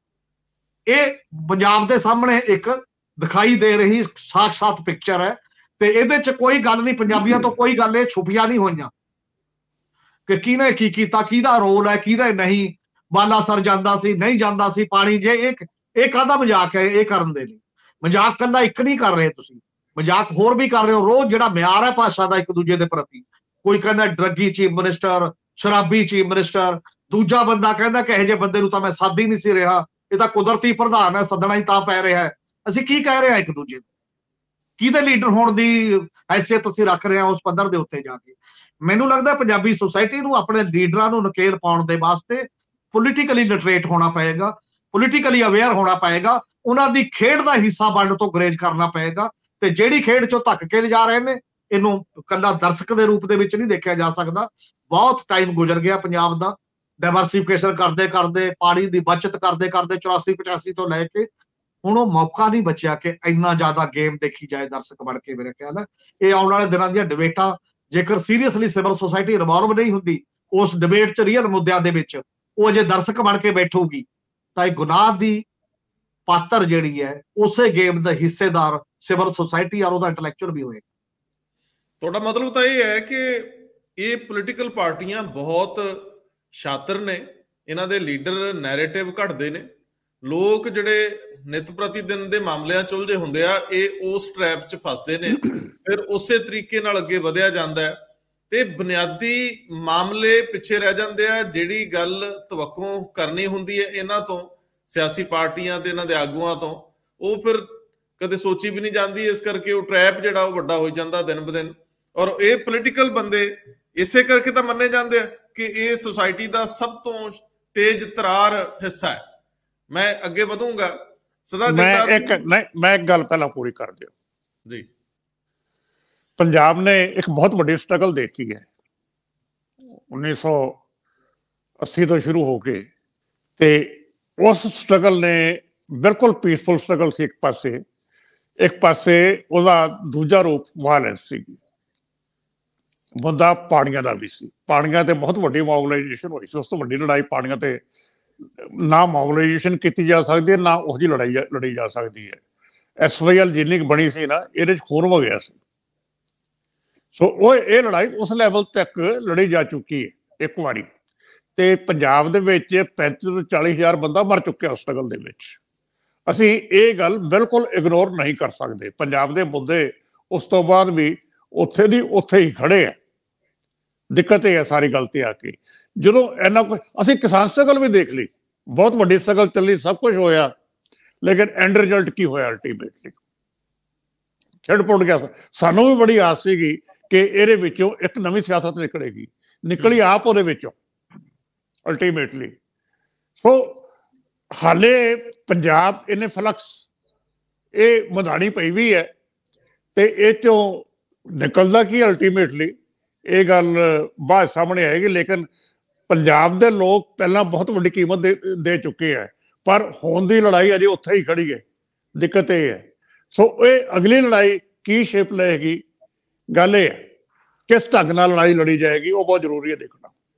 ਇਹ ਪੰਜਾਬ ਦੇ ਸਾਹਮਣੇ ਇੱਕ ਦਿਖਾਈ ਦੇ ਰਹੀ ਸਾਖ-ਸਾਤ ਪਿਕਚਰ ਹੈ ਤੇ ਇਹਦੇ 'ਚ ਕੋਈ ਗੱਲ ਨਹੀਂ, ਪੰਜਾਬੀਆਂ ਤੋਂ ਕੋਈ ਗੱਲ ਇਹ ਛੁਪੀਆਂ ਨਹੀਂ ਹੋਈਆਂ ਕਿ ਕਿਹਨੇ ਕੀ ਕੀਤਾ, ਕਿਹਦਾ ਰੋਲ ਹੈ, ਕਿਹਦਾ ਨਹੀਂ। ਬਾਲਾਸਰ ਜਾਂਦਾ ਸੀ, ਨਹੀਂ ਜਾਂਦਾ ਸੀ ਪਾਣੀ। ਜੇ ਇਹ ਕਾਹਦਾ ਮਜ਼ਾਕ ਹੈ ਇਹ ਕਰਨ ਦੇ ਲਈ? ਮਜ਼ਾਕ ਕੱਲਾ ਇੱਕ ਨਹੀਂ ਕਰ ਰਹੇ ਤੁਸੀਂ, ਮਜ਼ਾਕ ਹੋਰ ਵੀ ਕਰ ਰਹੇ ਹੋ। ਰੋਜ਼ ਜਿਹੜਾ ਮਿਆਰ ਹੈ ਭਾਸ਼ਾ ਦਾ ਇੱਕ ਦੂਜੇ ਦੇ ਪ੍ਰਤੀ, ਕੋਈ ਕਹਿੰਦਾ ਡਰੱਗੀ ਚੀਫ ਮਿਨਿਸਟਰ, ਸ਼ਰਾਬੀ ਚੀਫ ਮਿਨਿਸਟਰ, ਦੂਜਾ ਬੰਦਾ ਕਹਿੰਦਾ ਕਿ ਇਹੋ ਜਿਹੇ ਬੰਦੇ ਨੂੰ ਤਾਂ ਮੈਂ ਸੱਦ ਹੀ ਨਹੀਂ ਸੀ ਰਿਹਾ, ਇਹ ਤਾਂ ਕੁਦਰਤੀ ਪ੍ਰਧਾਨ ਹੈ, ਸੱਦਣਾ ਹੀ ਤਾਂ ਪੈ ਰਿਹਾ ਹੈ। ਅਸੀਂ ਕੀ ਕਹਿ ਰਹੇ ਹਾਂ ਇੱਕ ਦੂਜੇ ਨੂੰ? ਕਿਹਦੇ ਲੀਡਰ ਹੋਣ ਦੀ ਹੈਸੀਅਤ ਅਸੀਂ ਰੱਖ ਰਹੇ ਹਾਂ ਉਸ ਪੱਧਰ ਦੇ ਉੱਤੇ ਜਾ ਕੇ? ਮੈਨੂੰ ਲੱਗਦਾ ਪੰਜਾਬੀ ਸੁਸਾਇਟੀ ਨੂੰ ਆਪਣੇ ਲੀਡਰਾਂ ਨੂੰ ਨਕੇਲ ਪਾਉਣ ਦੇ ਵਾਸਤੇ ਪੋਲੀਟੀਕਲੀ ਲਿਟਰੇਟ ਹੋਣਾ ਪਏਗਾ, ਪੋਲੀਟੀਕਲੀ ਅਵੇਅਰ ਹੋਣਾ ਪਏਗਾ, ਉਹਨਾਂ ਦੀ ਖੇਡ ਦਾ ਹਿੱਸਾ ਬਣਨ ਤੋਂ ਗੁਰੇਜ਼ ਕਰਨਾ ਪਏਗਾ। ਤੇ ਜਿਹੜੀ ਖੇਡ 'ਚੋਂ ਧੱਕ ਕੇ ਲਿਜਾ ਰਹੇ ਨੇ, ਇਹਨੂੰ ਕੱਲਾ ਦਰਸ਼ਕ ਦੇ ਰੂਪ ਦੇ ਵਿੱਚ ਨਹੀਂ ਦੇਖਿਆ ਜਾ ਸਕਦਾ। ਬਹੁਤ ਟਾਈਮ ਗੁਜ਼ਰ ਗਿਆ ਪੰਜਾਬ ਦਾ ਡਾਇਵਰਸੀਫਿਕੇਸ਼ਨ ਕਰਦੇ ਕਰਦੇ, ਪਾਣੀ ਦੀ ਬਚਤ ਕਰਦੇ ਕਰਦੇ 84-85 ਤੋਂ ਲੈ ਕੇ ਹੁਣ ਉਹ ਮੌਕਾ ਨਹੀਂ ਬਚਿਆ ਕਿ ਇੰਨਾ ਜ਼ਿਆਦਾ ਗੇਮ ਦੇਖੀ ਜਾਏ ਦਰਸ਼ਕ ਬਣ ਕੇ। ਮੇਰੇ ਖਿਆਲ ਹੈ ਇਹ ਆਉਣ ਵਾਲੇ ਦਿਨਾਂ ਦੀਆਂ ਡਿਬੇਟਾਂ ਜੇਕਰ ਸੀਰੀਅਸਲੀ ਸਿਵਲ ਸੁਸਾਇਟੀ ਇਨਵੋਲਵ ਨਹੀਂ ਹੁੰਦੀ ਉਸ ਡਿਬੇਟ 'ਚ, ਰੀਅਲ ਮੁੱਦਿਆਂ ਦੇ ਵਿੱਚ, ਉਹ ਜੇ ਦਰਸ਼ਕ ਬਣ ਕੇ ਬੈਠੂਗੀ ਤਾਂ ਇਹ ਗੁਨਾਹ ਦੀ ਪਾਤਰ ਜਿਹੜੀ ਹੈ ਉਸੇ ਗੇਮ ਦਾ ਹਿੱਸੇਦਾਰ ਸਿਵਲ ਸੁਸਾਇਟੀ ਔਰ ਉਹਦਾ ਇੰਟੈਲੈਕਚੁਅਲ ਵੀ ਹੋਏਗਾ। ਤੁਹਾਡਾ ਮਤਲਬ ਤਾਂ ਇਹ ਹੈ ਕਿ ਇਹ ਪੋਲੀਟੀਕਲ ਪਾਰਟੀਆਂ ਬਹੁਤ ਸ਼ਾਤਰ ਨੇ, ਇਹਨਾਂ ਦੇ ਲੀਡਰ ਨੈਰੇਟਿਵ ਘੜਦੇ ਨੇ, ਲੋਕ ਜਿਹੜੇ ਨਿਤ ਪ੍ਰਤੀ ਦਿਨ ਦੇ ਮਾਮਲਿਆਂ 'ਚ ਉਲਝੇ ਹੁੰਦੇ ਆ ਇਹ ਉਸ ਟ੍ਰੈਪ 'ਚ ਫਸਦੇ ਨੇ, ਫਿਰ ਉਸੇ ਤਰੀਕੇ ਨਾਲ ਅੱਗੇ ਵਧਿਆ ਜਾਂਦਾ ਹੈ ਤੇ ਬੁਨਿਆਦੀ ਮਾਮਲੇ ਪਿੱਛੇ ਰਹਿ ਜਾਂਦੇ ਆ। ਜਿਹੜੀ ਗੱਲ ਤਵੱਕੋਂ ਕਰਨੀ ਹੁੰਦੀ ਹੈ ਇਹਨਾਂ ਤੋਂ, ਸਿਆਸੀ ਪਾਰਟੀਆਂ ਤੇ ਇਹਨਾਂ ਦੇ ਆਗੂਆਂ ਤੋਂ, ਉਹ ਫਿਰ ਕਦੇ ਸੋਚੀ ਵੀ ਨਹੀਂ ਜਾਂਦੀ। ਇਸ ਕਰਕੇ ਉਹ ਟ੍ਰੈਪ ਜਿਹੜਾ ਉਹ ਵੱਡਾ ਹੋਈ ਜਾਂਦਾ ਦਿਨ ਬ ਦਿਨ। ਔਰ ਇਹ ਪੋਲੀਟੀਕਲ ਬੰਦੇ ਇਸੇ ਕਰਕੇ ਤਾਂ ਮੰਨੇ ਜਾਂਦੇ ਆ ਕਿ ਇਹ ਸੁਸਾਇਟੀ ਦਾ ਸਭ ਤੋਂ ਤੇਜ਼ ਤਰਾਰ ਹਿੱਸਾ ਹੈ। ਮੈਂ ਅੱਗੇ ਵਧੂੰਗਾ ਸਦਾ ਮੈਂ ਇੱਕ ਗੱਲ ਪਹਿਲਾਂ ਪੂਰੀ ਕਰ ਦਿਓ ਜੀ। ਪੰਜਾਬ ਨੇ ਇੱਕ ਬਹੁਤ ਵੱਡੀ ਸਟਰਗਲ ਦੇਖੀ ਹੈ 1980 ਤੋਂ ਸ਼ੁਰੂ ਹੋ ਕੇ, ਤੇ ਉਸ ਸਟਰਗਲ ਨੇ ਬਿਲਕੁਲ ਪੀਸਫੁਲ ਸਟਰਗਲ ਸੀ ਇੱਕ ਪਾਸੇ ਉਹਦਾ ਦੂਜਾ ਰੂਪ ਵਾਇਲੈਂਸ ਸੀਗੀ। ਮੁੱਦਾ ਪਾਣੀਆਂ ਦਾ ਵੀ ਸੀ, ਪਾਣੀਆਂ ਤੇ ਬਹੁਤ ਵੱਡੀ ਮੋਬਿਲਾਈਜੇਸ਼ਨ ਹੋਈ ਸੀ। ਉਸ ਤੋਂ ਵੱਡੀ ਲੜਾਈ ਪਾਣੀਆਂ ਤੇ ਨਾ ਮੋਬਿਲਾਈਜੇਸ਼ਨ ਕੀਤੀ ਜਾ ਸਕਦੀ ਹੈ, ਨਾ ਉਹਦੀ ਲੜੀ ਜਾ ਸਕਦੀ ਹੈ। SYL ਜਿੰਨੀ ਕੁ ਬਣੀ ਸੀ ਨਾ, ਇਹਦੇ 'ਚ ਖੂਨ ਹੋ ਗਿਆ ਸੀ। ਸੋ ਇਹ ਲੜਾਈ ਉਸ ਲੈਵਲ ਤੱਕ ਲੜੀ ਜਾ ਚੁੱਕੀ ਹੈ ਇੱਕ ਵਾਰੀ, ਤੇ ਪੰਜਾਬ ਦੇ ਵਿੱਚ 35 ਤੋਂ 40 ਹਜ਼ਾਰ ਬੰਦਾ ਮਰ ਚੁੱਕਿਆ ਉਸ ਸਟਰਗਲ ਦੇ ਵਿੱਚ। ਅਸੀਂ ਇਹ ਗੱਲ ਬਿਲਕੁਲ ਇਗਨੋਰ ਨਹੀਂ ਕਰ ਸਕਦੇ। ਪੰਜਾਬ ਦੇ ਮੁੱਦੇ ਉਸ ਤੋਂ ਬਾਅਦ ਵੀ ਉੱਥੇ ਦੀ ਉੱਥੇ ਹੀ ਖੜੇ ਆ। ਦਿੱਕਤ ਇਹ ਹੈ ਸਾਰੀ ਗੱਲ ਤੇ ਆ ਕੇ, ਜਦੋਂ ਇੰਨਾ ਕੁਝ ਅਸੀਂ ਕਿਸਾਨ ਸਟਰਗਲ ਵੀ ਦੇਖ ਲਈ, ਬਹੁਤ ਵੱਡੀ ਸਟਰਗਲ ਚੱਲੀ, ਸਭ ਕੁਝ ਹੋਇਆ, ਲੇਕਿਨ ਐਂਡ ਰਿਜ਼ਲਟ ਕੀ ਹੋਇਆ? ਅਲਟੀਮੇਟਲੀ ਖੇਡ ਪੁੱਟ ਗਿਆ। ਸਾਨੂੰ ਵੀ ਬੜੀ ਆਸ ਸੀਗੀ ਕਿ ਇਹਦੇ ਵਿੱਚੋਂ ਇੱਕ ਨਵੀਂ ਸਿਆਸਤ ਨਿਕਲੇਗੀ, ਨਿਕਲੀ ਆਪ ਉਹਦੇ ਵਿੱਚੋਂ ਅਲਟੀਮੇਟਲੀ। ਸੋ ਹਾਲੇ ਪੰਜਾਬ ਇਹਨੇ ਫਲਕਸ ਇਹ ਮਧਾਣੀ ਪਈ ਵੀ ਹੈ ਤੇ ਇਹ ਚੋਂ ਨਿਕਲਦਾ ਕੀ ਅਲਟੀਮੇਟਲੀ ਇਹ ਗੱਲ ਬਾਅਦ ਸਾਹਮਣੇ ਆਏਗੀ। ਲੇਕਿਨ ਪੰਜਾਬ ਦੇ ਲੋਕ ਪਹਿਲਾਂ ਬਹੁਤ ਵੱਡੀ ਕੀਮਤ ਦੇ ਚੁੱਕੇ ਹੈ, ਪਰ ਹੁਣ ਦੀ ਲੜਾਈ ਅਜੇ ਉੱਥੇ ਹੀ ਖੜੀ ਹੈ। ਦਿੱਕਤ ਇਹ ਹੈ। ਸੋ ਇਹ ਅਗਲੀ ਲੜਾਈ ਕੀ ਸ਼ੇਪ ਲਏਗੀ, ਗੱਲ ਇਹ ਹੈ ਕਿਸ ਢੰਗ ਨਾਲ ਲੜਾਈ ਲੜੀ ਜਾਏਗੀ, ਉਹ ਬਹੁਤ ਜ਼ਰੂਰੀ ਹੈ ਦੇਖਣਾ।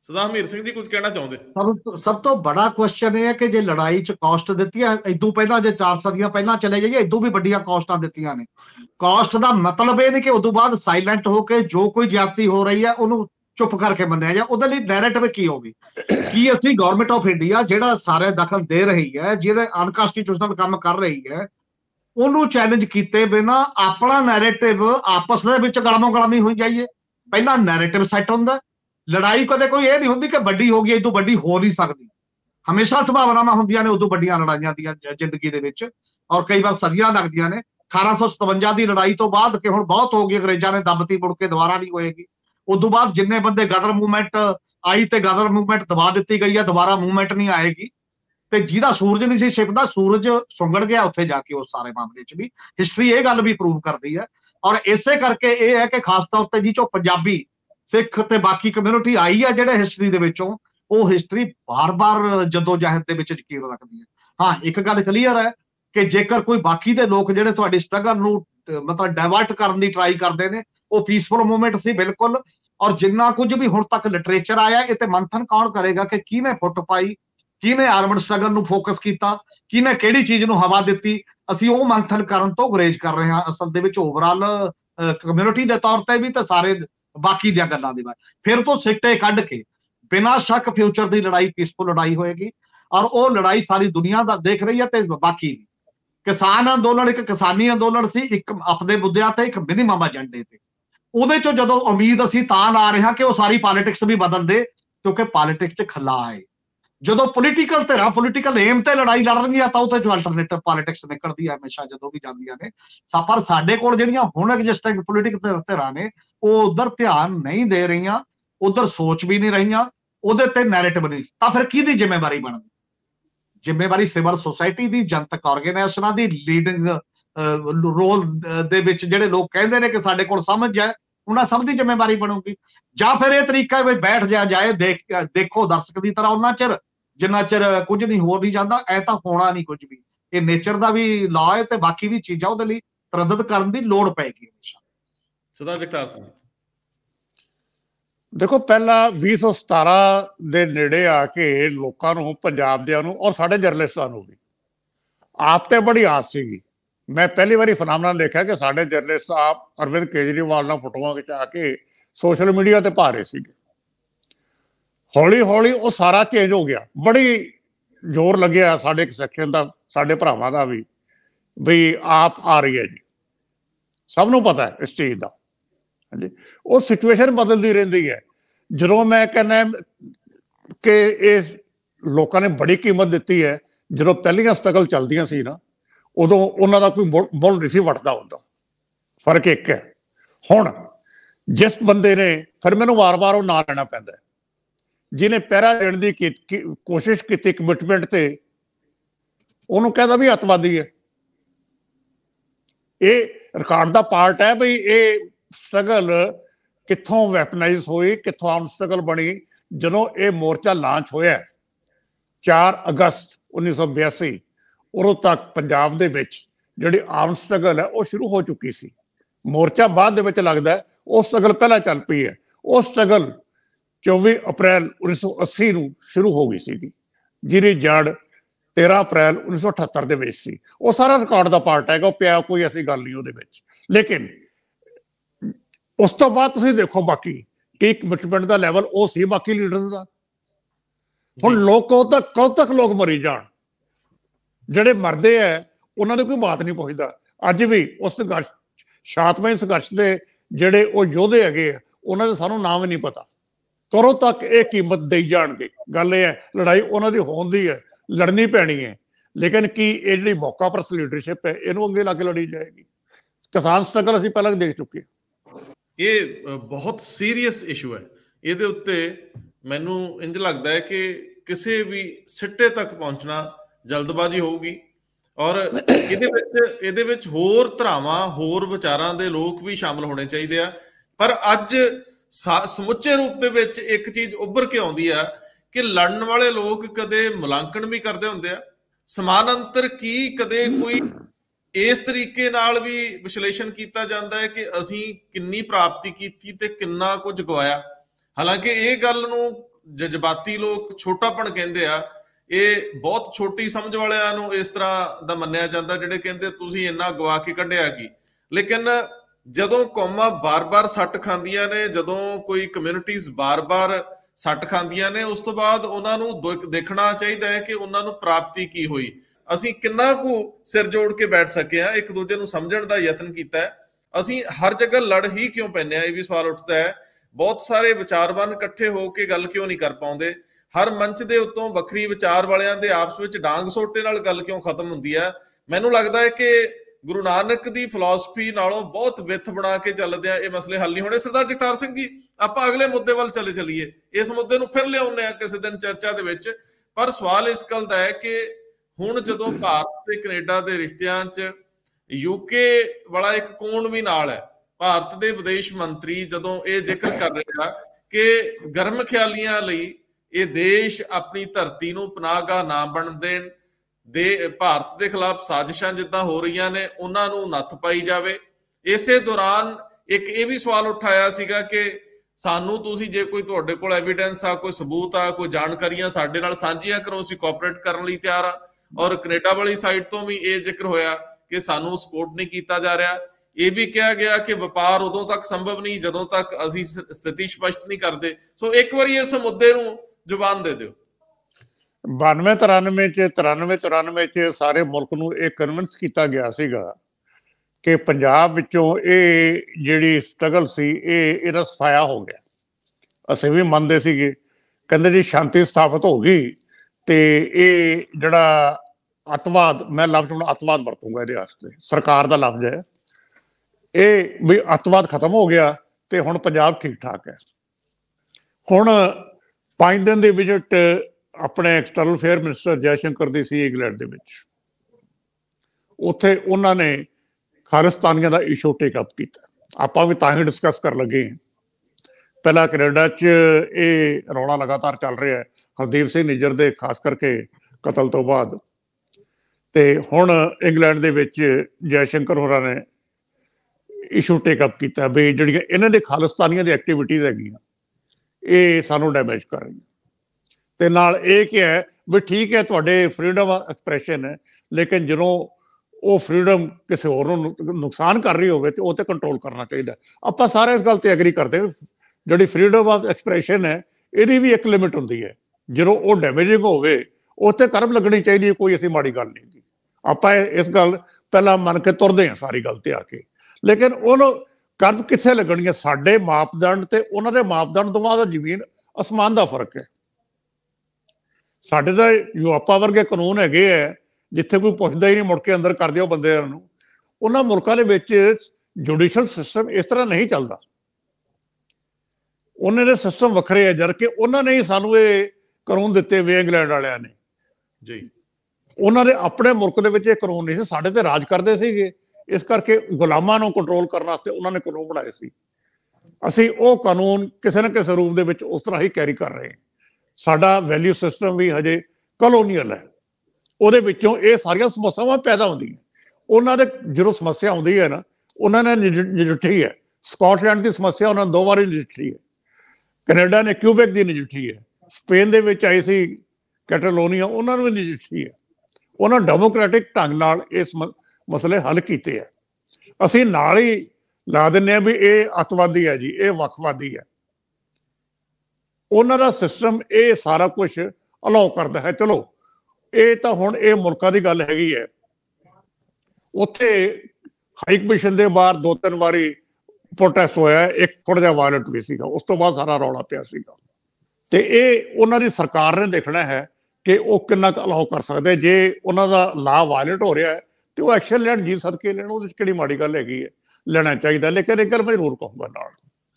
ਸਰਦਾਰ ਹਮੀਰ ਸਿੰਘ ਜੀ ਕੁਝ ਕਹਿਣਾ ਚਾਹੁੰਦੇ? ਸਭ ਤੋਂ ਬੜਾ ਕੁਐਸਚਨ ਇਹ ਹੈ ਕਿ ਜੇ ਲੜਾਈ 'ਚ ਕਾਸਟ ਦਿੱਤੀ ਹੈ, ਇਦੋਂ ਪਹਿਲਾਂ ਜੇ 4 ਸਦੀਆਂ ਪਹਿਲਾਂ ਚਲੇ ਜਾਈਏ, ਇਦੋਂ ਵੀ ਵੱਡੀਆਂ ਕਾਸਟਾਂ ਦਿੱਤੀਆਂ ਨੇ। ਕਾਸਟ ਦਾ ਮਤਲਬ ਇਹ ਨਹੀਂ ਕਿ ਉਦੋਂ ਬਾਅਦ ਸਾਇਲੈਂਟ ਹੋ ਕੇ ਜੋ ਕੋਈ ਜ਼ਿਆਦਤੀ ਹੋ ਰਹੀ ਹੈ ਉਹਨੂੰ ਚੁੱਪ ਕਰਕੇ ਮੰਨਿਆ ਜਾ। ਉਹਦੇ ਲਈ ਨੈਰੇਟਿਵ ਕੀ ਹੋਵੇ? ਕੀ ਅਸੀਂ ਗਵਰਨਮੈਂਟ ਆਫ ਇੰਡੀਆ ਜਿਹੜਾ ਸਾਰੇ ਦਖਲ ਦੇ ਰਹੀ ਹੈ, ਜਿਹੜੇ ਅਨਕਨਸਟੀਟਿਊਸ਼ਨਲ ਕੰਮ ਕਰ ਰਹੀ ਹੈ, ਉਹਨੂੰ ਚੈਲੰਜ ਕੀਤੇ ਬਿਨਾ ਆਪਣਾ ਨੈਰੇਟਿਵ ਆਪਸ ਦੇ ਵਿੱਚ ਗਲਮੋ ਗਲਮੀ ਹੋਈ ਜਾਈਏ? ਪਹਿਲਾਂ ਨੈਰੇਟਿਵ ਸੈੱਟ ਹੁੰਦਾ। ਲੜਾਈ ਕਦੇ ਕੋਈ ਇਹ ਨਹੀਂ ਹੁੰਦੀ ਕਿ ਵੱਡੀ ਹੋ ਗਈ, ਇਦੋਂ ਵੱਡੀ ਹੋ ਨਹੀਂ ਸਕਦੀ। ਹਮੇਸ਼ਾ ਸੰਭਾਵਨਾਵਾਂ ਹੁੰਦੀਆਂ ਨੇ ਉਦੋਂ ਵੱਡੀਆਂ ਲੜਾਈਆਂ ਦੀਆਂ ਜ਼ਿੰਦਗੀ ਦੇ ਵਿੱਚ, ਔਰ ਕਈ ਵਾਰ ਸਦੀਆਂ ਲੱਗਦੀਆਂ ਨੇ। 1857 ਦੀ ਲੜਾਈ ਤੋਂ ਬਾਅਦ ਕਿ ਹੁਣ ਬਹੁਤ ਹੋ ਗਈ, ਅੰਗਰੇਜ਼ਾਂ ਨੇ ਦੱਬਤੀ, ਮੁੜ ਕੇ ਦੁਬਾਰਾ ਨਹੀਂ ਹੋਏਗੀ। ਉਦੋਂ ਬਾਅਦ ਜਿੰਨੇ ਬੰਦੇ ਗਦਰ ਮੂਵਮੈਂਟ ਆਈ ਤੇ ਗਦਰ ਮੂਵਮੈਂਟ ਦਬਾ ਦਿੱਤੀ ਗਈ ਹੈ, ਦੁਬਾਰਾ ਮੂਵਮੈਂਟ ਨਹੀਂ ਆਏਗੀ। ਤੇ ਜਿਹਦਾ ਸੂਰਜ ਨਹੀਂ ਸੀ ਛਿਪਦਾ, ਸੂਰਜ ਸੁੰਗੜ ਗਿਆ ਉੱਥੇ ਜਾ ਕੇ। ਉਸ ਸਾਰੇ ਮਾਮਲੇ 'ਚ ਵੀ ਹਿਸਟਰੀ ਇਹ ਗੱਲ ਵੀ ਪ੍ਰੂਵ ਕਰਦੀ ਹੈ। ਔਰ ਇਸੇ ਕਰਕੇ ਇਹ ਹੈ ਕਿ ਖਾਸ ਤੌਰ ਤੇ ਜੀ ਜੋ ਪੰਜਾਬੀ ਸਿੱਖ ਤੇ ਬਾਕੀ ਕਮਿਊਨਿਟੀ ਆਈ ਹੈ ਜਿਹੜੇ ਹਿਸਟਰੀ ਦੇ ਵਿੱਚੋਂ, ਉਹ ਹਿਸਟਰੀ ਬਾਰ-ਬਾਰ ਜਦੋਜਹਿਦ ਦੇ ਵਿੱਚ ਯਕੀਨ ਰੱਖਦੀ ਹੈ। ਹਾਂ, ਇੱਕ ਗੱਲ ਕਲੀਅਰ ਹੈ ਕਿ ਜੇਕਰ ਕੋਈ ਬਾਕੀ ਦੇ ਲੋਕ ਜਿਹੜੇ ਤੁਹਾਡੀ ਸਟਰਗਲ ਨੂੰ ਮਤਲਬ ਡਾਇਵਰਟ ਕਰਨ ਦੀ ਟਰਾਈ ਕਰਦੇ ਨੇ, ਉਹ ਪੀਸਫੁਲ ਮੂਵਮੈਂਟ ਸੀ ਬਿਲਕੁਲ। ਔਰ ਜਿੰਨਾ ਕੁਝ ਵੀ ਹੁਣ ਤੱਕ ਲਿਟਰੇਚਰ ਆਇਆ, ਇਹ ਤੇ ਮੰਥਨ ਕੌਣ ਕਰੇਗਾ ਕਿ ਕਿਹਨੇ ਫੁੱਟ ਪਾਈ, ਕਿਹਨੇ ਆਰਮਡ ਸਟਰਗਲ ਨੂੰ ਫੋਕਸ ਕੀਤਾ, ਕਿਹਨੇ ਕਿਹੜੀ ਚੀਜ਼ ਨੂੰ ਹਵਾ ਦਿੱਤੀ। ਅਸੀਂ ਉਹ ਮੰਥਨ ਕਰਨ ਤੋਂ ਗੁਰੇਜ਼ ਕਰ ਰਹੇ ਹਾਂ ਅਸਲ ਦੇ ਵਿੱਚ, ਓਵਰਆਲ ਕਮਿਊਨਿਟੀ ਦੇ ਤੌਰ ਤੇ ਵੀ ਤੇ ਸਾਰੇ ਬਾਕੀ ਦੀਆਂ ਗੱਲਾਂ ਦੇ ਬਾਰੇ। ਫਿਰ ਤੋਂ ਸਿੱਟੇ ਕੱਢ ਕੇ ਬਿਨਾਂ ਸ਼ੱਕ ਫਿਊਚਰ ਦੀ ਲੜਾਈ ਪੀਸਫੁਲ ਲੜਾਈ ਹੋਏਗੀ। ਔਰ ਉਹ ਲੜਾਈ ਸਾਰੀ ਦੁਨੀਆ ਦਾ ਦੇਖ ਰਹੀ ਹੈ ਤੇ ਬਾਕੀ ਵੀ। ਕਿਸਾਨ ਅੰਦੋਲਨ ਇੱਕ ਕਿਸਾਨੀ ਅੰਦੋਲਨ ਸੀ, ਇੱਕ ਆਪਣੇ ਮੁੱਦਿਆਂ ਤੇ, ਇੱਕ ਮਿਨੀਮਮ ਏਜੰਡੇ ਤੇ। ਉਹਦੇ ਚੋਂ ਜਦੋਂ ਉਮੀਦ ਅਸੀਂ ਤਾਂ ਲਾ ਰਹੇ ਹਾਂ ਕਿ ਉਹ ਸਾਰੀ ਪੋਲਿਟਿਕਸ ਵੀ ਬਦਲ ਦੇ, ਕਿਉਂਕਿ ਪੋਲਿਟਿਕਸ 'ਚ ਖਲਾ ਹੈ। ਜਦੋਂ ਪੋਲੀਟੀਕਲ ਧਿਰਾਂ ਪੋਲੀਟੀਕਲ ਏਮ ਤੇ ਲੜਾਈ ਲੜਨਗੀਆਂ ਤਾਂ ਉਹਦੇ ਚੋਂ ਅਲਟਰਨੇਟਿਵ ਪੋਲਿਟਿਕਸ ਨਿਕਲਦੀ ਹੈ ਹਮੇਸ਼ਾ, ਜਦੋਂ ਵੀ ਜਾਂਦੀਆਂ ਨੇ। ਪਰ ਸਾਡੇ ਕੋਲ ਜਿਹੜੀਆਂ ਹੁਣ ਐਗਜ਼ਿਸਟਿੰਗ ਪੋਲੀਟਿਕਲ ਧਿਰਾਂ ਨੇ, ਉਹ ਉਧਰ ਧਿਆਨ ਨਹੀਂ ਦੇ ਰਹੀਆਂ, ਉਧਰ ਸੋਚ ਵੀ ਨਹੀਂ ਰਹੀਆਂ, ਉਹਦੇ ਤੇ ਨੈਰੇਟਿਵ ਨਹੀਂ। ਤਾਂ ਫਿਰ ਕਿਹਦੀ ਜ਼ਿੰਮੇਵਾਰੀ ਬਣਦੀ? ਜ਼ਿੰਮੇਵਾਰੀ ਸਿਵਲ ਸੁਸਾਇਟੀ ਦੀ, ਜਨਤਕ ਆਰਗੇਨਾਈਜੇਸ਼ਨਾਂ ਦੀ, ਲੀਡਿੰਗ ਰੋਲ ਦੇ ਵਿੱਚ ਜਿਹੜੇ ਲੋਕ ਕਹਿੰਦੇ ਨੇ ਕਿ ਸਾਡੇ ਕੋਲ ਸਮਝ ਹੈ, ਉਹਨਾਂ ਸਭ ਦੀ ਜ਼ਿੰਮੇਵਾਰੀ ਬਣੂਗੀ। ਜਾਂ ਫਿਰ ਇਹ ਤਰੀਕਾ ਵੀ ਬੈਠ ਜਾਏ ਦੇਖੋ ਦਰਸ਼ਕ ਦੀ ਤਰ੍ਹਾਂ ਉਹਨਾਂ ਚਿਰ, ਜਿੰਨਾ ਚਿਰ ਕੁਝ ਨਹੀਂ ਹੋ ਨਹੀਂ ਜਾਂਦਾ। ਐ ਤਾਂ ਹੋਣਾ ਨਹੀਂ ਕੁਝ ਵੀ। ਇਹ ਨੇਚਰ ਦਾ ਵੀ ਲਾਅ ਹੈ ਤੇ ਬਾਕੀ ਵੀ ਚੀਜ਼ਾਂ ਉਹਦੇ ਲਈ ਤਰੱਦਦ ਕਰਨ ਦੀ ਲੋੜ ਪਏਗੀ ਹਮੇਸ਼ਾ। ਸਰਦਾਰ ਜਗਤਾਰ ਸਿੰਘ, ਦੇਖੋ, ਪਹਿਲਾਂ 2017 ਦੇ ਨੇੜੇ ਆ ਕੇ ਲੋਕਾਂ ਨੂੰ, ਪੰਜਾਬ ਦਿਆਂ ਨੂੰ ਔਰ ਸਾਡੇ ਜਰਨਲਿਸਟਾਂ ਨੂੰ ਵੀ ਆਪ ਤੇ ਬੜੀ ਆਸ ਸੀਗੀ। ਮੈਂ ਪਹਿਲੀ ਵਾਰੀ ਫਨਾਮਨਾ ਦੇਖਿਆ ਕਿ ਸਾਡੇ ਜਰਨਲਿਸਟ ਆਪ ਅਰਵਿੰਦ ਕੇਜਰੀਵਾਲ ਨਾਲ ਫੋਟੋਆਂ ਖਿਚਾ ਕੇ ਸੋਸ਼ਲ ਮੀਡੀਆ ਤੇ ਪਾ ਰਹੇ ਸੀਗੇ। ਹੌਲੀ ਹੌਲੀ ਉਹ ਸਾਰਾ ਚੇਂਜ ਹੋ ਗਿਆ। ਬੜੀ ਜ਼ੋਰ ਲੱਗਿਆ ਸਾਡੇ ਇੱਕ ਸੈਕਸ਼ਨ ਦਾ, ਸਾਡੇ ਭਰਾਵਾਂ ਦਾ ਵੀ, ਬਈ ਆਪ ਆ ਰਹੀ ਹੈ ਜੀ। ਸਭ ਨੂੰ ਪਤਾ ਹੈ ਇਸ ਚੀਜ਼ ਦਾ। ਹਾਂਜੀ, ਉਹ ਸਿਚੁਏਸ਼ਨ ਬਦਲਦੀ ਰਹਿੰਦੀ ਹੈ। ਜਦੋਂ ਮੈਂ ਕਹਿੰਦਾ ਕਿ ਇਹ ਲੋਕਾਂ ਨੇ ਬੜੀ ਕੀਮਤ ਦਿੱਤੀ ਹੈ, ਜਦੋਂ ਪਹਿਲੀਆਂ ਸਟਰਗਲ ਚੱਲਦੀਆਂ ਸੀ ਨਾ, ਉਦੋਂ ਉਹਨਾਂ ਦਾ ਕੋਈ ਮੁੱਲ ਨਹੀਂ ਸੀ ਵੱਟਦਾ ਹੁੰਦਾ। ਫਰਕ ਇੱਕ ਹੈ, ਹੁਣ ਜਿਸ ਬੰਦੇ ਨੇ, ਫਿਰ ਮੈਨੂੰ ਵਾਰ-ਵਾਰ ਉਹ ਨਾਂ ਲੈਣਾ ਪੈਂਦਾ, ਜਿਹਨੇ ਪਹਿਰਾ ਦੇਣ ਦੀ ਕੋਸ਼ਿਸ਼ ਕੀਤੀ ਕਮਿਟਮੈਂਟ ਤੇ, ਉਹਨੂੰ ਕਹਿੰਦਾ ਵੀ ਅੱਤਵਾਦੀ ਹੈ। ਇਹ ਰਿਕਾਰਡ ਦਾ ਪਾਰਟ ਹੈ ਬਈ ਇਹ ਸਟਰਗਲ ਕਿੱਥੋਂ ਵੈਪਨਾਈਜ਼ ਹੋਈ, ਕਿੱਥੋਂ ਆਰਮ ਸਟਰਗਲ ਬਣੀ। ਜਦੋਂ ਇਹ ਮੋਰਚਾ ਲਾਂਚ ਹੋਇਆ 4 ਅਗਸਤ 1982, ਉਦੋਂ ਤੱਕ ਪੰਜਾਬ ਦੇ ਵਿੱਚ ਜਿਹੜੀ ਆਰਮ ਸਟਰਗਲ ਹੈ ਉਹ ਸ਼ੁਰੂ ਹੋ ਚੁੱਕੀ ਸੀ। ਮੋਰਚਾ ਬਾਅਦ ਦੇ ਵਿੱਚ ਲੱਗਦਾ, ਉਹ ਸਟਰਗਲ ਪਹਿਲਾਂ ਚੱਲ ਪਈ ਹੈ। ਉਹ ਸਟਰਗਲ 24 ਅਪ੍ਰੈਲ 1980 ਨੂੰ ਸ਼ੁਰੂ ਹੋ ਗਈ ਸੀਗੀ, ਜਿਹਦੀ ਜੜ 13 ਅਪ੍ਰੈਲ 1978 ਦੇ ਵਿੱਚ ਸੀ। ਉਹ ਸਾਰਾ ਰਿਕਾਰਡ ਦਾ ਪਾਰਟ ਹੈਗਾ, ਉਹ ਪਿਆ, ਕੋਈ ਐਸੀ ਗੱਲ ਨਹੀਂ ਉਹਦੇ ਵਿੱਚ। ਲੇਕਿਨ ਉਸ ਤੋਂ ਬਾਅਦ ਤੁਸੀਂ ਦੇਖੋ ਬਾਕੀ ਕੀ ਕਮਿਟਮੈਂਟ ਦਾ ਲੈਵਲ ਉਹ ਸੀ ਬਾਕੀ ਲੀਡਰਸ ਦਾ। ਹੁਣ ਲੋਕ ਕਦੋਂ ਤੱਕ ਲੋਕ ਮਰੀ ਜਾਣ? ਜਿਹੜੇ ਮਰਦੇ ਹੈ ਉਹਨਾਂ ਦੀ ਕੋਈ ਬਾਤ ਨਹੀਂ ਪੁੱਛਦਾ। ਅੱਜ ਵੀ ਉਸ ਸੰਘਰਸ਼, ਸ਼ਾਂਤਮਈ ਸੰਘਰਸ਼ ਦੇ ਜਿਹੜੇ ਉਹ ਯੋਧੇ ਹੈਗੇ ਆ, ਉਹਨਾਂ ਦੇ ਸਾਨੂੰ ਨਾਮ ਹੀ ਨਹੀਂ ਪਤਾ। ਕਦੋਂ ਤੱਕ ਇਹ ਕੀਮਤ ਦੇਈ ਜਾਣਗੇ? ਗੱਲ ਇਹ ਹੈ, ਲੜਾਈ ਉਹਨਾਂ ਦੀ ਹੋਣ ਦੀ ਹੈ, ਲੜਨੀ ਪੈਣੀ ਹੈ। ਲੇਕਿਨ ਕੀ ਇਹ ਜਿਹੜੀ ਮੌਕਾ ਪਰਸਤ ਲੀਡਰਸ਼ਿਪ ਹੈ, ਇਹਨੂੰ ਅੱਗੇ ਲਾ ਕੇ ਲੜੀ ਜਾਏਗੀ? ਕਿਸਾਨ ਸਟਰਗਲ ਅਸੀਂ ਪਹਿਲਾਂ ਦੇਖ ਚੁੱਕੇ। ਇਹ ਬਹੁਤ ਸੀਰੀਅਸ ਇਸ਼ੂ ਹੈ। ਇਹਦੇ ਉੱਤੇ ਮੈਨੂੰ ਇੰਝ ਲੱਗਦਾ ਹੈ ਕਿ ਕਿਸੇ ਵੀ ਸਿੱਟੇ ਤੱਕ ਪਹੁੰਚਣਾ ਜਲਦਬਾਜ਼ੀ ਹੋਊਗੀ। ਔਰ ਇਹਦੇ ਵਿੱਚ ਹੋਰ ਧਰਾਵਾਂ, ਹੋਰ ਵਿਚਾਰਾਂ ਦੇ ਲੋਕ ਵੀ ਸ਼ਾਮਲ ਹੋਣੇ ਚਾਹੀਦੇ ਆ। ਪਰ ਅੱਜ ਸਮੁੱਚੇ ਰੂਪ ਦੇ ਵਿੱਚ ਇੱਕ ਚੀਜ਼ ਉੱਭਰ ਕੇ ਆਉਂਦੀ ਆ ਕਿ ਲੜਨ ਵਾਲੇ ਲੋਕ ਕਦੇ ਮੁਲਾਂਕਣ ਵੀ ਕਰਦੇ ਹੁੰਦੇ ਆ। ਸਮਾਨਾਂਤਰ ਕੀ ਕਦੇ ਕੋਈ ਇਸ ਤਰੀਕੇ ਨਾਲ ਵੀ ਵਿਸ਼ਲੇਸ਼ਣ ਕੀਤਾ ਜਾਂਦਾ ਹੈ ਕਿ ਅਸੀਂ ਕਿੰਨੀ ਪ੍ਰਾਪਤੀ ਕੀਤੀ ਤੇ ਕਿੰਨਾ ਕੁਝ ਗਵਾਇਆ? ਹਾਲਾਂਕਿ ਇਹ ਗੱਲ ਨੂੰ ਜਜ਼ਬਾਤੀ ਲੋਕ ਛੋਟਾਪਣ ਕਹਿੰਦੇ ਆ, ਇਹ ਬਹੁਤ ਛੋਟੀ ਸਮਝ ਵਾਲਿਆਂ ਨੂੰ ਇਸ ਤਰ੍ਹਾਂ ਦਾ ਮੰਨਿਆ ਜਾਂਦਾ, ਜਿਹੜੇ ਕਹਿੰਦੇ ਤੁਸੀਂ ਇੰਨਾ ਗਵਾ ਕੇ ਕੱਢਿਆ ਕੀ। ਲੇਕਿਨ ਜਦੋਂ ਕੌਮਾਂ ਬਾਰ-ਬਾਰ ਸੱਟ ਖਾਂਦੀਆਂ ਨੇ, ਜਦੋਂ ਕੋਈ ਕਮਿਊਨਿਟੀਜ਼ ਬਾਰ-ਬਾਰ ਸੱਟ ਖਾਂਦੀਆਂ ਨੇ, ਉਸ ਤੋਂ ਬਾਅਦ ਉਹਨਾਂ ਨੂੰ ਦੇਖਣਾ ਚਾਹੀਦਾ ਹੈ ਕਿ ਉਹਨਾਂ ਨੂੰ ਪ੍ਰਾਪਤੀ ਕੀ ਹੋਈ, ਅਸੀਂ ਕਿੰਨਾ ਕੁ ਸਿਰ ਜੋੜ ਕੇ ਬੈਠ ਸਕੇ ਹਾਂ, ਇੱਕ ਦੂਜੇ ਨੂੰ ਸਮਝਣ ਦਾ ਯਤਨ ਕੀਤਾ ਹੈ। ਅਸੀਂ ਹਰ ਜਗ੍ਹਾ ਲੜ ਹੀ ਕਿਉਂ ਪੈਂਦੇ ਆ, ਇਹ ਵੀ ਸਵਾਲ ਉੱਠਦਾ ਹੈ। ਬਹੁਤ ਸਾਰੇ ਵਿਚਾਰਵਾਨ ਇਕੱਠੇ ਹੋ ਕੇ ਗੱਲ ਕਿਉਂ ਨਹੀਂ ਕਰ ਪਾਉਂਦੇ? ਹਰ ਮੰਚ ਦੇ ਉੱਤੋਂ ਵੱਖਰੀ ਵਿਚਾਰ ਵਾਲਿਆਂ ਦੇ ਆਪਸ ਵਿੱਚ ਡਾਂਗ ਸੋਟੇ ਨਾਲ ਗੱਲ ਕਿਉਂ ਖਤਮ ਹੁੰਦੀ ਹੈ? ਮੈਨੂੰ ਲੱਗਦਾ ਹੈ ਕਿ ਗੁਰੂ ਨਾਨਕ ਦੀ ਫਿਲਾਸਫੀ ਨਾਲੋਂ ਬਹੁਤ ਵਿੱਥ ਬਣਾ ਕੇ ਚੱਲਦੇ ਆ ਇਹ ਮਸਲੇ ਹੱਲ ਨਹੀਂ ਹੋਣੇ। ਸਰਦਾਰ ਜਗਤਾਰ ਸਿੰਘ ਜੀ, ਆਪਾਂ ਅਗਲੇ ਮੁੱਦੇ ਵੱਲ ਚੱਲੀਏ, ਇਸ ਮੁੱਦੇ ਨੂੰ ਫਿਰ ਲਿਆਉਂਦੇ ਆ ਕਿਸੇ ਦਿਨ ਚਰਚਾ ਦੇ ਵਿੱਚ। ਪਰ ਸਵਾਲ ਇਸ ਗੱਲ ਦਾ ਹੈ ਕਿ ਹੁਣ ਜਦੋਂ ਭਾਰਤ ਤੇ ਕੈਨੇਡਾ ਦੇ ਰਿਸ਼ਤਿਆਂ 'ਚ ਯੂਕੇ ਵਾਲਾ ਇੱਕ ਕੋਣ ਵੀ ਨਾਲ ਹੈ, ਭਾਰਤ ਦੇ ਵਿਦੇਸ਼ ਮੰਤਰੀ ਜਦੋਂ ਇਹ ਜ਼ਿਕਰ ਕਰ ਰਿਹਾ ਕਿ ਗਰਮ ਖਿਆਲੀਆਂ ਲਈ ਇਹ ਦੇਸ਼ ਆਪਣੀ ਧਰਤੀ ਨੂੰ ਪਨਾਹਗਾਹ ਨਾ ਬਣਨ ਦੇਣ, ਦੇ ਭਾਰਤ ਦੇ ਖਿਲਾਫ ਸਾਜ਼ਿਸ਼ਾਂ ਜਿੱਦਾਂ ਹੋ ਰਹੀਆਂ ਨੇ ਉਹਨਾਂ ਨੂੰ ਨੱਥ ਪਾਈ ਜਾਵੇ। ਇਸੇ ਦੌਰਾਨ ਇੱਕ ਇਹ ਵੀ ਸਵਾਲ ਉਠਾਇਆ ਸੀਗਾ ਕਿ ਸਾਨੂੰ ਤੁਸੀਂ ਜੇ ਕੋਈ ਤੁਹਾਡੇ ਕੋਲ ਐਵੀਡੈਂਸ ਆ, ਕੋਈ ਸਬੂਤ ਆ, ਕੋਈ ਜਾਣਕਾਰੀਆਂ ਸਾਡੇ ਨਾਲ ਸਾਂਝੀਆਂ ਕਰੋ, ਅਸੀਂ ਕੋਆਪਰੇਟ ਕਰਨ ਲਈ ਤਿਆਰ ਆ। ਔਰ ਕੈਨੇਡਾ ਵਾਲੀ ਸਾਈਡ ਤੋਂ ਵੀ ਇਹ ਜ਼ਿਕਰ ਹੋਇਆ ਕਿ ਸਾਨੂੰ ਸਪੋਰਟ ਨਹੀਂ ਕੀਤਾ ਜਾ ਰਿਹਾ। ਇਹ ਵੀ ਕਿਹਾ ਗਿਆ ਕਿ ਵਪਾਰ ਉਦੋਂ ਤੱਕ ਸੰਭਵ ਨਹੀਂ ਜਦੋਂ ਤੱਕ ਅਸੀਂ ਸਥਿਤੀ ਸਪਸ਼ਟ ਨਹੀਂ ਕਰਦੇ। ਸੋ ਇੱਕ ਵਾਰੀ ਇਸ ਮੁੱਦੇ ਨੂੰ ਜ਼ੁਬਾਨ ਦੇ ਦਿਓ। 92-93 ਚ ਸਾਰੇ ਮੁਲਕ ਨੂੰ ਇਹ ਕਨਵਿੰਸ ਕੀਤਾ ਗਿਆ ਸੀਗਾ ਕਿ ਪੰਜਾਬ ਵਿੱਚੋਂ ਇਹ ਜਿਹੜੀ ਸਟਰਗਲ ਸੀ ਇਹਦਾ ਸਫਾਇਆ ਹੋ ਗਿਆ। ਅਸੀਂ ਵੀ ਮੰਨਦੇ ਸੀਗੇ, ਕਹਿੰਦੇ ਜੀ ਸ਼ਾਂਤੀ ਸਥਾਪਿਤ ਹੋ ਗਈ ਤੇ ਇਹ ਜਿਹੜਾ ਅੱਤਵਾਦ, ਮੈਂ ਲਫ਼ਜ਼ ਹੁਣ ਅੱਤਵਾਦ ਵਰਤੂੰਗਾ ਇਹਦੇ ਵਾਸਤੇ, ਸਰਕਾਰ ਦਾ ਲਫ਼ਜ਼ ਹੈ ਇਹ ਵੀ, ਅੱਤਵਾਦ ਖਤਮ ਹੋ ਗਿਆ ਤੇ ਹੁਣ ਪੰਜਾਬ ਠੀਕ ਠਾਕ ਹੈ। ਹੁਣ 5 ਦਿਨ ਦੀ ਵਿਜ਼ਿਟ ਆਪਣੇ ਐਕਸਟਰਨਲ ਅਫੇਅਰ ਮਿਨਿਸਟਰ ਜੈਸ਼ੰਕਰ ਦੀ ਸੀ ਇੰਗਲੈਂਡ ਦੇ ਵਿੱਚ। ਉੱਥੇ ਉਹਨਾਂ ਨੇ ਖਾਲਿਸਤਾਨੀਆਂ ਦਾ ਇਸ਼ੂ ਟੇਕ ਅਪ ਕੀਤਾ। ਆਪਾਂ ਵੀ ਤਾਂ ਹੀ ਡਿਸਕਸ ਕਰਨ ਲੱਗੇ। ਪਹਿਲਾਂ ਕੈਨੇਡਾ 'ਚ ਇਹ ਰੌਲਾ ਲਗਾਤਾਰ ਚੱਲ ਰਿਹਾ ਹੈ ਹਰਦੀਪ ਸਿੰਘ ਨਿੱਜਰ ਦੇ ਖਾਸ ਕਰਕੇ ਕਤਲ ਤੋਂ ਬਾਅਦ, ਤੇ ਹੁਣ ਇੰਗਲੈਂਡ ਦੇ ਵਿੱਚ ਜੈਸ਼ੰਕਰ ਹੋਰਾਂ ਨੇ ਇਸ਼ੂ ਟੇਕ ਅਪ ਕੀਤਾ ਵੀ ਜਿਹੜੀਆਂ ਇਹਨਾਂ ਦੇ ਖਾਲਿਸਤਾਨੀਆਂ ਦੀ ਐਕਟੀਵਿਟੀਜ਼ ਹੈਗੀਆਂ ਇਹ ਸਾਨੂੰ ਡੈਮੇਜ ਕਰ ਰਹੀਆਂ। ਤੇ ਨਾਲ ਇਹ ਕਿਹਾ ਵੀ ਠੀਕ ਹੈ ਤੁਹਾਡੇ ਫਰੀडम ਆਫ ਐਕਸਪ੍ਰੈਸ਼ਨ ਹੈ, ਲੇਕਿਨ ਜਦੋਂ ਉਹ ਫਰੀडम ਕਿਸੇ ਹੋਰ ਨੂੰ ਨੁਕਸਾਨ ਕਰ ਰਹੀ ਹੋਵੇ ਤੇ ਉਹ ਤੇ ਕੰਟਰੋਲ ਕਰਨਾ ਚਾਹੀਦਾ। ਆਪਾਂ ਸਾਰੇ ਇਸ ਗੱਲ ਤੇ ਐਗਰੀ ਕਰਦੇ, ਜਿਹੜੀ ਫਰੀडम ਆਫ ਐਕਸਪ੍ਰੈਸ਼ਨ ਹੈ ਇਹਦੀ ਵੀ ਇੱਕ ਲਿਮਿਟ ਹੁੰਦੀ ਹੈ। ਜਦੋਂ ਉਹ ਡੈਮੇਜਿੰਗ ਹੋਵੇ ਉੱਥੇ ਕਰਮ ਲੱਗਣੀ ਚਾਹੀਦੀ ਹੈ, ਕੋਈ ਅਸੀਂ ਮਾੜੀ ਗੱਲ ਨਹੀਂ। ਆਪਾਂ ਇਸ ਗੱਲ ਪਹਿਲਾਂ ਮੰਨ ਕੇ ਤੁਰਦੇ ਹਾਂ ਸਾਰੀ ਗੱਲ ਤੇ ਆ ਕੇ, ਲੇਕਿਨ ਉਹਨੂੰ ਕਰਮ ਕਿੱਥੇ ਲੱਗਣੀਆਂ? ਸਾਡੇ ਮਾਪਦੰਡ ਤੇ ਉਹਨਾਂ ਦੇ ਮਾਪਦੰਡ ਦੋਵਾਂ ਦਾ ਜ਼ਮੀਨ ਅਸਮਾਨ ਦਾ ਫਰਕ ਹੈ। ਸਾਡੇ ਤਾਂ ਯੂਰਪਾ ਵਰਗੇ ਕਾਨੂੰਨ ਹੈਗੇ ਹੈ ਜਿੱਥੇ ਕੋਈ ਪੁੱਛਦਾ ਹੀ ਨਹੀਂ, ਮੁੜ ਕੇ ਅੰਦਰ ਕਰ ਦਿਓ ਬੰਦਿਆਂ ਨੂੰ। ਉਹਨਾਂ ਮੁਲਕਾਂ ਦੇ ਵਿੱਚ ਜੁਡੀਸ਼ੀਅਲ ਸਿਸਟਮ ਇਸ ਤਰ੍ਹਾਂ ਨਹੀਂ ਚੱਲਦਾ। ਉਹਨਾਂ ਦੇ ਸਿਸਟਮ ਵੱਖਰੇ ਹੈ, ਜਦ ਕਿ ਉਹਨਾਂ ਨੇ ਹੀ ਸਾਨੂੰ ਇਹ ਕਾਨੂੰਨ ਦਿੱਤੇ ਵੇ ਇੰਗਲੈਂਡ ਵਾਲਿਆਂ ਨੇ ਜੀ। ਉਹਨਾਂ ਦੇ ਆਪਣੇ ਮੁਲਕ ਦੇ ਵਿੱਚ ਇਹ ਕਾਨੂੰਨ ਨਹੀਂ ਸੀ, ਸਾਡੇ ਤੇ ਰਾਜ ਕਰਦੇ ਸੀਗੇ, ਇਸ ਕਰਕੇ ਗੁਲਾਮਾਂ ਨੂੰ ਕੰਟਰੋਲ ਕਰਨ ਵਾਸਤੇ ਉਹਨਾਂ ਨੇ ਕਾਨੂੰਨ ਬਣਾਏ ਸੀ। ਅਸੀਂ ਉਹ ਕਾਨੂੰਨ ਕਿਸੇ ਨਾ ਕਿਸੇ ਰੂਪ ਦੇ ਵਿੱਚ ਉਸ ਤਰ੍ਹਾਂ ਹੀ ਕੈਰੀ ਕਰ ਰਹੇ ਹਾਂ। ਸਾਡਾ ਵੈਲਿਊ ਸਿਸਟਮ ਵੀ ਹਜੇ ਕਲੋਨੀਅਲ ਹੈ, ਉਹਦੇ ਵਿੱਚੋਂ ਇਹ ਸਾਰੀਆਂ ਸਮੱਸਿਆਵਾਂ ਪੈਦਾ ਹੁੰਦੀਆਂ। ਉਹਨਾਂ ਦੇ ਜਦੋਂ ਸਮੱਸਿਆ ਆਉਂਦੀ ਹੈ ਨਾ, ਉਹਨਾਂ ਨੇ ਨਜਿੱਠੀ ਹੈ। ਸਕਾਟਲੈਂਡ ਦੀ ਸਮੱਸਿਆ ਉਹਨਾਂ ਨੇ 2 ਵਾਰੀ ਨਜਿੱਠੀ ਹੈ, ਕੈਨੇਡਾ ਨੇ ਕਿਊਬੈਕ ਦੀ ਨਜਿੱਠੀ ਹੈ, ਸਪੇਨ ਦੇ ਵਿੱਚ ਆਈ ਸੀ ਕੈਟਾਲੋਨੀਆ, ਉਹਨਾਂ ਨੂੰ ਵੀ ਨਜਿੱਠੀ ਹੈ। ਉਹਨਾਂ ਡੈਮੋਕ੍ਰੈਟਿਕ ਢੰਗ ਨਾਲ ਇਸ ਮਸਲੇ ਹੱਲ ਕੀਤੇ ਹੈ। ਅਸੀਂ ਨਾਲ ਹੀ ਲਾ ਦਿੰਦੇ ਹਾਂ ਵੀ ਇਹ ਅੱਤਵਾਦੀ ਹੈ ਜੀ, ਇਹ ਵੱਖਵਾਦੀ ਹੈ। ਉਹਨਾਂ ਦਾ ਸਿਸਟਮ ਇਹ ਸਾਰਾ ਕੁਝ ਅਲਾਉ ਕਰਦਾ ਹੈ। ਚਲੋ ਇਹ ਤਾਂ ਹੁਣ ਇਹ ਮੁਲਕਾਂ ਦੀ ਗੱਲ ਹੈਗੀ ਹੈ। ਉੱਥੇ ਹਾਈ ਕਮਿਸ਼ਨ ਦੇ ਬਾਹਰ 2-3 ਵਾਰੀ ਪ੍ਰੋਟੈਸਟ ਹੋਇਆ, ਇੱਕ ਥੋੜਾ ਜਿਹਾ ਵਾਇਲੈਂਟ ਵੀ ਸੀਗਾ, ਉਸ ਤੋਂ ਬਾਅਦ ਸਾਰਾ ਰੌਲਾ ਪਿਆ ਸੀਗਾ। ਤੇ ਇਹ ਉਹਨਾਂ ਦੀ ਸਰਕਾਰ ਨੇ ਦੇਖਣਾ ਹੈ ਕਿ ਉਹ ਕਿੰਨਾ ਕੁ ਅਲਾਉ ਕਰ ਸਕਦੇ। ਜੇ ਉਹਨਾਂ ਦਾ ਲਾ ਵਾਇਲੈਂਟ ਹੋ ਰਿਹਾ ਹੈ ਤੇ ਉਹ ਐਕਸ਼ਨ ਲੈਣ, ਜੀ ਸਦਕੇ ਲੈਣ, ਉਹਦੇ 'ਚ ਕਿਹੜੀ ਮਾੜੀ ਗੱਲ ਹੈਗੀ ਹੈ, ਲੈਣਾ ਚਾਹੀਦਾ। ਲੇਕਿਨ ਇੱਕ ਗੱਲ ਮੈਂ ਜ਼ਰੂਰ ਕਹੂੰਗਾ ਨਾਲ,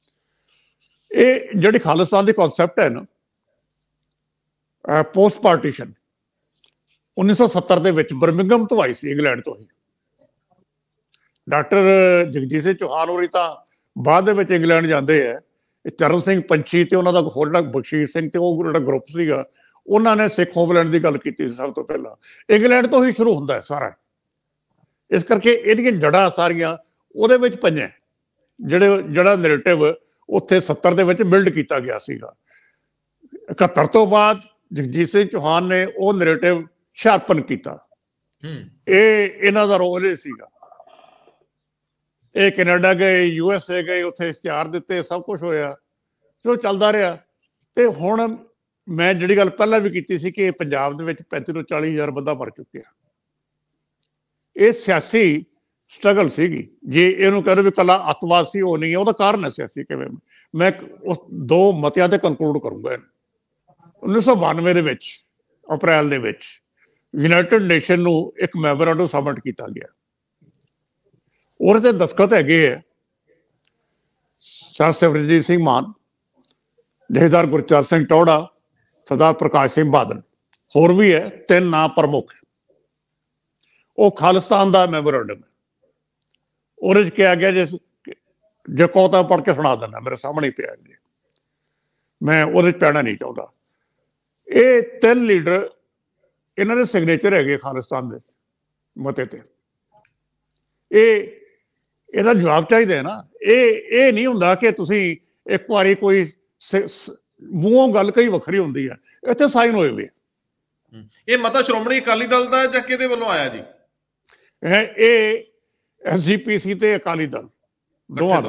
ਇਹ ਜਿਹੜੀ ਖਾਲਿਸਤਾਨ ਦੀ ਕਨਸੈਪਟ ਹੈ ਨਾ, ਪੋਸਟ ਪਾਰਟੀਸ਼ਨ 1970 ਦੇ ਵਿੱਚ ਬਰਮਿੰਘਮ ਤੋਂ ਆਈ ਸੀ, ਇੰਗਲੈਂਡ ਤੋਂ ਹੀ। ਡਾਕਟਰ ਜਗਜੀਤ ਸਿੰਘ ਚੌਹਾਨ ਹੋਰੀ ਤਾਂ ਬਾਅਦ ਦੇ ਵਿੱਚ ਇੰਗਲੈਂਡ ਜਾਂਦੇ ਹੈ। ਚਰਨ ਸਿੰਘ ਪੰਛੀ ਤੇ ਉਹਨਾਂ ਦਾ ਹੋਰ ਜਿਹੜਾ ਬਖਸ਼ੀਸ਼ ਸਿੰਘ ਤੇ ਉਹ ਜਿਹੜਾ ਗਰੁੱਪ ਸੀਗਾ, ਉਹਨਾਂ ਨੇ ਸਿੱਖ ਹੋਮਲੈਂਡ ਦੀ ਗੱਲ ਕੀਤੀ ਸੀ ਸਭ ਤੋਂ ਪਹਿਲਾਂ। ਇੰਗਲੈਂਡ ਤੋਂ ਹੀ ਸ਼ੁਰੂ ਹੁੰਦਾ ਹੈ ਸਾਰਾ। ਇਸ ਕਰਕੇ ਇਹਦੀਆਂ ਜੜ੍ਹਾਂ ਸਾਰੀਆਂ ਉਹਦੇ ਵਿੱਚ ਪਈਆਂ। ਜਿਹੜਾ ਨੈਰੇਟਿਵ ਉੱਥੇ 70 ਦੇ ਵਿੱਚ ਬਿਲਡ ਕੀਤਾ ਗਿਆ ਸੀਗਾ, 71 ਤੋਂ ਬਾਅਦ ਜਗਜੀਤ ਸਿੰਘ ਚੌਹਾਨ ਨੇ ਉਹ ਨੈਰੇਟਿਵ ਸ਼ਾਰਪਨ ਕੀਤਾ। ਇਹ ਇਹਨਾਂ ਦਾ ਰੋਲ ਇਹ ਸੀਗਾ। ਇਹ ਕੈਨੇਡਾ ਗਏ, USA ਗਏ, ਉੱਥੇ ਇਸ਼ਤਿਹਾਰ ਦਿੱਤੇ, ਸਭ ਕੁਝ ਹੋਇਆ, ਜੋ ਚੱਲਦਾ ਰਿਹਾ। ਤੇ ਹੁਣ ਮੈਂ ਜਿਹੜੀ ਗੱਲ ਪਹਿਲਾਂ ਵੀ ਕੀਤੀ ਸੀ ਕਿ ਪੰਜਾਬ ਦੇ ਵਿੱਚ 35 ਤੋਂ 40 ਹਜ਼ਾਰ ਬੰਦਾ ਮਰ ਚੁੱਕਿਆ। ਇਹ ਸਿਆਸੀ ਸਟਰਗਲ ਸੀਗੀ। ਜੇ ਇਹਨੂੰ ਕਹਿੰਦੇ ਵੀ ਕੱਲਾ ਅੱਤਵਾਦ ਸੀ, ਉਹ ਨਹੀਂ ਹੈ, ਉਹਦਾ ਕਾਰਨ ਹੈ ਸਿਆਸੀ। ਕਿਵੇਂ ਮੈਂ ਉਸ 2 ਮਤਿਆਂ ਤੇ ਕੰਕਲੂਡ ਕਰੂੰਗਾ। 1992 ਦੇ ਵਿੱਚ ਅਪ੍ਰੈਲ ਦੇ ਵਿੱਚ ਯੂਨਾਈਟਿਡ ਨੇਸ਼ਨ ਨੂੰ ਇੱਕ ਮੈਮੋਰੈਂਡਮ ਸਬਮਿਟ ਕੀਤਾ ਗਿਆ। ਉਹਦੇ ਤੇ ਦਸਤਖਤ ਹੈਗੇ ਹੈ ਸਰ ਸਿਮਰਨਜੀਤ ਸਿੰਘ ਮਾਨ, ਜਥੇਦਾਰ ਗੁਰਚਰਨ ਸਿੰਘ ਟੌਹੜਾ, ਸਰਦਾਰ ਪ੍ਰਕਾਸ਼ ਸਿੰਘ ਬਾਦਲ, ਹੋਰ ਵੀ ਹੈ, 3 ਨਾਂ ਪ੍ਰਮੁੱਖ। ਉਹ ਖਾਲਿਸਤਾਨ ਦਾ ਮੈਮੋਰੈਂਡਮ ਹੈ। ਉਹਦੇ 'ਚ ਕਿਹਾ ਗਿਆ, ਜੇ ਕਹੋ ਤਾਂ ਪੜ੍ਹ ਕੇ ਸੁਣਾ ਦਿੰਦਾ, ਮੇਰੇ ਸਾਹਮਣੇ ਪਿਆ ਜੀ, ਮੈਂ ਉਹਦੇ 'ਚ ਪੈਣਾ ਨਹੀਂ ਚਾਹੁੰਦਾ। ਇਹ 3 ਲੀਡਰ, ਇਹਨਾਂ ਦੇ ਸਿਗਨੇਚਰ ਹੈਗੇ ਖਾਲਿਸਤਾਨ ਦੇ ਮਤੇ ਤੇ। ਇਹਦਾ ਜਵਾਬ ਚਾਹੀਦਾ ਹੈ ਨਾ। ਇਹ ਨਹੀਂ ਹੁੰਦਾ ਕਿ ਤੁਸੀਂ ਇੱਕ ਵਾਰੀ ਕੋਈ ਮੂੰਹੋਂ ਗੱਲ ਕਈ ਵੱਖਰੀ ਹੁੰਦੀ ਹੈ, ਇੱਥੇ ਸਾਈਨ ਹੋਏ ਵੇ। ਇਹ ਮਤਾ ਸ਼੍ਰੋਮਣੀ ਅਕਾਲੀ ਦਲ ਦਾ ਜਾਂ ਕਿਹਦੇ ਵੱਲੋਂ ਆਇਆ ਜੀ? ਇਹ SGPC ਤੇ ਅਕਾਲੀ ਦਲ ਦੋਨਾਂ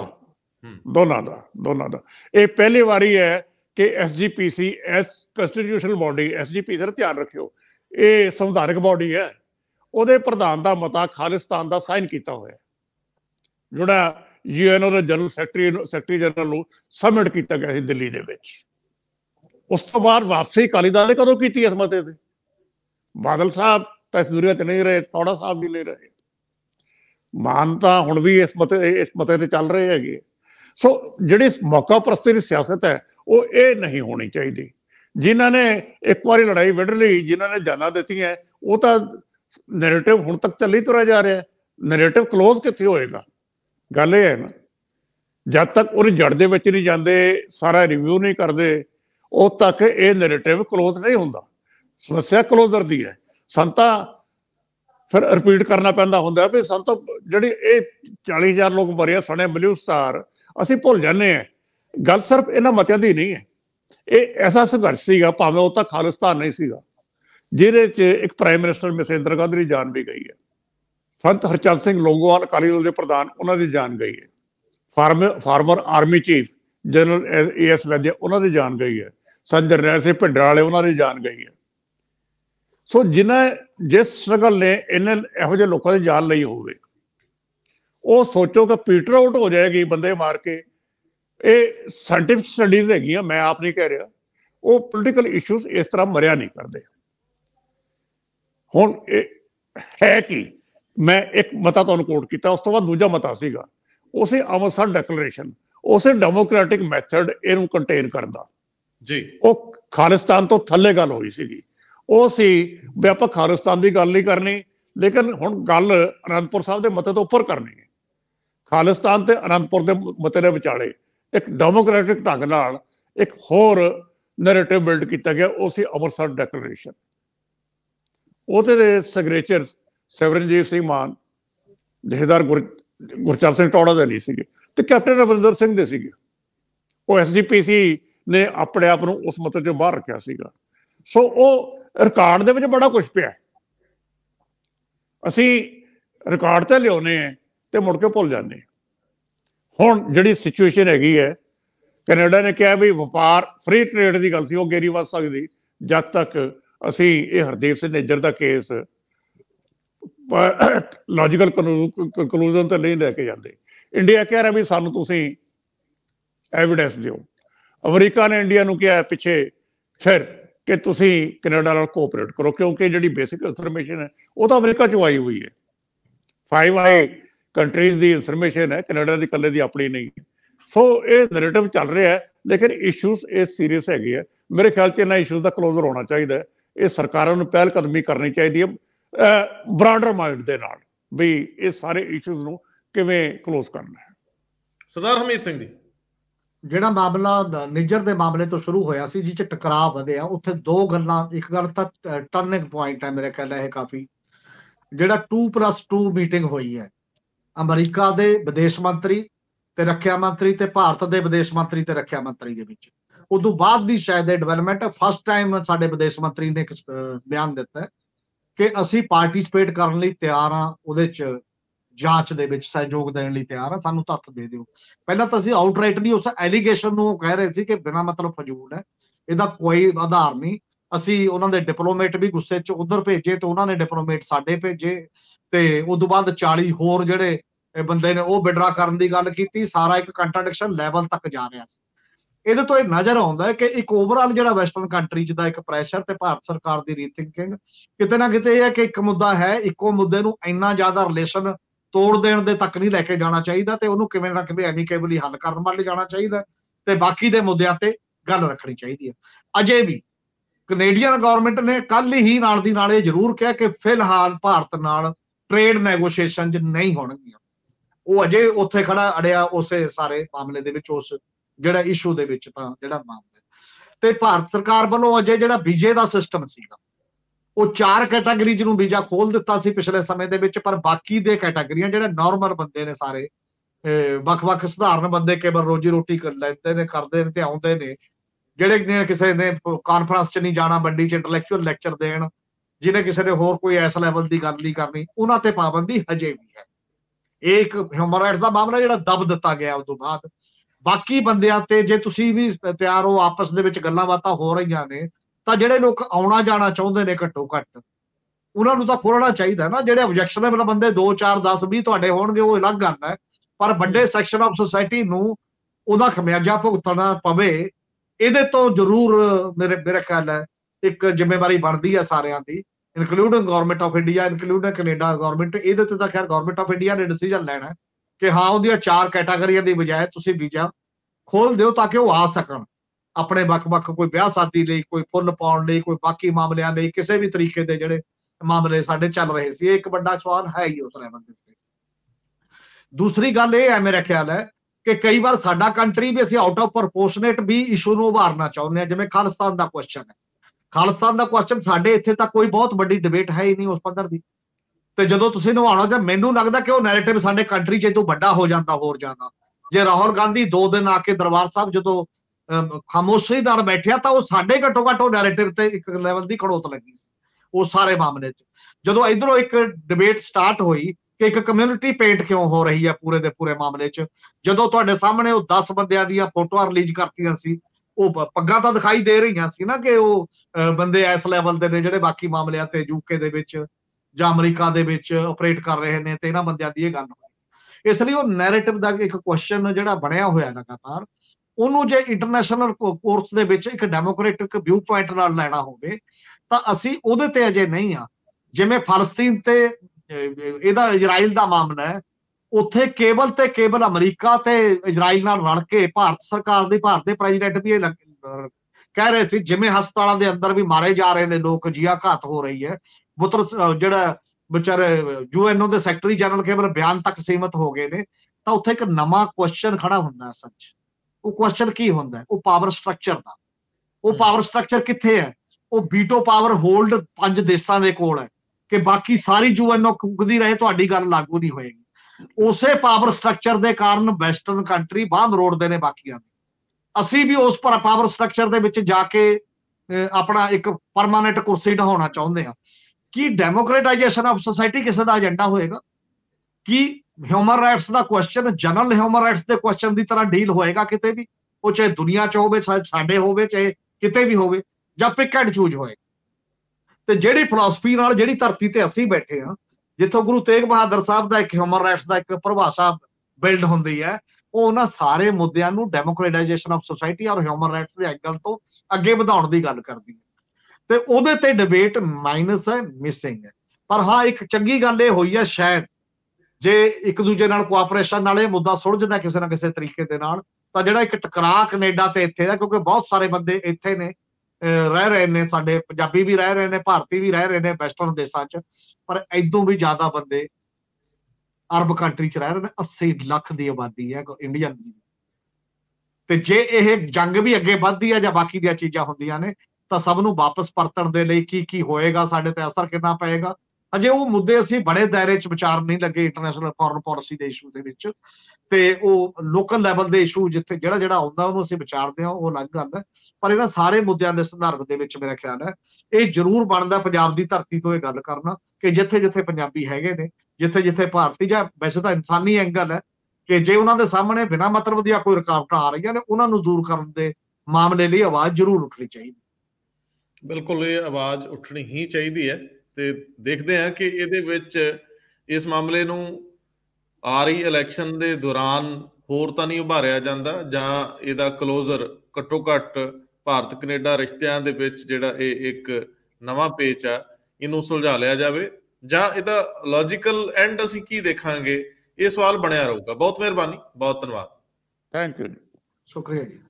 ਦਾ। ਇਹ ਪਹਿਲੀ ਵਾਰੀ ਹੈ ਕਿ SGPC ਕੰਸਟੀਟਿਊਸ਼ਨਲ ਬੋਡੀ, SGPC ਦਾ ਧਿਆਨ ਰੱਖਿਓ, ਇਹ ਸੰਵਿਧਾਨਕ ਬੋਡੀ ਹੈ, ਉਹਦੇ ਪ੍ਰਧਾਨ ਦਾ ਮਤਾ ਖਾਲਿਸਤਾਨ ਦਾ ਸਾਈਨ ਕੀਤਾ ਹੋਇਆ, ਜਿਹੜਾ UN ਦੇ ਜਨਰਲ ਸੈਕਟਰੀ ਜਨਰਲ ਨੂੰ ਸਬਮਿਟ ਕੀਤਾ ਗਿਆ ਸੀ ਦਿੱਲੀ ਦੇ ਵਿੱਚ। ਉਸ ਤੋਂ ਬਾਅਦ ਵਾਪਸੀ ਅਕਾਲੀ ਦਲ ਨੇ ਕਦੋਂ ਕੀਤੀ ਇਸ ਮਤੇ ਤੇ? ਬਾਦਲ ਸਾਹਿਬ ਤਾਂ ਇਸ ਦੁਨੀਆ ਤੇ ਨਹੀਂ ਰਹੇ, ਟੌਹੜਾ ਸਾਹਿਬ ਵੀ ਨਹੀਂ ਰਹੇ, ਮਾਨ ਤਾਂ ਹੁਣ ਵੀ ਇਸ ਮਤੇ ਤੇ ਚੱਲ ਰਹੇ ਹੈਗੇ। ਸੋ ਜਿਹੜੀ ਮੌਕਾ ਪ੍ਰਸਤੀ ਦੀ ਸਿਆਸਤ ਹੈ, ਉਹ ਇਹ ਨਹੀਂ ਹੋਣੀ ਚਾਹੀਦੀ। ਜਿਨ੍ਹਾਂ ਨੇ ਇੱਕ ਵਾਰੀ ਲੜਾਈ ਵਿੱਢ ਲਈ, ਜਿਨ੍ਹਾਂ ਨੇ ਜਾਨਾਂ ਦਿੱਤੀਆਂ, ਉਹ ਤਾਂ ਨੈਰੇਟਿਵ ਹੁਣ ਤੱਕ ਚੱਲੀ ਤੁਰਿਆ ਜਾ ਰਿਹਾ। ਨੈਰੇਟਿਵ ਕਲੋਜ਼ ਕਿੱਥੇ ਹੋਏਗਾ? ਗੱਲ ਇਹ ਹੈ ਨਾ, ਜਦ ਤੱਕ ਉਹਦੀ ਜੜ ਦੇ ਵਿੱਚ ਨਹੀਂ ਜਾਂਦੇ, ਸਾਰਾ ਰਿਵਿਊ ਨਹੀਂ ਕਰਦੇ, ਉਦ ਤੱਕ ਇਹ ਨੈਰੇਟਿਵ ਕਲੋਜ਼ ਨਹੀਂ ਹੁੰਦਾ। ਸਮੱਸਿਆ ਕਲੋਜ਼ਰ ਦੀ ਹੈ। ਸੰਤਾ ਫਿਰ ਰਿਪੀਟ ਕਰਨਾ ਪੈਂਦਾ ਹੁੰਦਾ ਵੀ ਸੰਤ ਜਿਹੜੀ ਇਹ 40,000 ਲੋਕ ਮਰੇ ਸਣੇ ਬਲੂ ਸਟਾਰ, ਅਸੀਂ ਭੁੱਲ ਜਾਂਦੇ ਹਾਂ। ਗੱਲ ਸਿਰਫ ਇਹਨਾਂ ਮਤਿਆਂ ਦੀ ਨਹੀਂ ਹੈ। ਇਹ ਐਸਾ ਸੰਘਰਸ਼ ਸੀਗਾ, ਭਾਵੇਂ ਉਹ ਤਾਂ ਖਾਲਿਸਤਾਨ ਨਹੀਂ ਸੀਗਾ, ਜਿਹਦੇ 'ਚ ਇੱਕ prime minister miss Indira Gandhi ਦੀ ਜਾਨ ਵੀ ਗਈ ਹੈ। ਸੰਤ ਹਰਚੰਦ ਸਿੰਘ ਲੋਂਗੋਵਾਲ ਅਕਾਲੀ ਦਲ ਦੇ ਪ੍ਰਧਾਨ, ਉਹਨਾਂ ਦੀ ਜਾਨ ਗਈ ਹੈ। Former army chief general AS Vaidya, ਉਹਨਾਂ ਦੀ ਜਾਨ ਗਈ ਹੈ। ਸੰਤ ਜਰਨੈਲ ਸਿੰਘ ਭਿੰਡਰਾਂ ਵਾਲੇ, ਉਹਨਾਂ ਦੀ ਜਾਨ ਗਈ ਹੈ। ਸੋ ਜਿਸ ਸਟਰਗਲ ਨੇ ਇਹੋ ਜਿਹੇ ਲੋਕਾਂ ਦੀ ਜਾਨ ਲਈ ਹੋਵੇ, ਉਹ ਸੋਚੋ ਕਿ ਪੀਟਰ ਆਊਟ ਹੋ ਜਾਏਗੀ ਬੰਦੇ ਮਾਰ ਕੇ। ਇਹ ਸਾਇੰਟਿਫਿਕ ਸਟੱਡੀਜ਼ ਹੈਗੀਆਂ, ਮੈਂ ਆਪ ਨਹੀਂ ਕਹਿ ਰਿਹਾ। ਉਹ ਪੋਲੀਟੀਕਲ ਇਸ਼ੂਜ਼ ਇਸ ਤਰ੍ਹਾਂ ਮਰਿਆ ਨਹੀਂ ਕਰਦੇ। ਹੁਣ ਇਹ ਹੈ ਕਿ ਮੈਂ ਇੱਕ ਮਤਾ ਤੁਹਾਨੂੰ ਕੋਟ ਕੀਤਾ, ਉਸ ਤੋਂ ਬਾਅਦ ਦੂਜਾ ਮਤਾ ਸੀਗਾ ਉਸੇ ਅੰਮ੍ਰਿਤਸਰ ਡੈਕਲੇਰੇਸ਼ਨ, ਉਸੇ ਡੈਮੋਕ੍ਰੈਟਿਕ ਮੈਥਡ ਇਹਨੂੰ ਕੰਟੇਨ ਕਰਦਾ ਜੀ। ਉਹ ਖਾਲਿਸਤਾਨ ਤੋਂ ਥੱਲੇ ਗੱਲ ਹੋਈ ਸੀਗੀ। ਉਹ ਸੀ ਵੀ ਆਪਾਂ ਖਾਲਿਸਤਾਨ ਦੀ ਗੱਲ ਨਹੀਂ ਕਰਨੀ, ਲੇਕਿਨ ਹੁਣ ਗੱਲ ਅਨੰਦਪੁਰ ਸਾਹਿਬ ਦੇ ਮਤੇ ਤੋਂ ਉੱਪਰ ਕਰਨੀ ਹੈ। ਖਾਲਿਸਤਾਨ ਤੇ ਅਨੰਦਪੁਰ ਦੇ ਮਤੇ ਦੇ ਵਿਚਾਲੇ ਇੱਕ ਡੈਮੋਕ੍ਰੈਟਿਕ ਢੰਗ ਨਾਲ ਇੱਕ ਹੋਰ ਨੈਰੇਟਿਵ ਬਿਲਡ ਕੀਤਾ ਗਿਆ, ਉਹ ਸੀ ਅੰਮ੍ਰਿਤਸਰ ਡੈਕਲੇਰੇਸ਼ਨ। ਉਹਦੇ ਦੇ ਸਿਗਨੇਚਰ ਸਿਮਰਨਜੀਤ ਸਿੰਘ ਮਾਨ, ਜਥੇਦਾਰ ਗੁਰਚਰਨ ਸਿੰਘ ਟੌਹੜਾ ਦੇ ਨਹੀਂ ਸੀਗੇ, ਤੇ ਕੈਪਟਨ ਅਮਰਿੰਦਰ ਸਿੰਘ ਦੇ ਸੀਗੇ। ਉਹ SGPC ਨੇ ਆਪਣੇ ਆਪ ਨੂੰ ਉਸ ਮਤੇ ਚੋਂ ਬਾਹਰ ਰੱਖਿਆ ਸੀਗਾ। ਸੋ ਉਹ ਰਿਕਾਰਡ ਦੇ ਵਿੱਚ ਬੜਾ ਕੁਛ ਪਿਆ। ਅਸੀਂ ਰਿਕਾਰਡ ਤੇ ਲਿਆਉਂਦੇ ਹਾਂ ਤੇ ਮੁੜ ਕੇ ਭੁੱਲ ਜਾਂਦੇ ਹਾਂ। ਹੁਣ ਜਿਹੜੀ ਸਿਚੁਏਸ਼ਨ ਹੈਗੀ ਹੈ, ਕੈਨੇਡਾ ਨੇ ਕਿਹਾ ਵੀ ਵਪਾਰ ਫ੍ਰੀ ਟ੍ਰੇਡ ਦੀ ਗੱਲ ਸੀ, ਉਹ ਅੱਗੇ ਨਹੀਂ ਵੱਧ ਸਕਦੀ ਜਦ ਤੱਕ ਅਸੀਂ ਇਹ ਹਰਦੀਪ ਸਿੰਘ ਨਿੱਜਰ ਦਾ ਕੇਸ ਲੌਜੀਕਲ ਕੰਕਲੂਜਨ ਤੇ ਨਹੀਂ ਲੈ ਕੇ ਜਾਂਦੇ। ਇੰਡੀਆ ਕਹਿ ਰਿਹਾ ਵੀ ਸਾਨੂੰ ਤੁਸੀਂ ਐਵੀਡੈਂਸ ਦਿਓ। ਅਮਰੀਕਾ ਨੇ ਇੰਡੀਆ ਨੂੰ ਕਿਹਾ ਪਿੱਛੇ ਫਿਰ ਕਿ ਤੁਸੀਂ ਕੈਨੇਡਾ ਨਾਲ ਕੋਆਪਰੇਟ ਕਰੋ, ਕਿਉਂਕਿ ਜਿਹੜੀ ਬੇਸਿਕ ਇਨਫੋਰਮੇਸ਼ਨ ਹੈ ਉਹ ਤਾਂ ਅਮਰੀਕਾ 'ਚੋਂ ਆਈ ਹੋਈ ਹੈ। 5 ਕੰਟਰੀਜ਼ ਦੀ ਇਨਫੋਰਮੇਸ਼ਨ ਹੈ, ਕੈਨੇਡਾ ਦੀ ਇਕੱਲੇ ਦੀ ਆਪਣੀ ਨਹੀਂ। ਸੋ ਇਹ ਨੈਰੇਟਿਵ ਚੱਲ ਰਿਹਾ ਹੈ, ਲੇਕਿਨ ਇਸ਼ੂਜ਼ ਇਹ ਸੀਰੀਅਸ ਹੈਗੇ ਆ। ਮੇਰੇ ਖਿਆਲ 'ਚ ਇਹਨਾਂ ਇਸ਼ੂਜ਼ ਦਾ ਕਲੋਜ਼ਰ ਹੋਣਾ ਚਾਹੀਦਾ ਹੈ। ਇਹ ਸਰਕਾਰਾਂ ਨੂੰ ਪਹਿਲ ਕਦਮੀ ਕਰਨੀ ਚਾਹੀਦੀ ਹੈ ਬਰਾਡਰ ਮਾਈਂਡ ਦੇ ਨਾਲ, ਵੀ ਇਹ ਸਾਰੇ ਇਸ਼ੂਜ਼ ਨੂੰ ਕਿਵੇਂ ਕਲੋਜ਼ ਕਰਨਾ ਹੈ। ਸਰਦਾਰ ਹਰਮੀਤ ਸਿੰਘ ਜੀ, ਜਿਹੜਾ ਮਾਮਲਾ ਨਿੱਜਰ ਦੇ ਮਾਮਲੇ ਤੋਂ ਸ਼ੁਰੂ ਹੋਇਆ ਸੀ, ਜਿਹ 'ਚ ਟਕਰਾਅ ਵਧਿਆ, ਉੱਥੇ 2 ਗੱਲਾਂ। ਇੱਕ ਗੱਲ ਤਾਂ ਟਰਨਿੰਗ ਪੁਆਇੰਟ ਹੈ ਮੇਰੇ ਖਿਆਲ ਇਹ ਕਾਫੀ, ਜਿਹੜਾ 2+2 ਮੀਟਿੰਗ ਹੋਈ ਹੈ ਅਮਰੀਕਾ ਦੇ ਵਿਦੇਸ਼ ਮੰਤਰੀ ਤੇ ਰੱਖਿਆ ਮੰਤਰੀ ਤੇ ਭਾਰਤ ਦੇ ਵਿਦੇਸ਼ ਮੰਤਰੀ ਤੇ ਰੱਖਿਆ ਮੰਤਰੀ ਦੇ ਵਿੱਚ। ਉਦੋਂ ਬਾਅਦ ਦੀ ਸ਼ਾਇਦ ਇਹ ਡਿਵੈਲਪਮੈਂਟ ਫਸਟ ਟਾਈਮ ਸਾਡੇ ਵਿਦੇਸ਼ ਮੰਤਰੀ ਨੇ ਇੱਕ ਬਿਆਨ ਦਿੱਤਾ ਕਿ ਅਸੀਂ ਪਾਰਟਿਸਿਪੇਟ ਕਰਨ ਲਈ ਤਿਆਰ ਹਾਂ, ਉਹਦੇ 'ਚ ਜਾਂਚ ਦੇ ਵਿੱਚ ਸਹਿਯੋਗ ਦੇਣ ਲਈ ਤਿਆਰ ਹਾਂ, ਸਾਨੂੰ ਤੱਥ ਦੇ ਦਿਓ। ਪਹਿਲਾਂ ਤਾਂ ਅਸੀਂ ਆਊਟਰਾਈਟਲੀ ਉਸ ਐਲੀਗੇਸ਼ਨ ਨੂੰ ਕਹਿ ਰਹੇ ਸੀ ਕਿ ਬਿਨਾਂ ਮਤਲਬ ਫਜ਼ੂਲ ਹੈ, ਇਹਦਾ ਕੋਈ ਆਧਾਰ ਨਹੀਂ। ਅਸੀਂ ਉਹਨਾਂ ਦੇ ਡਿਪਲੋਮੇਟ ਵੀ ਗੁੱਸੇ 'ਚ ਉਧਰ ਭੇਜੇ ਤੇ ਉਹਨਾਂ ਨੇ ਡਿਪਲੋਮੇਟ ਸਾਡੇ ਭੇਜੇ, ਤੇ ਉਦੋਂ ਬਾਅਦ 40 ਹੋਰ ਜਿਹੜੇ ਬੰਦੇ ਨੇ ਉਹ ਵਿਡਰਾ ਕਰਨ ਦੀ ਗੱਲ ਕੀਤੀ। ਸਾਰਾ ਇੱਕ ਕੰਟਰਡਿਕਸ਼ਨ ਲੈਵਲ ਤੱਕ ਜਾ ਰਿਹਾ ਸੀ। ਇਹਦੇ ਤੋਂ ਇਹ ਨਜ਼ਰ ਆਉਂਦਾ ਹੈ ਕਿ ਇੱਕ ਓਵਰਆਲ ਜਿਹੜਾ ਵੈਸਟਰਨ ਕੰਟਰੀਜ਼ ਦਾ ਇੱਕ ਪ੍ਰੈਸ਼ਰ ਤੇ ਭਾਰਤ ਸਰਕਾਰ ਦੀ ਰੀਥਿੰਕਿੰਗ ਕਿਤੇ ਨਾ ਕਿਤੇ ਇਹ ਹੈ ਕਿ ਇੱਕ ਮੁੱਦਾ ਹੈ, ਇੱਕੋ ਮੁੱਦੇ ਨੂੰ ਇੰਨਾ ਜ਼ਿਆਦਾ ਰਿਲੇਸ਼ਨ ਤੋੜ ਦੇਣ ਦੇ ਤੱਕ ਨਹੀਂ ਲੈ ਕੇ ਜਾਣਾ ਚਾਹੀਦਾ, ਤੇ ਉਹਨੂੰ ਕਿਵੇਂ ਨਾ ਕਿਵੇਂ ਐਮੀਕੇਬਲੀ ਹੱਲ ਕਰਨ ਵੱਲ ਜਾਣਾ ਚਾਹੀਦਾ, ਤੇ ਬਾਕੀ ਦੇ ਮੁੱਦਿਆਂ ਤੇ ਗੱਲ ਰੱਖਣੀ ਚਾਹੀਦੀ ਹੈ। ਅਜੇ ਵੀ ਕੈਨੇਡੀਅਨ ਗਵਰਨਮੈਂਟ ਨੇ ਕੱਲ ਹੀ ਨਾਲ ਦੀ ਨਾਲ ਇਹ ਜ਼ਰੂਰ ਕਿਹਾ ਕਿ ਫਿਲਹਾਲ ਭਾਰਤ ਨਾਲ ਟ੍ਰੇਡ ਨੈਗੋਸ਼ੀਏਸ਼ਨ ਨਹੀਂ ਹੋਣਗੀਆਂ। ਉਹ ਅਜੇ ਉੱਥੇ ਖੜਾ ਅੜਿਆ ਉਸੇ ਸਾਰੇ ਮਾਮਲੇ ਦੇ ਵਿੱਚ, ਉਸ ਜਿਹੜਾ ਇਸ਼ੂ ਦੇ ਵਿੱਚ ਤਾਂ ਜਿਹੜਾ ਮਾਮਲਾ। ਤੇ ਭਾਰਤ ਸਰਕਾਰ ਵੱਲੋਂ ਅਜੇ ਜਿਹੜਾ ਵੀਜ਼ੇ ਦਾ ਸਿਸਟਮ ਸੀਗਾ ਉਹ 4 ਕੈਟਾਗਰੀਜ਼ ਨੂੰ ਵੀਜ਼ਾ ਖੋਲ ਦਿੱਤਾ ਸੀ ਪਿਛਲੇ ਸਮੇਂ ਦੇ ਵਿੱਚ, ਪਰ ਬਾਕੀ ਦੇ ਕੈਟਾਗਰੀਆਂ ਜਿਹੜੇ ਨਾਰਮਲ ਬੰਦੇ ਨੇ ਸਾਰੇ ਵੱਖ-ਵੱਖ ਸਧਾਰਨ ਬੰਦੇ ਕੇਵਲ ਰੋਜੀ ਰੋਟੀ ਲੈਂਦੇ ਨੇ, ਕਰਦੇ ਨੇ ਤੇ ਆਉਂਦੇ ਨੇ, ਜਿਹੜੇ ਕਿਸੇ ਨੇ ਕਾਨਫਰੰਸ 'ਚ ਨਹੀਂ ਜਾਣਾ, ਵੱਡੀ 'ਚ ਇੰਟੈਲੈਕਚੁਅਲ ਲੈਕਚਰ ਦੇਣ, ਜਿਹਨੇ ਕਿਸੇ ਨੇ ਹੋਰ ਕੋਈ ਇਸ ਲੈਵਲ ਦੀ ਗੱਲ ਨਹੀਂ ਕਰਨੀ, ਉਹਨਾਂ ਤੇ ਪਾਬੰਦੀ ਹਜੇ ਵੀ ਹੈ। ਇਹ ਇੱਕ ਹਿਊਮਨ ਰਾਈਟਸ ਦਾ ਮਾਮਲਾ ਜਿਹੜਾ ਦਬ ਦਿੱਤਾ ਗਿਆ ਉਸ ਤੋਂ ਬਾਅਦ। ਬਾਕੀ ਬੰਦਿਆਂ ਤੇ ਜੇ ਤੁਸੀਂ ਵੀ ਤਿਆਰ ਹੋ, ਆਪਸ ਦੇ ਵਿੱਚ ਗੱਲਾਂ ਬਾਤਾਂ ਹੋ ਰਹੀਆਂ ਨੇ, ਤਾਂ ਜਿਹੜੇ ਲੋਕ ਆਉਣਾ ਜਾਣਾ ਚਾਹੁੰਦੇ ਨੇ ਘੱਟੋ ਘੱਟ ਉਹਨਾਂ ਨੂੰ ਤਾਂ ਖੋਲਣਾ ਚਾਹੀਦਾ ਨਾ। ਜਿਹੜੇ ਆਬਜੈਕਸ਼ਨੇਬਲ ਬੰਦੇ 2 4 10 20 ਤੁਹਾਡੇ ਹੋਣਗੇ ਉਹ ਅਲੱਗ ਗੱਲ ਹੈ, ਪਰ ਵੱਡੇ ਸੈਕਸ਼ਨ ਆਫ ਸੁਸਾਇਟੀ ਨੂੰ ਉਹਦਾ ਖਮਿਆਜਾ ਭੁਗਤਣਾ ਪਵੇ, ਇਹਦੇ ਤੋਂ ਜ਼ਰੂਰ ਮੇਰੇ ਖਿਆਲ ਹੈ ਇੱਕ ਜ਼ਿੰਮੇਵਾਰੀ ਬਣਦੀ ਹੈ ਸਾਰਿਆਂ ਦੀ, including government of India, including Canada government. ਇਹਦੇ ਤੇ ਤਾਂ ਖੈਰ ਗਵਰਨਮੈਂਟ ਆਫ ਇੰਡੀਆ ਨੇ ਡਿਸੀਜਨ ਲੈਣਾ ਕਿ ਹਾਂ ਉਹਦੀਆਂ 4 ਕੈਟਾਗਰੀਆਂ ਦੀ ਬਜਾਏ ਤੁਸੀਂ ਵੀਜ਼ਾ ਖੋਲ ਦਿਓ ਤਾਂ ਕਿ ਉਹ ਆ ਸਕਣ ਆਪਣੇ ਵੱਖ-ਵੱਖ, ਕੋਈ ਵਿਆਹ ਸ਼ਾਦੀ ਲਈ, ਕੋਈ ਫੁੱਲ ਪਾਉਣ ਲਈ, ਕੋਈ ਬਾਕੀ ਮਾਮਲਿਆਂ ਲਈ, ਕਿਸੇ ਵੀ ਤਰੀਕੇ ਦੇ ਜਿਹੜੇ ਮਾਮਲੇ ਸਾਡੇ ਚੱਲ ਰਹੇ ਸੀ। ਇਹ ਇੱਕ ਵੱਡਾ ਸਵਾਲ ਹੈ ਹੀ ਉਸ ਲੈਵਲ ਦੇ ਉੱਤੇ। ਦੂਸਰੀ ਗੱਲ ਇਹ ਹੈ ਮੇਰੇ ਖਿਆਲ ਹੈ ਕਿ ਕਈ ਵਾਰ ਸਾਡਾ ਕੰਟਰੀ ਵੀ ਅਸੀਂ ਆਊਟ ਆਫ ਪ੍ਰੋਪੋਰਸ਼ਨੇਟ ਵੀ ਇਸ਼ੂ ਨੂੰ ਉਭਾਰਨਾ ਚਾਹੁੰਦੇ ਹਾਂ, ਜਿਵੇਂ ਖਾਲਿਸਤਾਨ ਦਾ ਕੁਐਸਚਨ ਹੈ। ਖਾਲਿਸਤਾਨ ਦਾ ਕੁਐਸਚਨ ਸਾਡੇ ਇੱਥੇ ਤਾਂ ਕੋਈ ਬਹੁਤ ਵੱਡੀ ਡਿਬੇਟ ਹੈ ਹੀ ਨਹੀਂ ਉਸ ਪੱਧਰ ਦੀ, ਤੇ ਜਦੋਂ ਤੁਸੀਂ ਨਿਭਾਉਣਾ ਜਾਂ ਮੈਨੂੰ ਲੱਗਦਾ ਕਿ ਉਹ ਨੈਰੇਟਿਵ ਸਾਡੇ ਕੰਟਰੀ 'ਚ ਤੋਂ ਵੱਡਾ ਹੋ ਜਾਂਦਾ ਹੋਰ ਜ਼ਿਆਦਾ। ਜੇ ਰਾਹੁਲ ਗਾਂਧੀ 2 ਦਿਨ ਆ ਕੇ ਦਰਬਾਰ ਸਾਹਿਬ ਜਦੋਂ ਖਾਮੋਸ਼ੀ ਨਾਲ ਬੈਠਿਆ ਤਾਂ ਉਹ ਸਾਡੇ ਘੱਟੋ ਘੱਟ ਉਹ ਨੈਰੇਟਿਵ ਤੇ ਇੱਕ ਲੈਵਲ ਦੀ ਖੜੋਤ ਲੱਗੀ ਸੀ ਉਸ ਸਾਰੇ ਮਾਮਲੇ 'ਚ। ਜਦੋਂ ਇਧਰੋਂ ਇੱਕ ਡਿਬੇਟ ਸਟਾਰਟ ਹੋਈ ਕਿ ਇੱਕ ਕਮਿਊਨਿਟੀ ਪੇਂਟ ਕਿਉਂ ਹੋ ਰਹੀ ਹੈ ਪੂਰੇ ਦੇ ਪੂਰੇ ਮਾਮਲੇ 'ਚ, ਜਦੋਂ ਤੁਹਾਡੇ ਸਾਹਮਣੇ ਉਹ 10 ਬੰਦਿਆਂ ਦੀਆਂ ਫੋਟੋਆਂ ਰਿਲੀਜ਼ ਕਰਤੀਆਂ ਸੀ, ਉਹ ਪੱਗਾਂ ਤਾਂ ਦਿਖਾਈ ਦੇ ਰਹੀਆਂ ਸੀ ਨਾ ਕਿ ਉਹ ਬੰਦੇ ਇਸ ਲੈਵਲ ਦੇ ਨੇ ਜਿਹੜੇ ਬਾਕੀ ਮਾਮਲਿਆਂ ਤੇ ਯੂਕੇ ਦੇ ਵਿੱਚ ਜਾਂ ਅਮਰੀਕਾ ਦੇ ਵਿੱਚ ਆਪਰੇਟ ਕਰ ਰਹੇ ਨੇ, ਤੇ ਇਹਨਾਂ ਬੰਦਿਆਂ ਦੀ ਇਹ ਗੱਲ ਹੋਈ। ਇਸ ਲਈ ਉਹ ਨੈਰੇਟਿਵ ਦਾ ਇੱਕ ਕੁਐਸਚਨ ਜਿਹੜਾ ਬਣਿਆ ਹੋਇਆ ਲਗਾਤਾਰ, ਉਹਨੂੰ ਜੇ ਇੰਟਰਨੈਸ਼ਨਲ ਕੋਰਸ ਦੇ ਵਿੱਚ ਇੱਕ ਡੈਮੋਕ੍ਰੈਟਿਕ ਵਿਊ ਪੁਆਇੰਟ ਨਾਲ ਲੈਣਾ ਹੋਵੇ ਤਾਂ ਅਸੀਂ ਉਹਦੇ ਤੇ ਅਜੇ ਨਹੀਂ ਆ। ਜਿਵੇਂ ਫਲਸਤੀਨ ਤੇ ਇਹਦਾ ਇਜ਼ਰਾਈਲ ਦਾ ਮਾਮਲਾ ਹੈ, ਉੱਥੇ ਕੇਵਲ ਤੇ ਕੇਵਲ ਅਮਰੀਕਾ ਤੇ ਇਜ਼ਰਾਈਲ ਨਾਲ ਰਲ ਕੇ ਭਾਰਤ ਸਰਕਾਰ ਦੀ, ਭਾਰਤ ਦੇ ਪ੍ਰੈਜ਼ੀਡੈਂਟ ਵੀ ਇਹ ਕਹਿ ਰਹੇ ਸੀ ਜਿਵੇਂ ਹਸਪਤਾਲਾਂ ਦੇ ਅੰਦਰ ਵੀ ਮਾਰੇ ਜਾ ਰਹੇ ਨੇ ਲੋਕ, ਜੀਆ ਘਾਤ ਹੋ ਰਹੀ ਹੈ, ਜਿਹੜਾ ਵਿਚਾਰੇ ਯੂਐਨਓ ਦੇ ਸੈਕਟਰੀ ਜਨਰਲ ਕੇਵਲ ਬਿਆਨ ਤੱਕ ਸੀਮਤ ਹੋ ਗਏ ਨੇ, ਤਾਂ ਉੱਥੇ ਇੱਕ ਨਵਾਂ ਕੁਐਸਚਨ ਖੜਾ ਹੁੰਦਾ ਸੱਚ। ਉਹ ਕੁਐਸਚਨ ਕੀ ਹੁੰਦਾ? ਉਹ ਪਾਵਰ ਸਟਰਕਚਰ ਦਾ। ਉਹ ਪਾਵਰ ਸਟਰਕਚਰ ਕਿੱਥੇ ਹੈ? ਉਹ ਵੀਟੋ ਪਾਵਰ ਹੋਲਡ 5 ਦੇਸ਼ਾਂ ਦੇ ਕੋਲ ਹੈ ਕਿ ਬਾਕੀ ਸਾਰੀ ਯੂਐਨਓ ਕੁੱਕਦੀ ਰਹੇ, ਤੁਹਾਡੀ ਗੱਲ ਲਾਗੂ ਨਹੀਂ ਹੋਏਗੀ। ਉਸੇ ਪਾਵਰ ਸਟਰਕਚਰ ਦੇ ਕਾਰਨ ਵੈਸਟਰਨ ਕੰਟਰੀ ਬਾਹਰ ਮਰੋੜਦੇ ਨੇ ਬਾਕੀਆਂ ਦੇ। ਅਸੀਂ ਵੀ ਉਸ ਪਾਵਰ ਸਟਰਕਚਰ ਦੇ ਵਿੱਚ ਜਾ ਕੇ ਆਪਣਾ ਇੱਕ ਪਰਮਾਨੈਂਟ ਕੁਰਸੀ ਢਾਉਣਾ ਚਾਹੁੰਦੇ ਹਾਂ। ਕੀ ਡੈਮੋਕ੍ਰੇਟਾਈਜੇਸ਼ਨ ਆਫ ਸੋਸਾਇਟੀ ਕਿਸੇ ਦਾ ਏਜੰਡਾ ਹੋਏਗਾ? ਕੀ ਹਿਊਮਨ ਰਾਈਟਸ ਦਾ ਕੁਐਸਚਨ ਜਨਰਲ ਹਿਊਮਨ ਰਾਈਟਸ ਦੇ ਕੁਐਸਚਨ ਦੀ ਤਰ੍ਹਾਂ ਡੀਲ ਹੋਏਗਾ ਕਿਤੇ ਵੀ? ਉਹ ਚਾਹੇ ਦੁਨੀਆ 'ਚ ਹੋਵੇ, ਸਾਡੇ ਹੋਵੇ, ਚਾਹੇ ਕਿਤੇ ਵੀ ਹੋਵੇ, ਜਾਂ ਪਿਕ ਐਂਡ ਚੂਜ਼ ਹੋਏ। ਤੇ ਜਿਹੜੀ ਫਿਲਾਸਫੀ ਨਾਲ ਜਿਹੜੀ ਧਰਤੀ ਤੇ ਅਸੀਂ ਬੈਠੇ ਹਾਂ, ਜਿੱਥੋਂ ਗੁਰੂ ਤੇਗ ਬਹਾਦਰ ਸਾਹਿਬ ਦਾ ਇੱਕ ਹਿਊਮਨ ਰਾਈਟਸ ਦਾ ਇੱਕ ਪਰਿਭਾਸ਼ਾ ਬਿਲਡ ਹੁੰਦੀ ਹੈ, ਉਹ ਉਹਨਾਂ ਸਾਰੇ ਮੁੱਦਿਆਂ ਨੂੰ ਡੈਮੋਕ੍ਰੇਟਾਈਜੇਸ਼ਨ ਆਫ ਸੋਸਾਇਟੀ ਔਰ ਹਿਊਮਨ ਰਾਈਟਸ ਦੇ ਐਂਗਲ ਤੋਂ ਅੱਗੇ ਵਧਾਉਣ ਦੀ ਗੱਲ ਕਰਦੀ ਹੈ। ਤੇ ਉਹਦੇ ਤੇ ਡਿਬੇਟ ਮਾਈਨਸ ਹੈ, ਮਿਸਿੰਗ ਹੈ। ਪਰ ਹਾਂ, ਇੱਕ ਚੰਗੀ ਗੱਲ ਇਹ ਹੋਈ ਹੈ, ਸ਼ਾਇਦ ਜੇ ਇੱਕ ਦੂਜੇ ਨਾਲ ਕੋਆਪਰੇਸ਼ਨ ਨਾਲ ਇਹ ਮੁੱਦਾ ਸੁਲਝਦਾ ਕਿਸੇ ਨਾ ਕਿਸੇ ਤਰੀਕੇ ਦੇ ਨਾਲ, ਤਾਂ ਜਿਹੜਾ ਇੱਕ ਟਕਰਾਅ ਕੈਨੇਡਾ ਤੇ ਇੱਥੇ ਦਾ, ਕਿਉਂਕਿ ਬਹੁਤ ਸਾਰੇ ਬੰਦੇ ਇੱਥੇ ਨੇ, ਰਹਿ ਰਹੇ ਨੇ, ਸਾਡੇ ਪੰਜਾਬੀ ਵੀ ਰਹਿ ਰਹੇ ਨੇ, ਭਾਰਤੀ ਵੀ ਰਹਿ ਰਹੇ ਨੇ ਵੈਸਟਰਨ ਦੇਸ਼ਾਂ 'ਚ, ਪਰ ਇਦੋਂ ਵੀ ਜ਼ਿਆਦਾ ਬੰਦੇ ਅਰਬ ਕੰਟਰੀ 'ਚ ਰਹਿ ਰਹੇ ਨੇ। 80 ਲੱਖ ਦੀ ਆਬਾਦੀ ਹੈ ਇੰਡੀਅਨ ਦੀ। ਤੇ ਜੇ ਇਹ ਜੰਗ ਵੀ ਅੱਗੇ ਵੱਧਦੀ ਹੈ ਜਾਂ ਬਾਕੀ ਦੀਆਂ ਚੀਜ਼ਾਂ ਹੁੰਦੀਆਂ ਨੇ, ਤਾਂ ਸਭ ਨੂੰ ਵਾਪਸ ਪਰਤਣ ਦੇ ਲਈ ਕੀ ਕੀ ਹੋਏਗਾ, ਸਾਡੇ ਤੇ ਅਸਰ ਕਿੰਨਾ ਪਏਗਾ, ਅਜੇ ਉਹ ਮੁੱਦੇ ਅਸੀਂ ਬੜੇ ਦਾਇਰੇ 'ਚ ਵਿਚਾਰ ਨਹੀਂ ਲੱਗੇ ਇੰਟਰਨੈਸ਼ਨਲ ਫੋਰਨ ਪਾਲਿਸੀ ਦੇ ਇਸ਼ੂ ਦੇ ਵਿੱਚ, ਤੇ ਉਹ ਲੋਕਲ ਲੈਵਲ ਦੇ ਇਸ਼ੂ ਜਿੱਥੇ ਜਿਹੜਾ ਆਉਂਦਾ ਉਹਨੂੰ ਅਸੀਂ ਵਿਚਾਰਦੇ ਹਾਂ, ਉਹ ਅਲੱਗ ਗੱਲ ਹੈ। ਪਰ ਇਹਨਾਂ ਸਾਰੇ ਮੁੱਦਿਆਂ ਦੇ ਸੰਦਰਭ ਦੇ ਵਿੱਚ ਮੇਰਾ ਖਿਆਲ ਹੈ ਇਹ ਜ਼ਰੂਰ ਬਣਦਾ ਪੰਜਾਬ ਦੀ ਧਰਤੀ ਤੋਂ ਇਹ ਗੱਲ ਕਰਨਾ ਕਿ ਜਿੱਥੇ ਜਿੱਥੇ ਪੰਜਾਬੀ ਹੈਗੇ ਨੇ, ਜਿੱਥੇ ਜਿੱਥੇ ਭਾਰਤੀ, ਜਾਂ ਵੈਸੇ ਤਾਂ ਇਨਸਾਨੀ ਐਂਗਲ ਹੈ ਕਿ ਜੇ ਉਹਨਾਂ ਦੇ ਸਾਹਮਣੇ ਬਿਨਾਂ ਮਤਲਬ ਦੀਆਂ ਕੋਈ ਰੁਕਾਵਟਾਂ ਆ ਰਹੀਆਂ ਨੇ, ਉਹਨਾਂ ਨੂੰ ਦੂਰ ਕਰਨ ਦੇ ਮਾਮਲੇ ਲਈ ਆਵਾਜ਼ ਜ਼ਰੂਰ ਉੱਠਣੀ ਚਾਹੀਦੀ। ਬਿਲਕੁਲ, ਇਹ ਆਵਾਜ਼ ਉੱਠਣੀ ਹੀ ਚਾਹੀਦੀ ਹੈ, ਤੇ ਦੇਖਦੇ ਹਾਂ ਕਿ ਇਹਦੇ ਵਿੱਚ ਇਸ ਮਾਮਲੇ ਨੂੰ ਆ ਰਹੀ ਇਲੈਕਸ਼ਨ ਦੇ ਦੌਰਾਨ ਹੋਰ ਤਾਂ ਨਹੀਂ ਉਭਾਰਿਆ ਜਾਂਦਾ, ਜਾਂ ਇਹਦਾ ਕਲੋਜ਼ਰ ਘੱਟੋ ਘੱਟ ਭਾਰਤ ਕੈਨੇਡਾ ਰਿਸ਼ਤਿਆਂ ਦੇ ਵਿੱਚ ਜਿਹੜਾ ਇਹ ਇੱਕ ਨਵਾਂ ਪੇਚ ਆ ਇਹਨੂੰ ਸੁਲਝਾ ਲਿਆ ਜਾਵੇ, ਜਾਂ ਇਹਦਾ ਲੌਜੀਕਲ ਐਂਡ ਅਸੀਂ ਕੀ ਦੇਖਾਂਗੇ, ਇਹ ਸਵਾਲ ਬਣਿਆ ਰਹੂਗਾ। ਬਹੁਤ ਮਿਹਰਬਾਨੀ, ਬਹੁਤ ਧੰਨਵਾਦ। Thank you. ਸ਼ੁਕਰੀਆ ਜੀ।